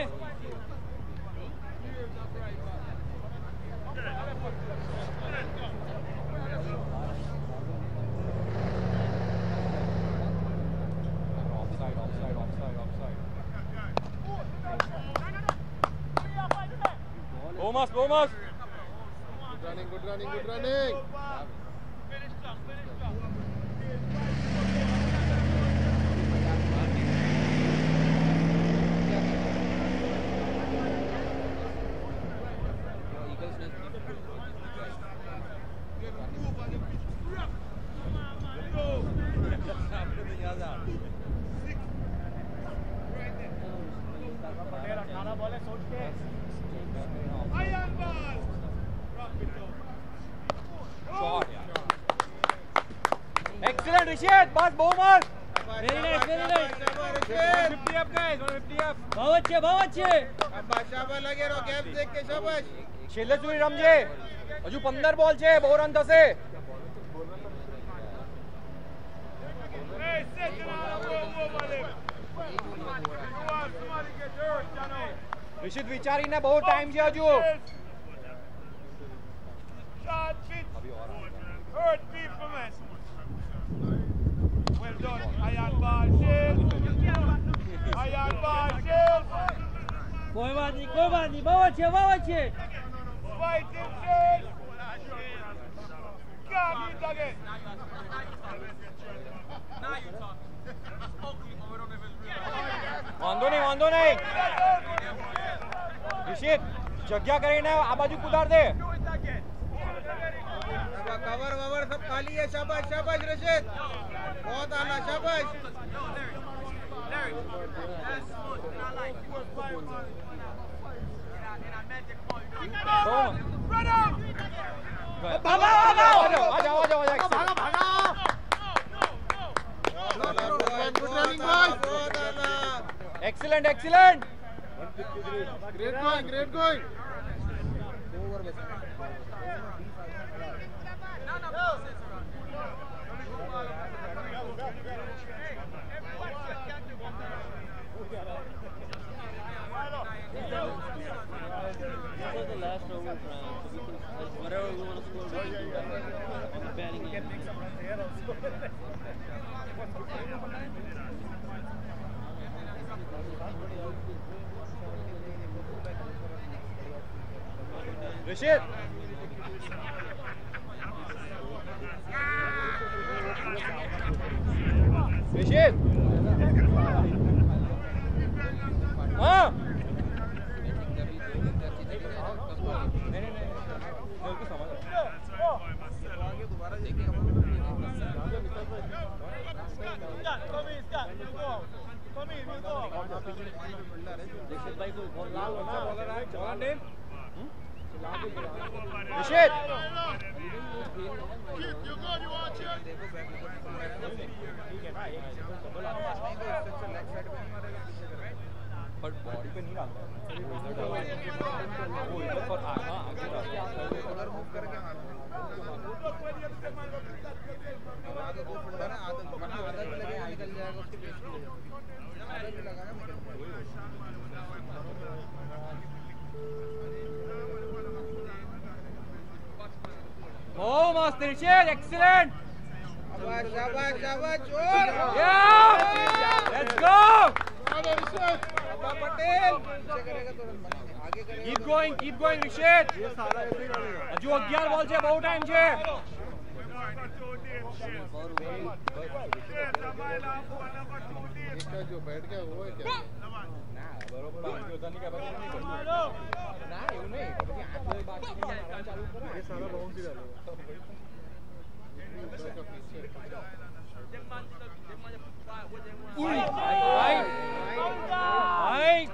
Offside offside offside offside. બોમસ બોમસ. Good running, good running, good running. Excellent Rishit, बस बोमस. Very nice very nice. Fifty up guys, fifty up. बहुत अच्छे बहुत अच्छे. शाबाश शाबाश लगे रहो, गैप देख के शाबाश. છેલ્લે સુધી રમજે. હજુ પંદર બોલ છે, બહુ રન થશે. Hey, sit down. Whoa, whoa, Malik. Somebody get hurt, Jano. ઋષિત વિચારીને, બહુ ટાઈમ છે હજુ. Shot fit. Hurt people, man. Well done. Iron ball, shield. Iron ball, shield. कोई बात नहीं कोई बात नहीं. बहुत अच्छे बहुत अच्छे. Fighting shield. Can't hit again. વાંધો નહીં વાંધો નહીં. ઋષિત જગ્યા કરીને આ બાજુ કુદાર દે. कवर ववर सब खाली है. शाबाश शाबाश रशीद, बहुत आला शाबाश. બાબા બાબા આ જાઓ આ જાઓ આ જાઓ. गुड रनिंग बॉयज, बहुत आला. Excellent excellent. Great going great going. The last over round, so we can like, whatever we want to score, we can do that on the batting end. Rishit Rishit हाँ ऋषित देखो बैक ठीक है ना एक double आता है नहीं तो इससे लेग साइड पे नहीं मारेगा पीछे से बट बॉडी पे नहीं डालता वो इधर पर आगा आगे डालता अगर मूव करके मारो आगे दो फुट है ना आधा वरना आधा भी लगे निकल जाएगा उसके बेस पे आधा भी लगाना निकल Oh, Master Richard, excellent! शाबाश शाबाश शाबाश जोर Yeah! Let's go! बाबा पटेल पीछे करेगा तो रन बनेंगे आगे करेगा Keep going, keep going, Richard! ये सारा ऐसे ही रहेगा હજુ અગિયાર બોલ છે, બહુ ટાઈમ છે. इसका जो बैठ गया वो है क्या ના બરોબર બાકી હોતા નહીં કે આપણે નહીં કરતું ना એવું નહીં પછી આઠ વાગે બાકી મારવાનું ચાલુ કરો ये सारा बाउंस ही डालेगा Right! Right!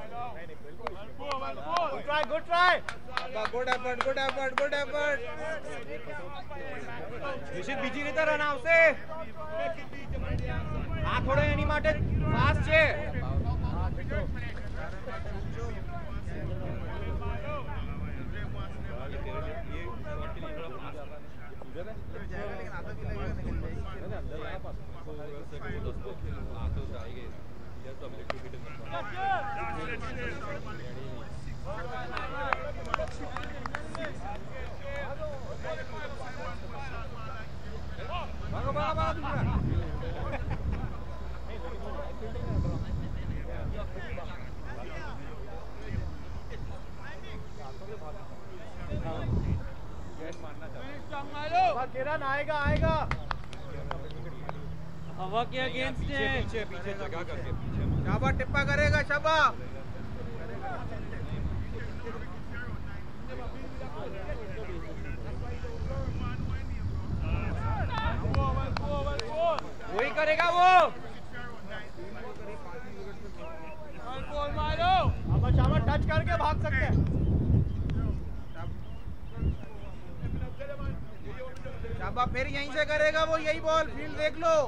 Good try, good try. Good effort good effort good effort Nishit બીજી રીતે રન આવશે. આ થોડો એની માટે ફાસ્ટ છે. लेकिन आधा भी लगेगा निकल ભાગો ભાગો ભાગો किरण आएगा आएगा हवा के अगेंस्ट है. पीछे पीछे जगह करके पीछे शाबा टिप्पा करेगा शाबा वही करेगा वो. अब शाबा टच करके भाग सकते हैं. शाबा फिर यहीं से करेगा वो यही बॉल फील्ड देख लो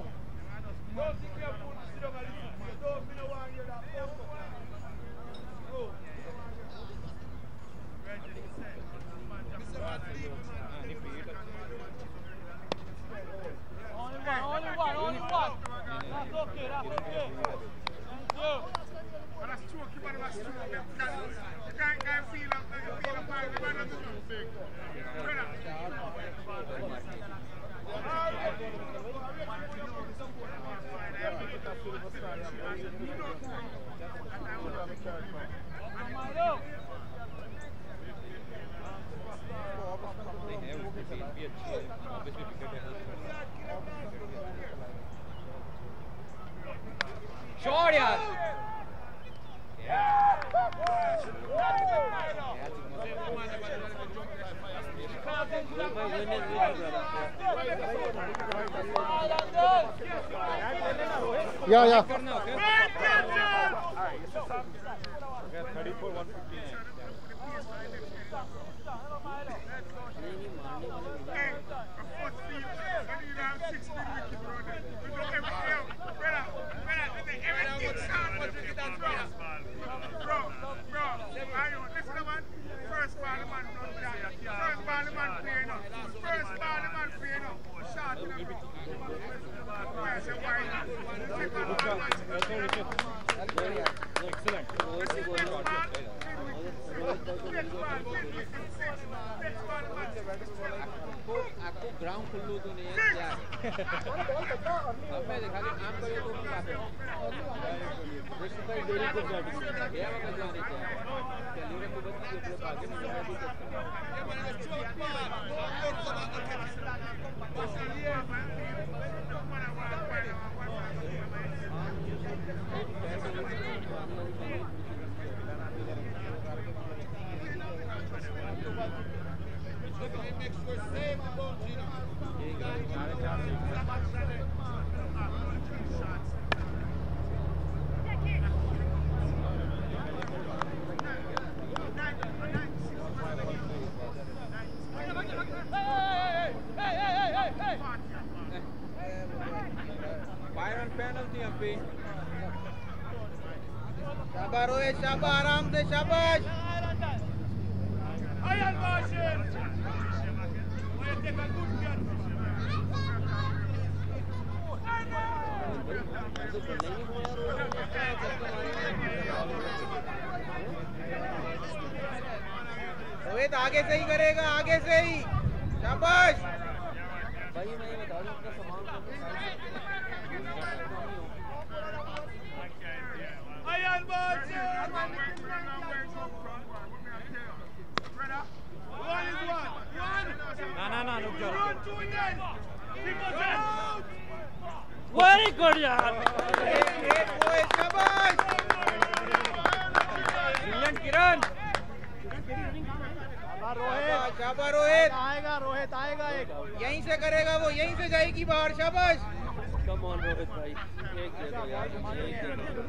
Only one, only one. That's okay, that's okay. Thank you. When I stroke you, when I stroke them, you can't go feel up, you feel up, you can't do something. Shot यार. या या thirty-four one fifty आपको ground खुल्लू तो नहीं है क्या अब मैं देखा कि आम करिए तो क्या है डेरी को जाने क्या वक्त जाने क्या चलिए तो बस ये पूरे भागे में जाने की पे शाबाश रोहित शाबाश आराम से शाबाश Ayan Bashir! Why take a good shot? Rohit आगे से ही करेगा आगे से ही शाबाश भाई मैं ये बता दूं उसका सामान Ayan Bashir! One is one. One. ना ना ना रुक जाओ Run two again. People out. Very good यार एक रोहित शाबाश ब्रिलियंट किरण शाबाश शाबाश रोहित आएगा रोहित आएगा एक यहीं से करेगा वो यहीं से जाएगी बाहर शाबाश कम ऑन रोहित भाई एक दे दो यार एक दे दो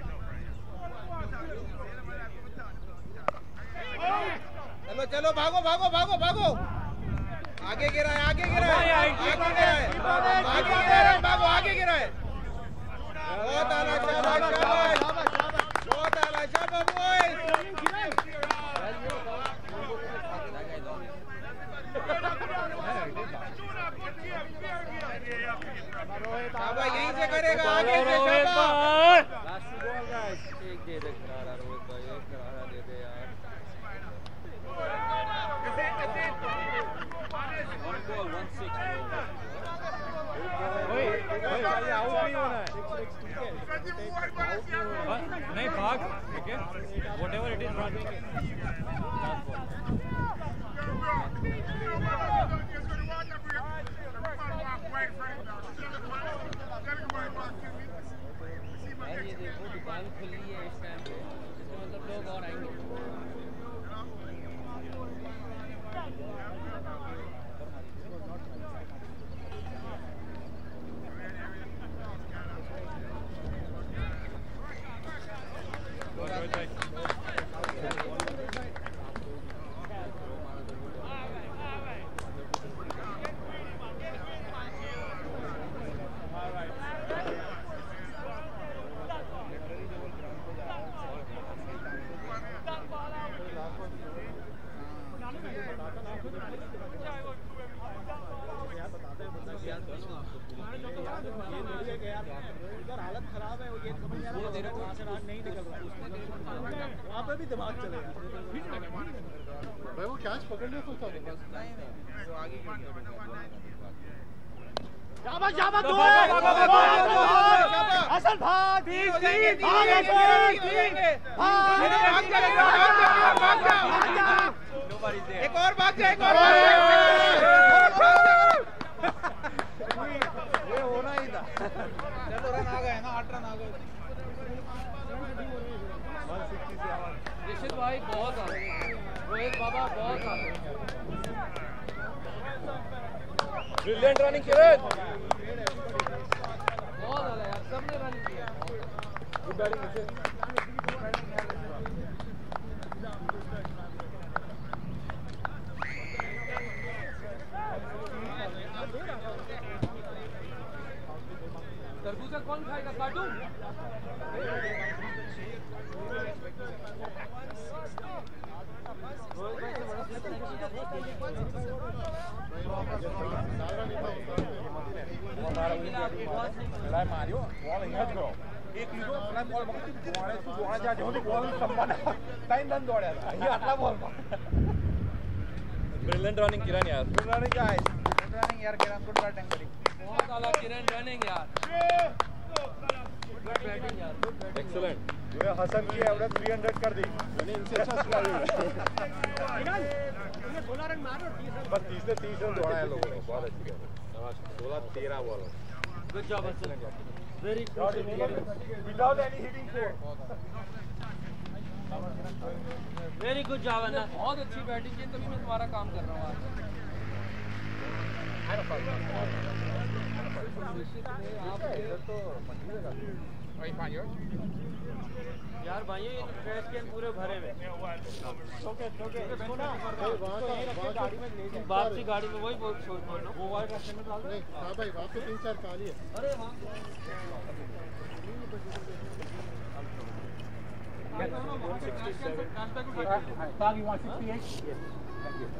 चलो चलो भागो भागो भागो भागो आगे गिरा है आगे गिरा है आगे गिरा है आगे गिरा है भागो आगे गिरा है बहुत आला शाबाश शाबाश बहुत आला शाबाश बॉयज शाबाश यहीं से करेगा आगे से शाबाश एक दे दे करारा रोहित भाई एक करारा दे दे यार वन बॉल वन सिक्स ओए ओए ये आउट नहीं होना है नहीं भाग ठीक है व्हाटएवर इट इज रन ये देखो दुकान खुली है इस टाइम पे इसका मतलब लोग और आएंगे हालत खराब है वो ये समझ नहीं आ रहा वहाँ से नहीं निकल रहा वहाँ पे भी दिमाग चलेगा भाई वो कैच पकड़ लिया सोचा नहीं वो आगे शाबाश शाबाश दो असल भाग तीन हो जाएंगे तीन हो जाएंगे भाग जा भाग जा एक और भाग जा एक और ये होना ही था चलो रन आ गए ना आठ रन आ गए निश्चित भाई बहुत आ रोहित बाबा बहुत आ ब्रिलियंट रनिंग किरण बहुत आ यार सबने रन किया गुड बैटिंग तरबूजा कौन खाएगा काटू मारियो बॉल અહીંયા જ ગયો એક લીધો અને બોલ મગી દોડે શું દોડે જ્યાં જેવો બોલ સંભાળ ત્રણ રન દોડ્યા અહીંયા આટલા બોલમાં બ્રિલિયન્ટ રનિંગ કિરણ યાર good running guys good running યાર કિરણ ગુડ बैटिंग करी बहुत आला किरण रनिंग यार गुड बैटिंग यार गुड बैटिंग एक्सीलेंट ये हसन की एवरेज तीन सौ कर दी यानी इनसे अच्छा स्कोर तुमने सोलह रन मारो बस तीस से तीस रन दौड़ा है लोगों ने बहुत अच्छी बात है सोलह तेरह ball good job Hasan very good without any hitting four very good job अन्ना बहुत अच्छी बैटिंग की तभी मैं तुम्हारा काम कर रहा हूँ आज आप इधर तो Are you fine, yours? यार भाइयों ये ट्रैश कैन पूरे भरे हुए ओके ओके इसको ना वहां से रख गाड़ी में ले जाओ वापसी गाड़ी में वही बोल छोड़ बोल रहा हूं वो वाले रास्ते में डाल दो हां भाई वहां पे तीन चार खाली है अरे हां Tag, you want sixty-eight? Yes. Thank you.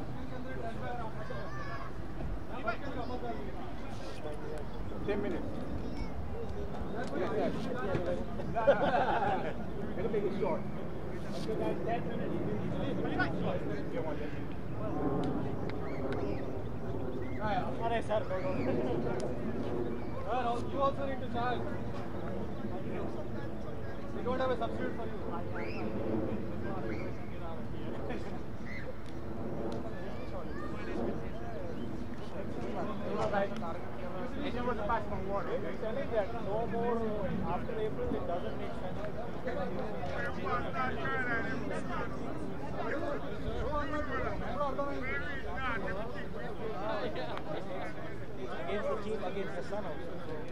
Ten minutes. It'll make it short. Okay, guys, ten minutes. अरे sir You also need to charge. We don't have a substitute for you. Asian was passed from water. He's telling that no more after April it doesn't make sense. Against the team, against the sun also.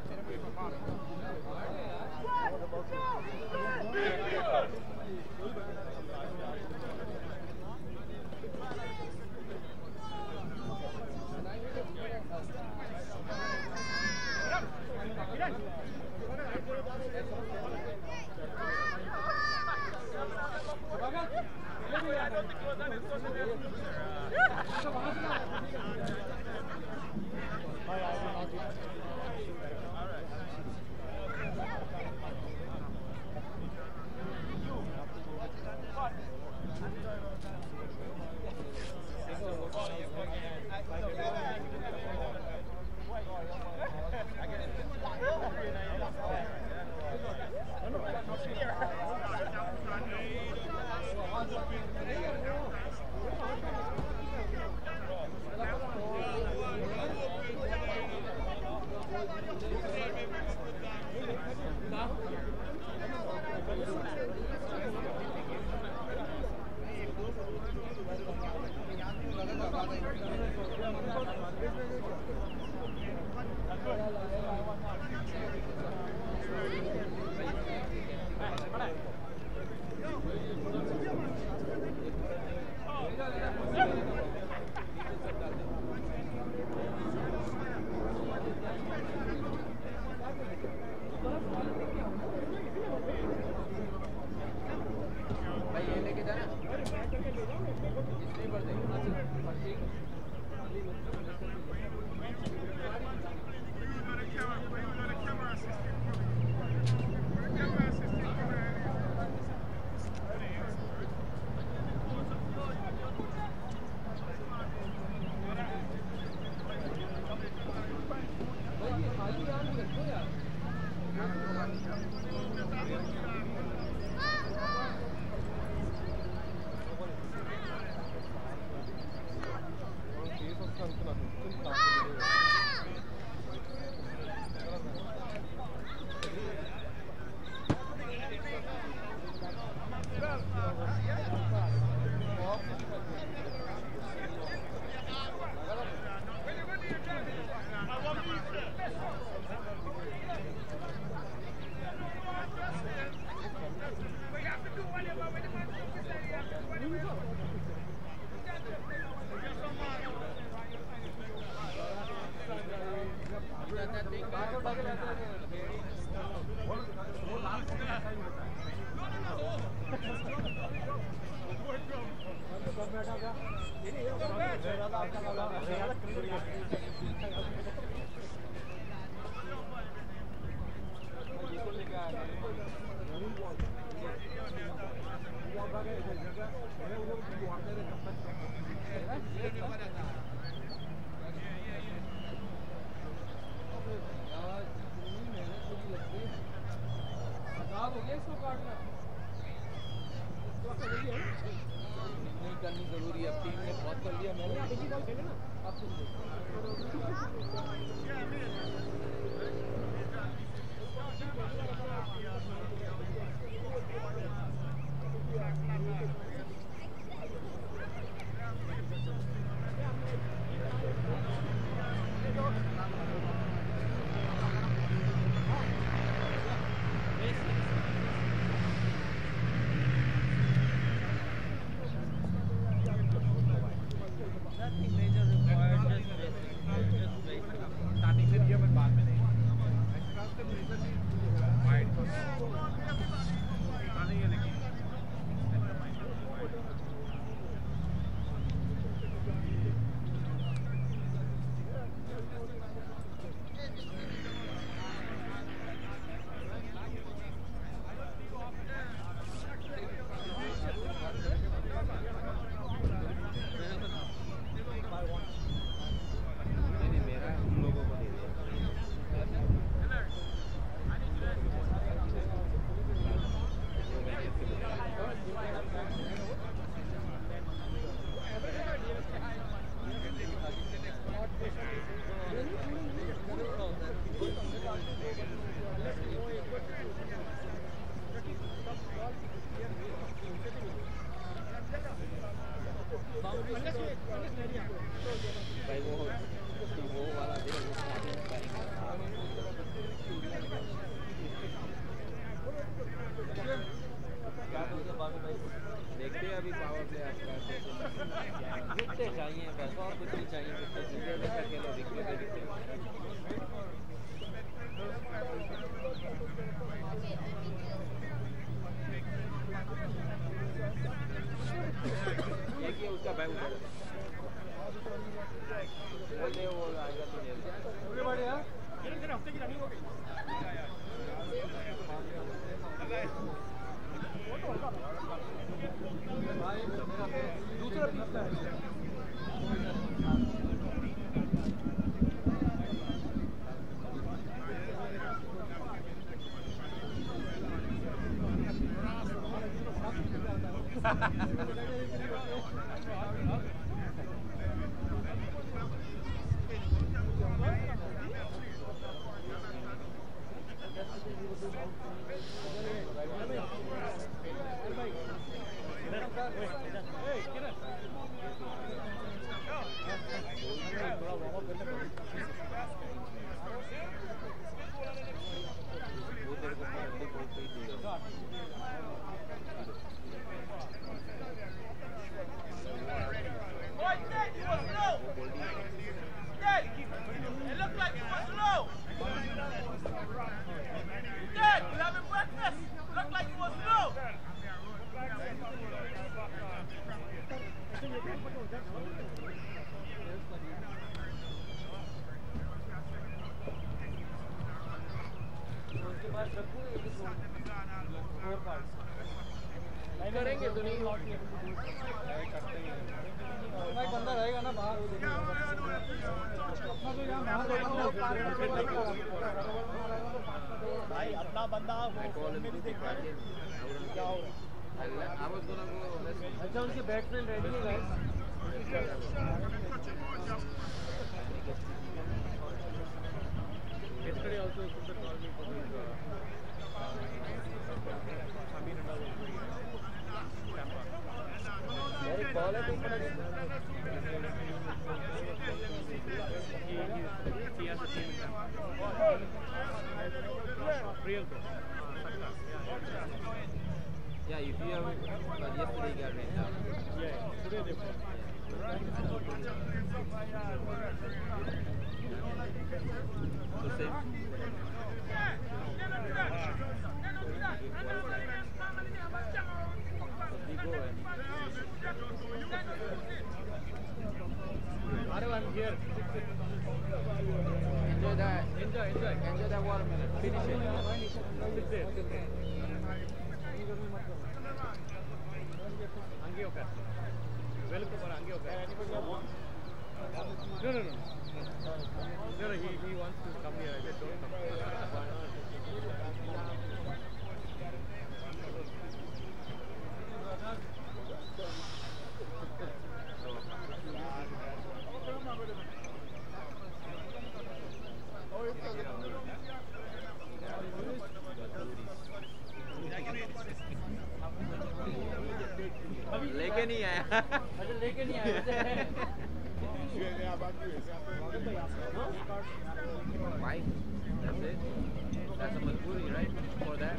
करनी जरूरी है team ने बहुत कर लिया मैंने आप सुन कितनी चाहिए एक ही उसका बैग उठा वो दे वो आएगा तो ले पूरे बड़े यार तेरे तेरे हफ्ते की रनिंग हो गई दूसरा पीस है करेंगे तो नहीं भाई बंदा रहेगा ना बाहर भाई अपना बंदा क्या हो रहा अच्छा उनके बैट्समैन रेडी है guys yesterday also Sundar called me for his Samir and all very ball है he has a team in real ball yeah if you have but yesterday he got rained out yeah today they played so same we go and I'm here. enjoy that enjoy enjoy enjoy that watermelon finish it Sit there. आगे होकर welcome और आगे होकर no no no no no he he wants to come here I said don't come लेके नहीं आया अच्छा लेके नहीं आया why that's it that's a majburi right for that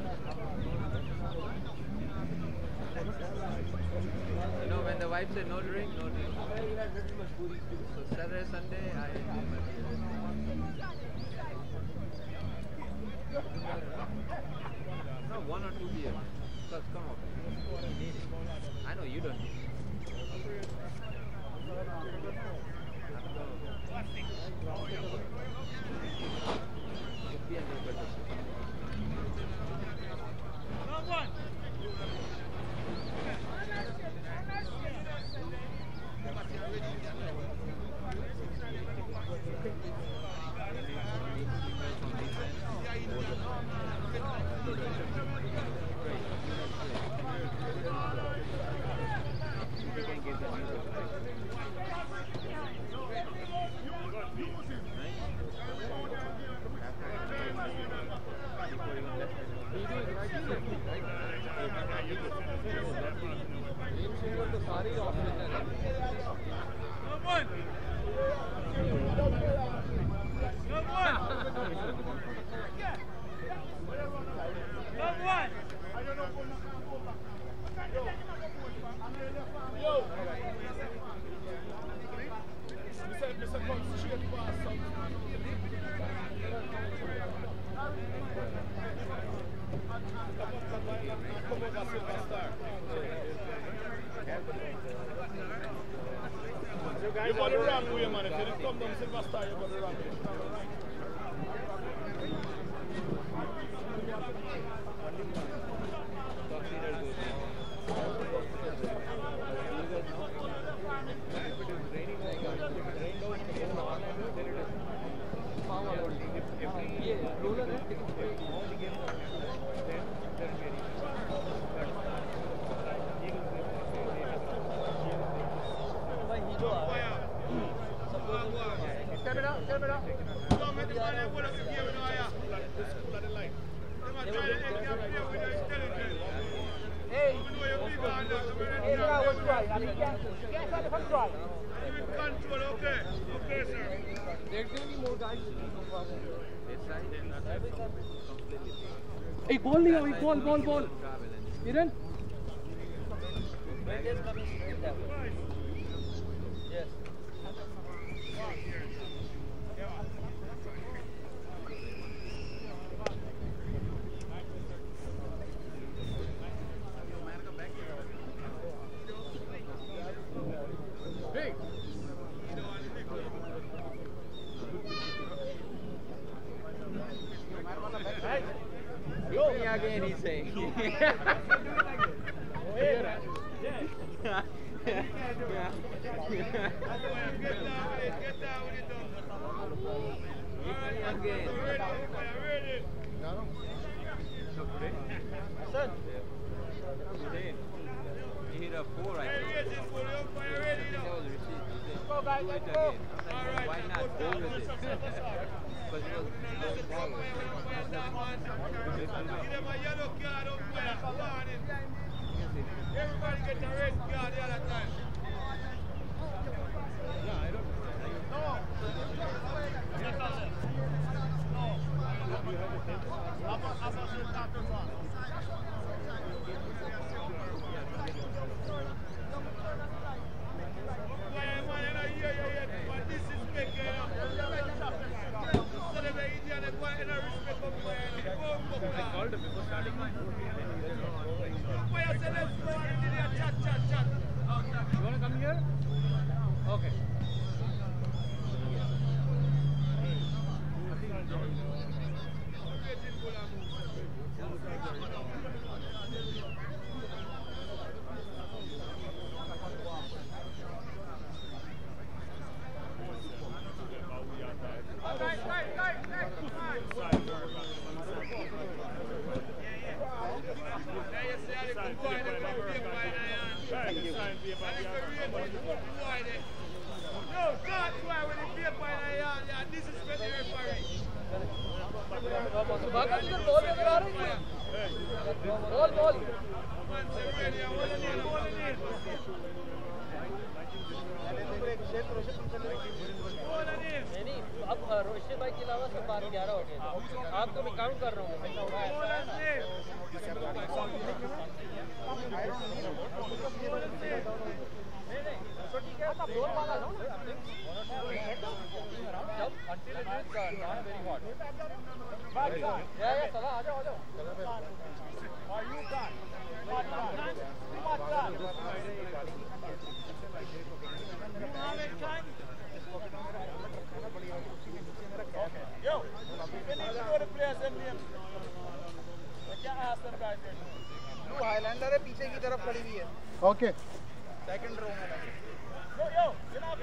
you know when the wife said no drink no drink so Saturday Sunday I no one or two beers just come on I know you don't need it. Mister Come straight past some. Come over Silver Star. You got the wrong way, man. If you didn't come down Silver Star, you got the wrong way. एक ball नहीं हो एक ball ball ball Kiran Again, he's saying. Get down with it, get down with it. Again. Ready? Son. Today, he hit a four, I think. I think that was Rashid. Go, guys, let's go. Why not go with it? But it was no ball. Give them a yellow card up there, come on in. Everybody gets a red card the other time. No, I don't. No. I called him before starting. You want to come here? Okay. Roshid भाई के अलावा सब बारह ग्यारह हो गए आपको मैं काउंट कर रहा हूँ Yo, we need to know the players and names. I can't ask them guys. Blue Highlander है पीछे की तरफ खड़ी हुई है. Okay. Second row में. Yo, yo, you're not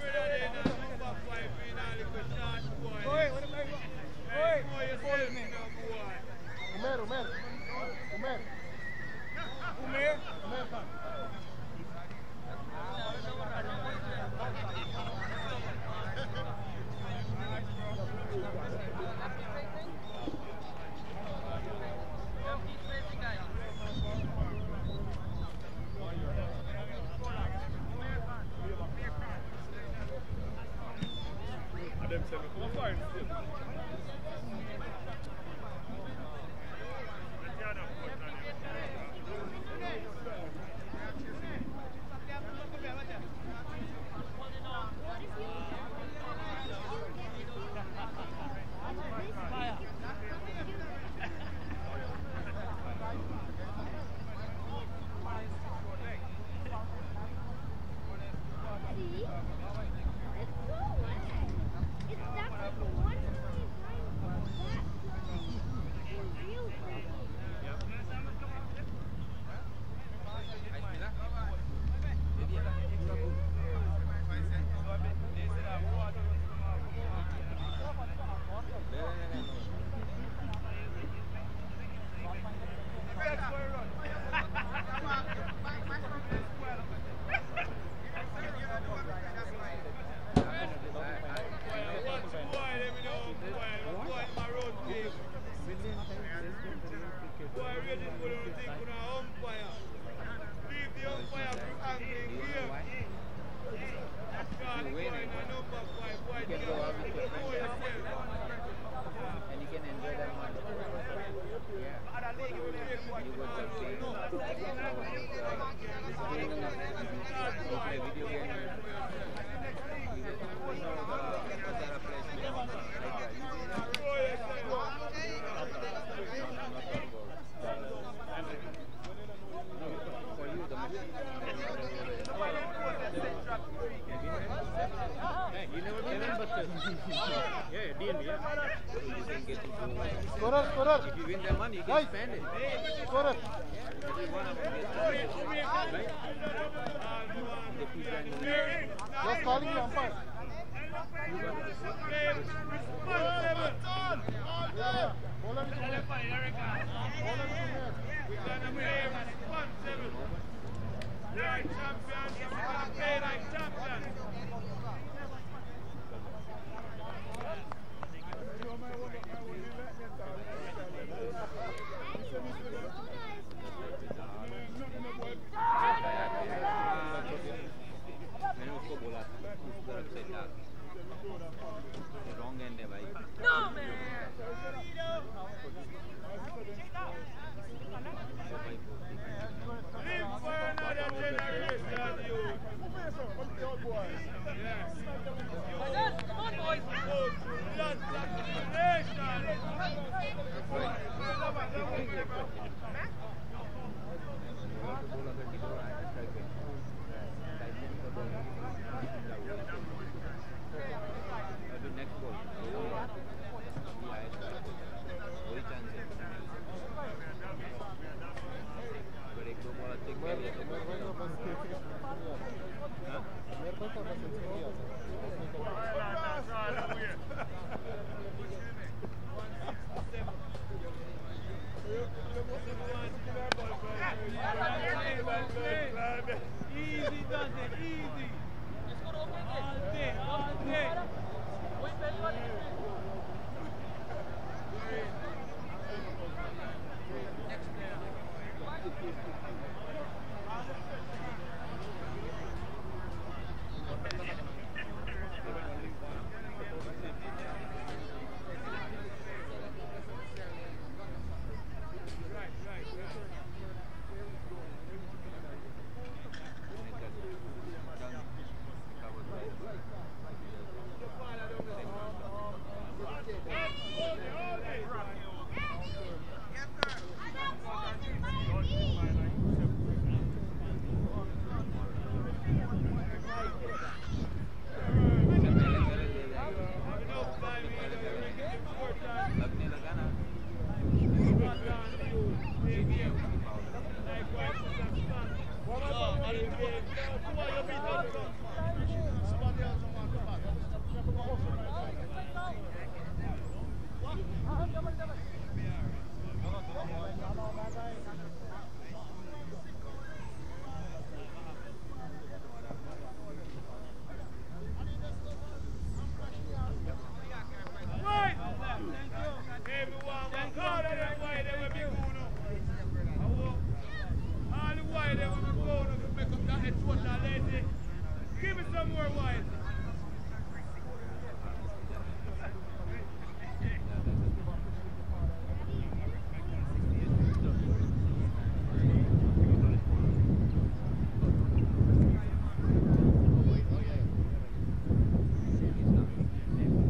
Umer, Umer, Umer, Umer, Umer Khan. Yeah, D N B, yeah. So you can get into Scorer, scorer. if you win their money, you can Guys. spend it. Scorer. Every one of them gets money. Right? They put that in the net. Just calling the umpire. Ball and two minutes. Ball and two minutes. Right champions, you're gonna play like champions. मैंने उसको बोला था उस तरफ से डाल wrong and है भाई Live for another generation, you. Yes. Come on, boys. Go through lots of tribulations. Next ball वही चांस है अगर एक दो बॉल अच्छे खेल लेते मेरे पास तो बस engineer Easy, Dante, easy. All day, all day. लगने लगा ना Come on, come on, come on.